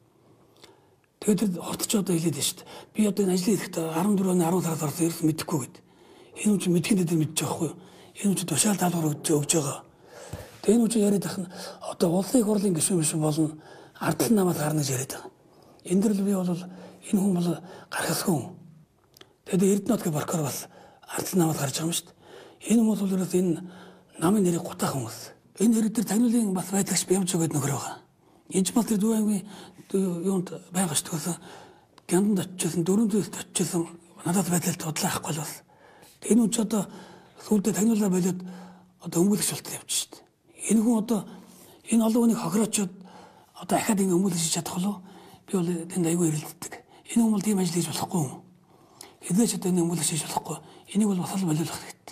Тэгээд тэр хурцч одоо хэлээд байна шүү дээ. Би одоо энэ ажлын ирэхдээ арван дөрвөөний арван сараас орсон ерөөс мэдэхгүй гэд. Энэ үн чинь мэдхийн дээр мэдчих жоохгүй юу? Энэ үн чинь тушаал даалгавар өгж өгж байгаа. Тэгээд энэ үн чинь яриад ахна одоо улсын хурлын гишүүн биш болно. Ардлан намаас гарна гэж яриад байгаа. Энд дэр л би бол энэ хүн бол гарахсгүй хүн. Тэгээд Эрдэнэт гэх прокурор бас ардлан намаас гарч байгаа юм шүү дээ. Энэ хүмүүс бол ерөөс энэ намын нэрийг гутаах хүмүүс. Энэ хэрэг дээр таниулын бас байдагч бямж өгöd нөхөр байгаа. Энд ч бас тэр дүү аймгийн юунд байгаа шүү дээ. Гянданд очижсэн, дөрөвдөөс очижсэн надад байдал тодлохгүй л бас. Энэ хүн ч одоо сүүлдээ таниулаа болоод одоо өмгөлөгч болтол явж шүү дээ. Энэ хүн одоо энэ олон хүнийг хохироочод одоо ахаад ингэ өмгөлөж чадах болов? Би бол тэнд аягүй ирэлддэг. Энэ хүн бол тийм ажил хийж болохгүй юм. Хэдэж одоо энэ өмгөлөж хийж болохгүй. Энийг бол бас л болиулах хэрэгтэй.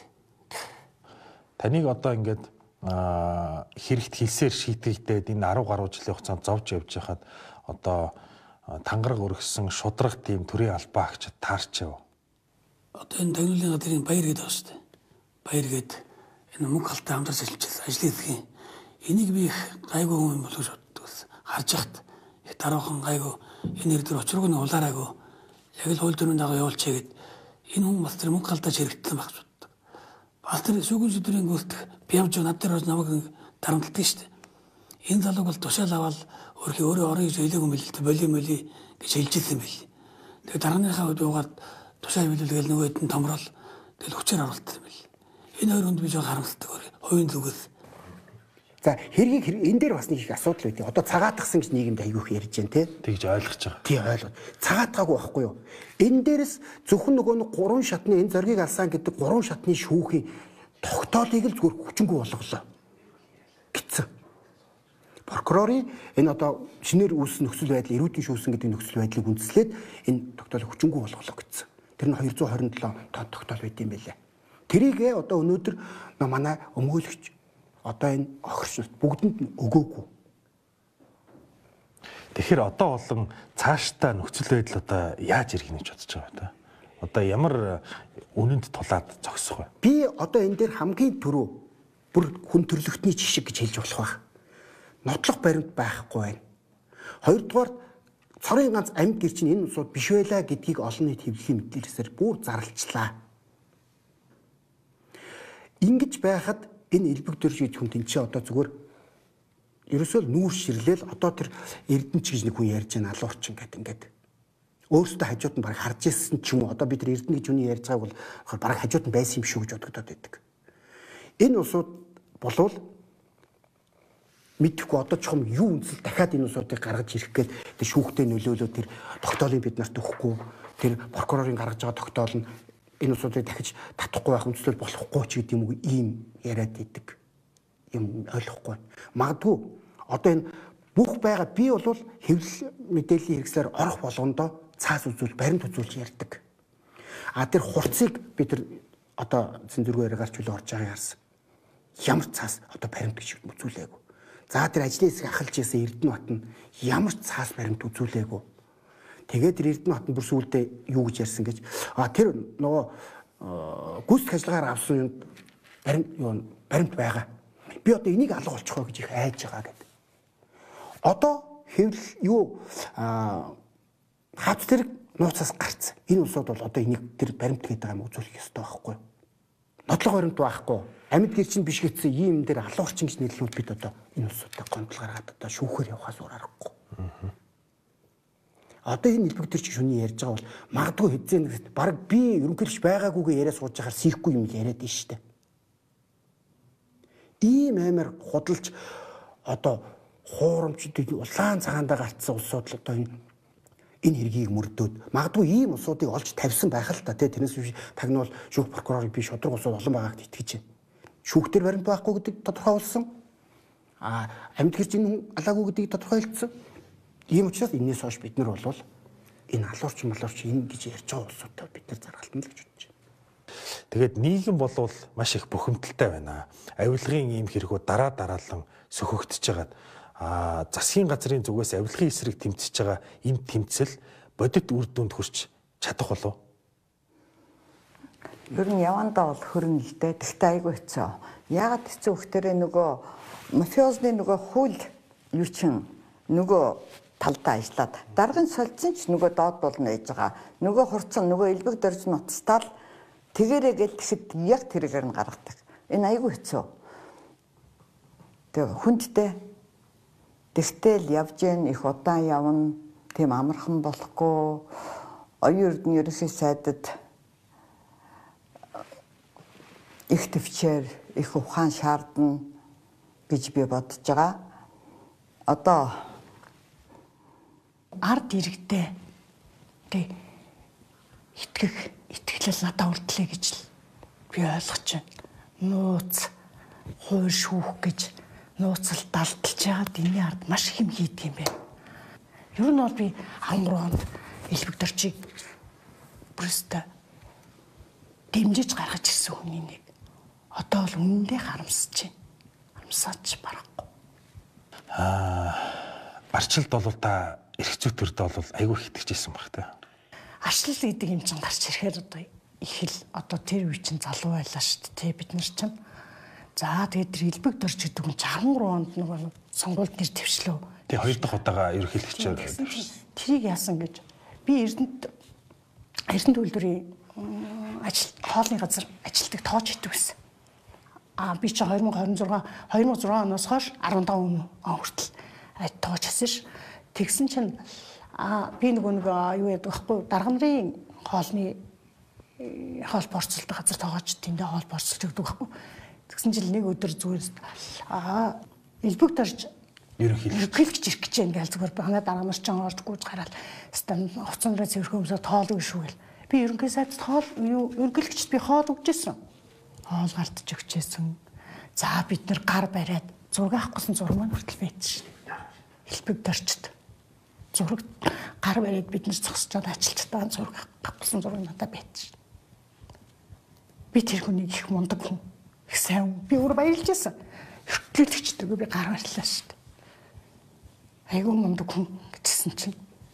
Таныг одоо ингээд хэрэгт хэлсээр шийтгэгдээд энэ арав гаруй жилийн хугацаанд зовж явж байхад одоо тангараг өргөсөн шудраг тийм төрийн албаа агчид таарч яв. Одоо энэ таниулын газрын баяр гэдэг байна шүү дээ. Баяр гээд энэ мөнгө халтай хамтарч ажиллаж ажлын хэсгийн энийг би их гайгүй юм болов шүү дээ. Харж яхад их дараахан гайгүй энэ нэр дээр очрог нь улаараагүй яг л хууль дүрмийн дагуу явуулчихъя гэд энэ хүн бас тэр мөнгө халдаж хэрэгтсэн баг шүү. Бас тэр шүүгэн шийдвэрийн гүйлтэх бямж над дээр намайг дарамталдаг шүү дээ. Энэ залууг бол тушаал аваад өөрхий өөрөө орё гэж хэлээгүй мэл л боли моли гэж хэлж ирсэн байл. Тэгээ дарааныхаа үед угаад тушаа хэмжүүлгээл нөгөөд нь томрол тэгэл хүчээр оруулдаг юм бэл. Энэ хоёр хүнд би жоо харамсдаг өөр. Хувийн зүгээс. За хэргийг энэ дээр бас нэг их асуудал үүдээ. Одоо цагаатгсан гэж нийгэмд айгүйх ярьж байна те. Тэгж ойлгож байгаа. Тий ойлгоо. Цагаатгаагүй байхгүй юу? Энэ дээрс зөвхөн нөгөө нэг гурван шатны энэ зоргийг алсан гэдэг гурван шатны шүүхийн тогтоолыг л зүгээр хүчингүй болголоо гэсэн. Прокурорын энэ одоо шинээр үүссэн нөхцөл байдал, эрүүдийн шүүсэн гэдэг нөхцөл байдлыг үндэслээд энэ тогтоолыг хүчингүй болголоо гэсэн. Тэр нь хоёр зуун хорин долоо тод тогтоол байт юм байлаа. Тэрийгээ одоо өнөөдөр манай өмгөөлөгч одоо энэ охирчнууд бүгдэнд нь өгөөгүй. Тэгэхээр одоо болон цаашдаа нөхцөл байдал одоо яаж ирэх гэж бодож байгаа вэ та? Одоо ямар үнэнд тулаад зогсох вэ? Би одоо энэ дээр хамгийн түрүү бүр хүн төрлөختний жишг гэж хэлж болох байх. Нотлох баримт байхгүй байна. Хоёрдугаар цорын ганц амьд гэр чинь энэ усууд биш байлаа гэдгийг олон нийт хэвлэхийн мэдлэлсээр бүр зарлцлаа. Ингэж байхад энэ элбэг дөрж гэж хүн тэнцээ одоо зүгээр ерөөсөө л нүүр ширлэл одоо тэр эрдэнэч гэж нэг хүн ярьж байгаа алуурчин гэдэг ингээд өөрөөсөө хажууд нь баг харж ирсэн ч юм уу одоо бид тэр эрдэнэ гэж хүний ярьж байгааг бол баг хажууд нь байсан юм шүү гэж бодогдоод байдаг. Энэ усууд болвол мэдхгүй одоо чухам юу үнсэл дахиад энэ усуудыг гаргаж ирэх гээд тэр шүүхтэй нөлөөлөө тэр тогтоолыг бид нарт өгөхгүй тэр прокурорын гаргаж байгаа тогтоол нь энэ усуудыг дахиж татахгүй байх үндэслэл болохгүй ч гэдэг юм уу ийм яриад идэг юм ойлгохгүй. Магадгүй одоо энэ бүх байгаа би бол хэвлэл мэдээллийн хэрэгслээр орох болгондоо цаас үзүүл баримт үзүүлж ярьдаг. А тэр хурцыг бид тэр одоо зэндүргээр гарч үлээ орж байгаа ярьсан. Ямар цаас одоо баримт гэж үзүүлээгүй. За тэр ажлын хэсэг ахалж ийсэн Эрдэнэ бат нь ямар цаас баримт үзүүлээгүй. Тэгээд тэр Эрдэнэ бат нь бүр сүүлдээ юу гэж ярьсан гэж а тэр нөгөө гүйцэтгэх ажиллагаар авсан юм баримт юу баримт байгаа. Би одоо энийг алга болчих вэ гэж их айж байгаа гэдэг. Одоо хэвлэл юу хавц зэрэг нууцаас гарцсан. Энэ улсууд бол одоо энийг тэр баримт гэдэг юм үзүүлэх ёстой байхгүй юу? Нотлох баримт байхгүй. Амьд гэр чинь биш гэсэн ийм дээр алуурчин гэж нэрлэлүүд бид одоо энэ улсуудтай гомдол гаргаад одоо шүүхээр явахаас өөр аргагүй. Одоо энэ элбэг төр чи шүний ярьж байгаа бол магадгүй хэзээ нэг баг би ерөнхийлөгч байгаагүйгээ яриа сууж байхаар сийхгүй юм яриад нь штэ. Ийм амар худалж одоо хуурамчдыг улаан цагаандаа галтсан улсууд л одоо энэ энэ хэргийг мөрдөөд магадгүй ийм улсуудыг олж тавьсан байх л та тэрнээс биш тагнуул шүүх прокурорыг би шудраг улсууд олон байгааг итгэж байна. Шүүхтэр баримт байхгүй гэдэг тодорхойлсон. А амьд гэрч энэ алаагүй гэдгийг тодорхойлцсон. Ийм учраас энэс хойш бид нар бол энэ алуурч малуурч энэ гэж ярьж байгаа улсуудаа бид нар заргалтна л гэж бодож байна. Тэгээд нийгэм болвол маш их бухимдалтай байна. Авилгын ийм хэрэгүүд дараа дараалан сөхөгдөж байгаад а засгийн газрын зүгээс авилгын эсрэг тэмцэж байгаа энэ тэмцэл бодит үр дүнд хүрч чадах болов? Ер нь явандаа бол хөрөн л дээ. Тэгтээ айгүй хэцүү. Яагаад хэцүү вөхтөрөө нөгөө мафиозны нөгөө хууль юу чин нөгөө талдаа ажиллаад даргын солилцсон ч нөгөө доод болно гэж байгаа. Нөгөө хурцсан нөгөө элбэг дөрж нуцтаал тэгэрээ гэл тэгшид яг тэрээр нь гаргадаг. Энэ айгүй хэцүү. Тэгээ хүндтэй тэгтэл явж гэн их удаан явна. Тийм амархан болохгүй. Оюун эрдэнэ ерөнхий сайдад их төвчээр их ухаан шаардна гэж би бодож байгаа. Одоо ард иргэдээ тэг итгэх итгэлэл надад үлдлээ гэж л би ойлгож байна. Нууц хууль шүүх гэж нууцал далдалж яагаад энэ ард маш их юм хийдэг юм бэ? Ер нь бол би амруунд элбэг дорчиг бүрстэ дэмжиж гаргаж ирсэн хүний нэг. Одоо бол үнэндээ харамсаж байна. Харамсаач барахгүй. Аа, арчилд бол та эрх зүй төрд бол айгүй их итгэжсэн баг та. Арчлал гэдэг юм чинь гарч ирэхээр одоо их л одоо тэр үе чинь залуу байлаа шүү дээ. Бид нар чинь за тэгээд тэр элбэг дорж гэдэг нь чарам руу онд нэг сонгуульд нэр твшлөө. Тэгээ хоёр дахь удаага ерөнхийлөгчөөр твшсэн. Тэрийг яасан гэж би Эрдэнэт Эрдэнэт үйлдвэрийн ажил хоолны газар ажилтдаг тоож идэв гэсэн. А би чи две тысячи двадцать шесть две тысячи шесть оноос хойш фifteen он хүртэл тоож хийсэн ш. Тэгсэн чинь а би нөгөө нэг юу яадаг байхгүй дарга нарын хоолны хоол борцолтой газар тоогооч тэндээ хоол борцолж өгдөг байхгүй. Тэгсэн чинь нэг өдөр зүгээр аа элбэг дорж ерөнхийлөгч ирэх гэж юм гээл зүгээр манай дараа нар ч орж гүйж гараад стан хувцандраа цэвэрхэн өмсөд хоол өгш үгэл. Би ерөнхий сайд хоол ерөнхийлөгчд би хоол өгчээсэн. Хоол гартж өгчээсэн. За бид нар гар бариад зураг авахгүйсэн зураг маань хүртэл байж шин. Элбэг дорчд. Зураг гар бариад бид нар зогсчод ажилтдаг зураг авахгүйсэн зураг надад байж шин. Би тэр хүнийг их мундаг хүн. Их сайн. Би өөр баярлж байсан. Ерөнхийлөгчдөг би гар барьлаа шүү дээ. Айгуу мундаг хүн гэжсэн чинь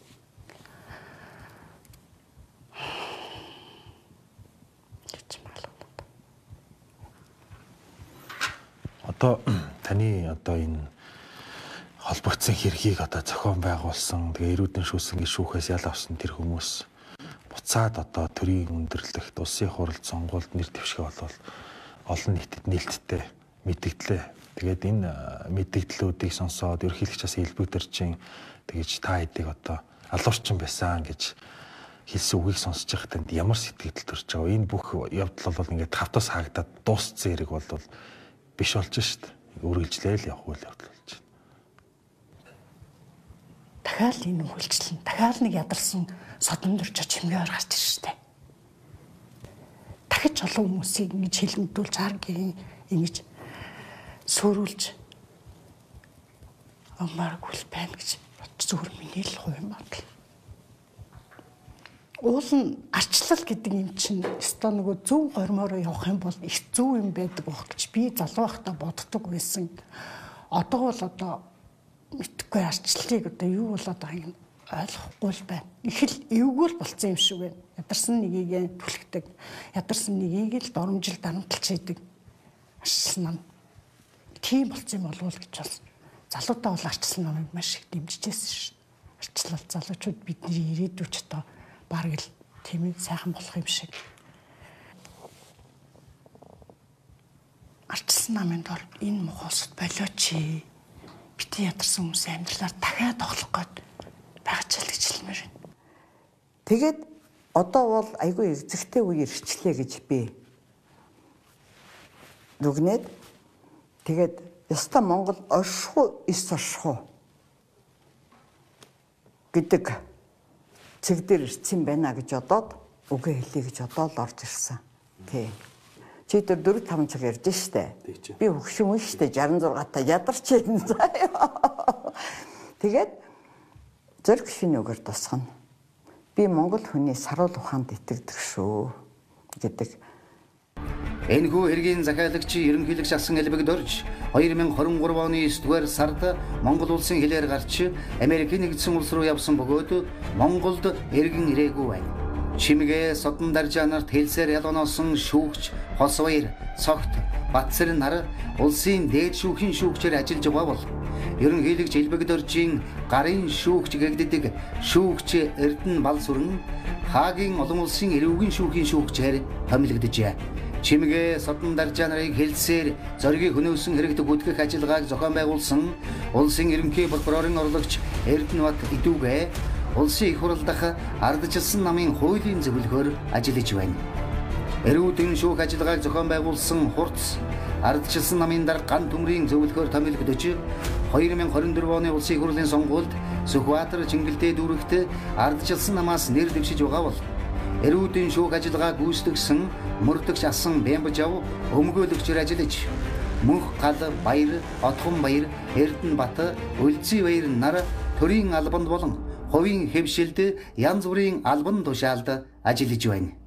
одоо таны одоо энэ холбогдсон хэргийг одоо зохион байгуулсан тэгээ эрүүдэн шүүсэнгийн шүүхээс ял авсан тэр хүмүүс буцаад одоо төрийн өндөрлөлт улсын хурал сонгуульд нэр дэвшгэ болвол олон нийтэд нээлттэй мэдгдлээ. Тэгээд энэ мэдгдлүүдийг сонсоод ерөнхийлөгчөөс элбэг дөржин тэгэж та хэдийг одоо алуурчин байсан гэж хэлсэн үгийг сонсож байхад танд ямар сэтгэл төрж байгаа. Энэ бүх явдал бол ингээд тавтас хаагдаад дууссан хэрэг бол биш болж шít. Үргэлжлээл явах үйл явдал болж байна. Дахиад энэ үйлчлэн дахиад нэг ядарсан содон дөржиж хэмгээр гарч ирж штэ. Дахиж олон хүмүүсийг ингэж хэлмдүүлж харгийн ингэж сөөрүүлж амаргүй байна гэж зүгээр миний л хувь бодол. Уул нь арчлал гэдэг юм чинь өстой нөгөө зөв гормороо явах юм бол их зөв юм байдаг бох гэж би залуу байхдаа боддог байсан. Одоо бол одоо мэдхгүй арчлалыг одоо юу болоод байгааг нь ойлгохгүй л байна. Их л эвгүй болцсон юм шиг байна. Ядарсан нэгийг түлхдэг. Ядарсан нэгийг л доромжил дарамтлж идэг. Арчлал маань тийм болцсон юм болов гэж бас залуудаа бол арчлал намайг маш их дэмжижсэн шин. Арчлал залуучууд бидний ирээдүйч одоо бараг л тийм сайхан болох юм шиг. Арчилсан намайнд бол энэ мохосд болооч. Бити ядарсан хүмүүсийн амьдралаар дахиад тоглох гээд байгаа ч гэж хэлмээр байна. Тэгээд одоо бол айгүй эзэгтэй үе ирчлээ гэж би дүгнээд тэгээд ёстой Монгол оршихуй эс оршихуй гэдэг цэг дээр ирсэн байна гэж одоод үгээ хэлье гэж одоод орж ирсэн. Тий. Чи тэр дөрөв таван цаг ярьж штэ. Би хөгшин үн штэ шестьдесят шесть та ядарч байна заяа. Тэгээд зориг шинөөр тусгана. Би Монгол хүний саруул ухаанд итгэдэг шүү гэдэг. Энэхүү хэргийн захиалагч ерөнхийлөгч асан элбэг дорж две тысячи двадцать три оны девятого сард Монгол улсын хилээр гарч Америкийн нэгдсэн улс руу явсан бөгөөд Монголд эргэн ирээгүй байна. Чимгээ содон даржаа нарт хэлсээр ялгоноосон шүүгч Хосбаяр, Цогт, Батцэр нар улсын дээд шүүхийн шүүгчээр ажиллаж байгаа бол ерөнхийлөгч элбэг доржийн гарын шүүгч гэгддэг шүүгч Эрдэнэ Балсүрэн Хаагийн олон улсын эрүүгийн шүүхийн шүүгчээр томилогдожээ. Чимгээ содон даржаа нарыг хэлсээр зоригийг хөнөөсөн хэрэгт гүтгэх ажиллагааг зохион байгуулсан улсын ерөнхий прокурорын орлогч Эрдэнэ Бат Идүүгээ улсын их хурал дахь ардчилсан намын хуулийн зөвлөхөөр ажиллаж байна. Эрүүдэн шүүх ажиллагааг зохион байгуулсан хурц ардчилсан намын дарга ган төмрийн зөвлөхөөр томилогдож две тысячи двадцать четыре оны улсын их хурлын сонгуульд Сүхбаатар Чингэлтэй дүүрэгт ардчилсан намаас нэр дэвшиж байгаа бол эрүүдэн шүүх ажиллагаа гүйцэтгэсэн мөрдөгч асан Бямбажав өмгөөлөгчөөр ажиллаж Мөнх гал баяр, Отхон баяр, Эрдэнэ Бат, Үлзий баяр нар төрийн албанд болон хувийн хэвшилд янз бүрийн албан тушаалд ажиллаж байна.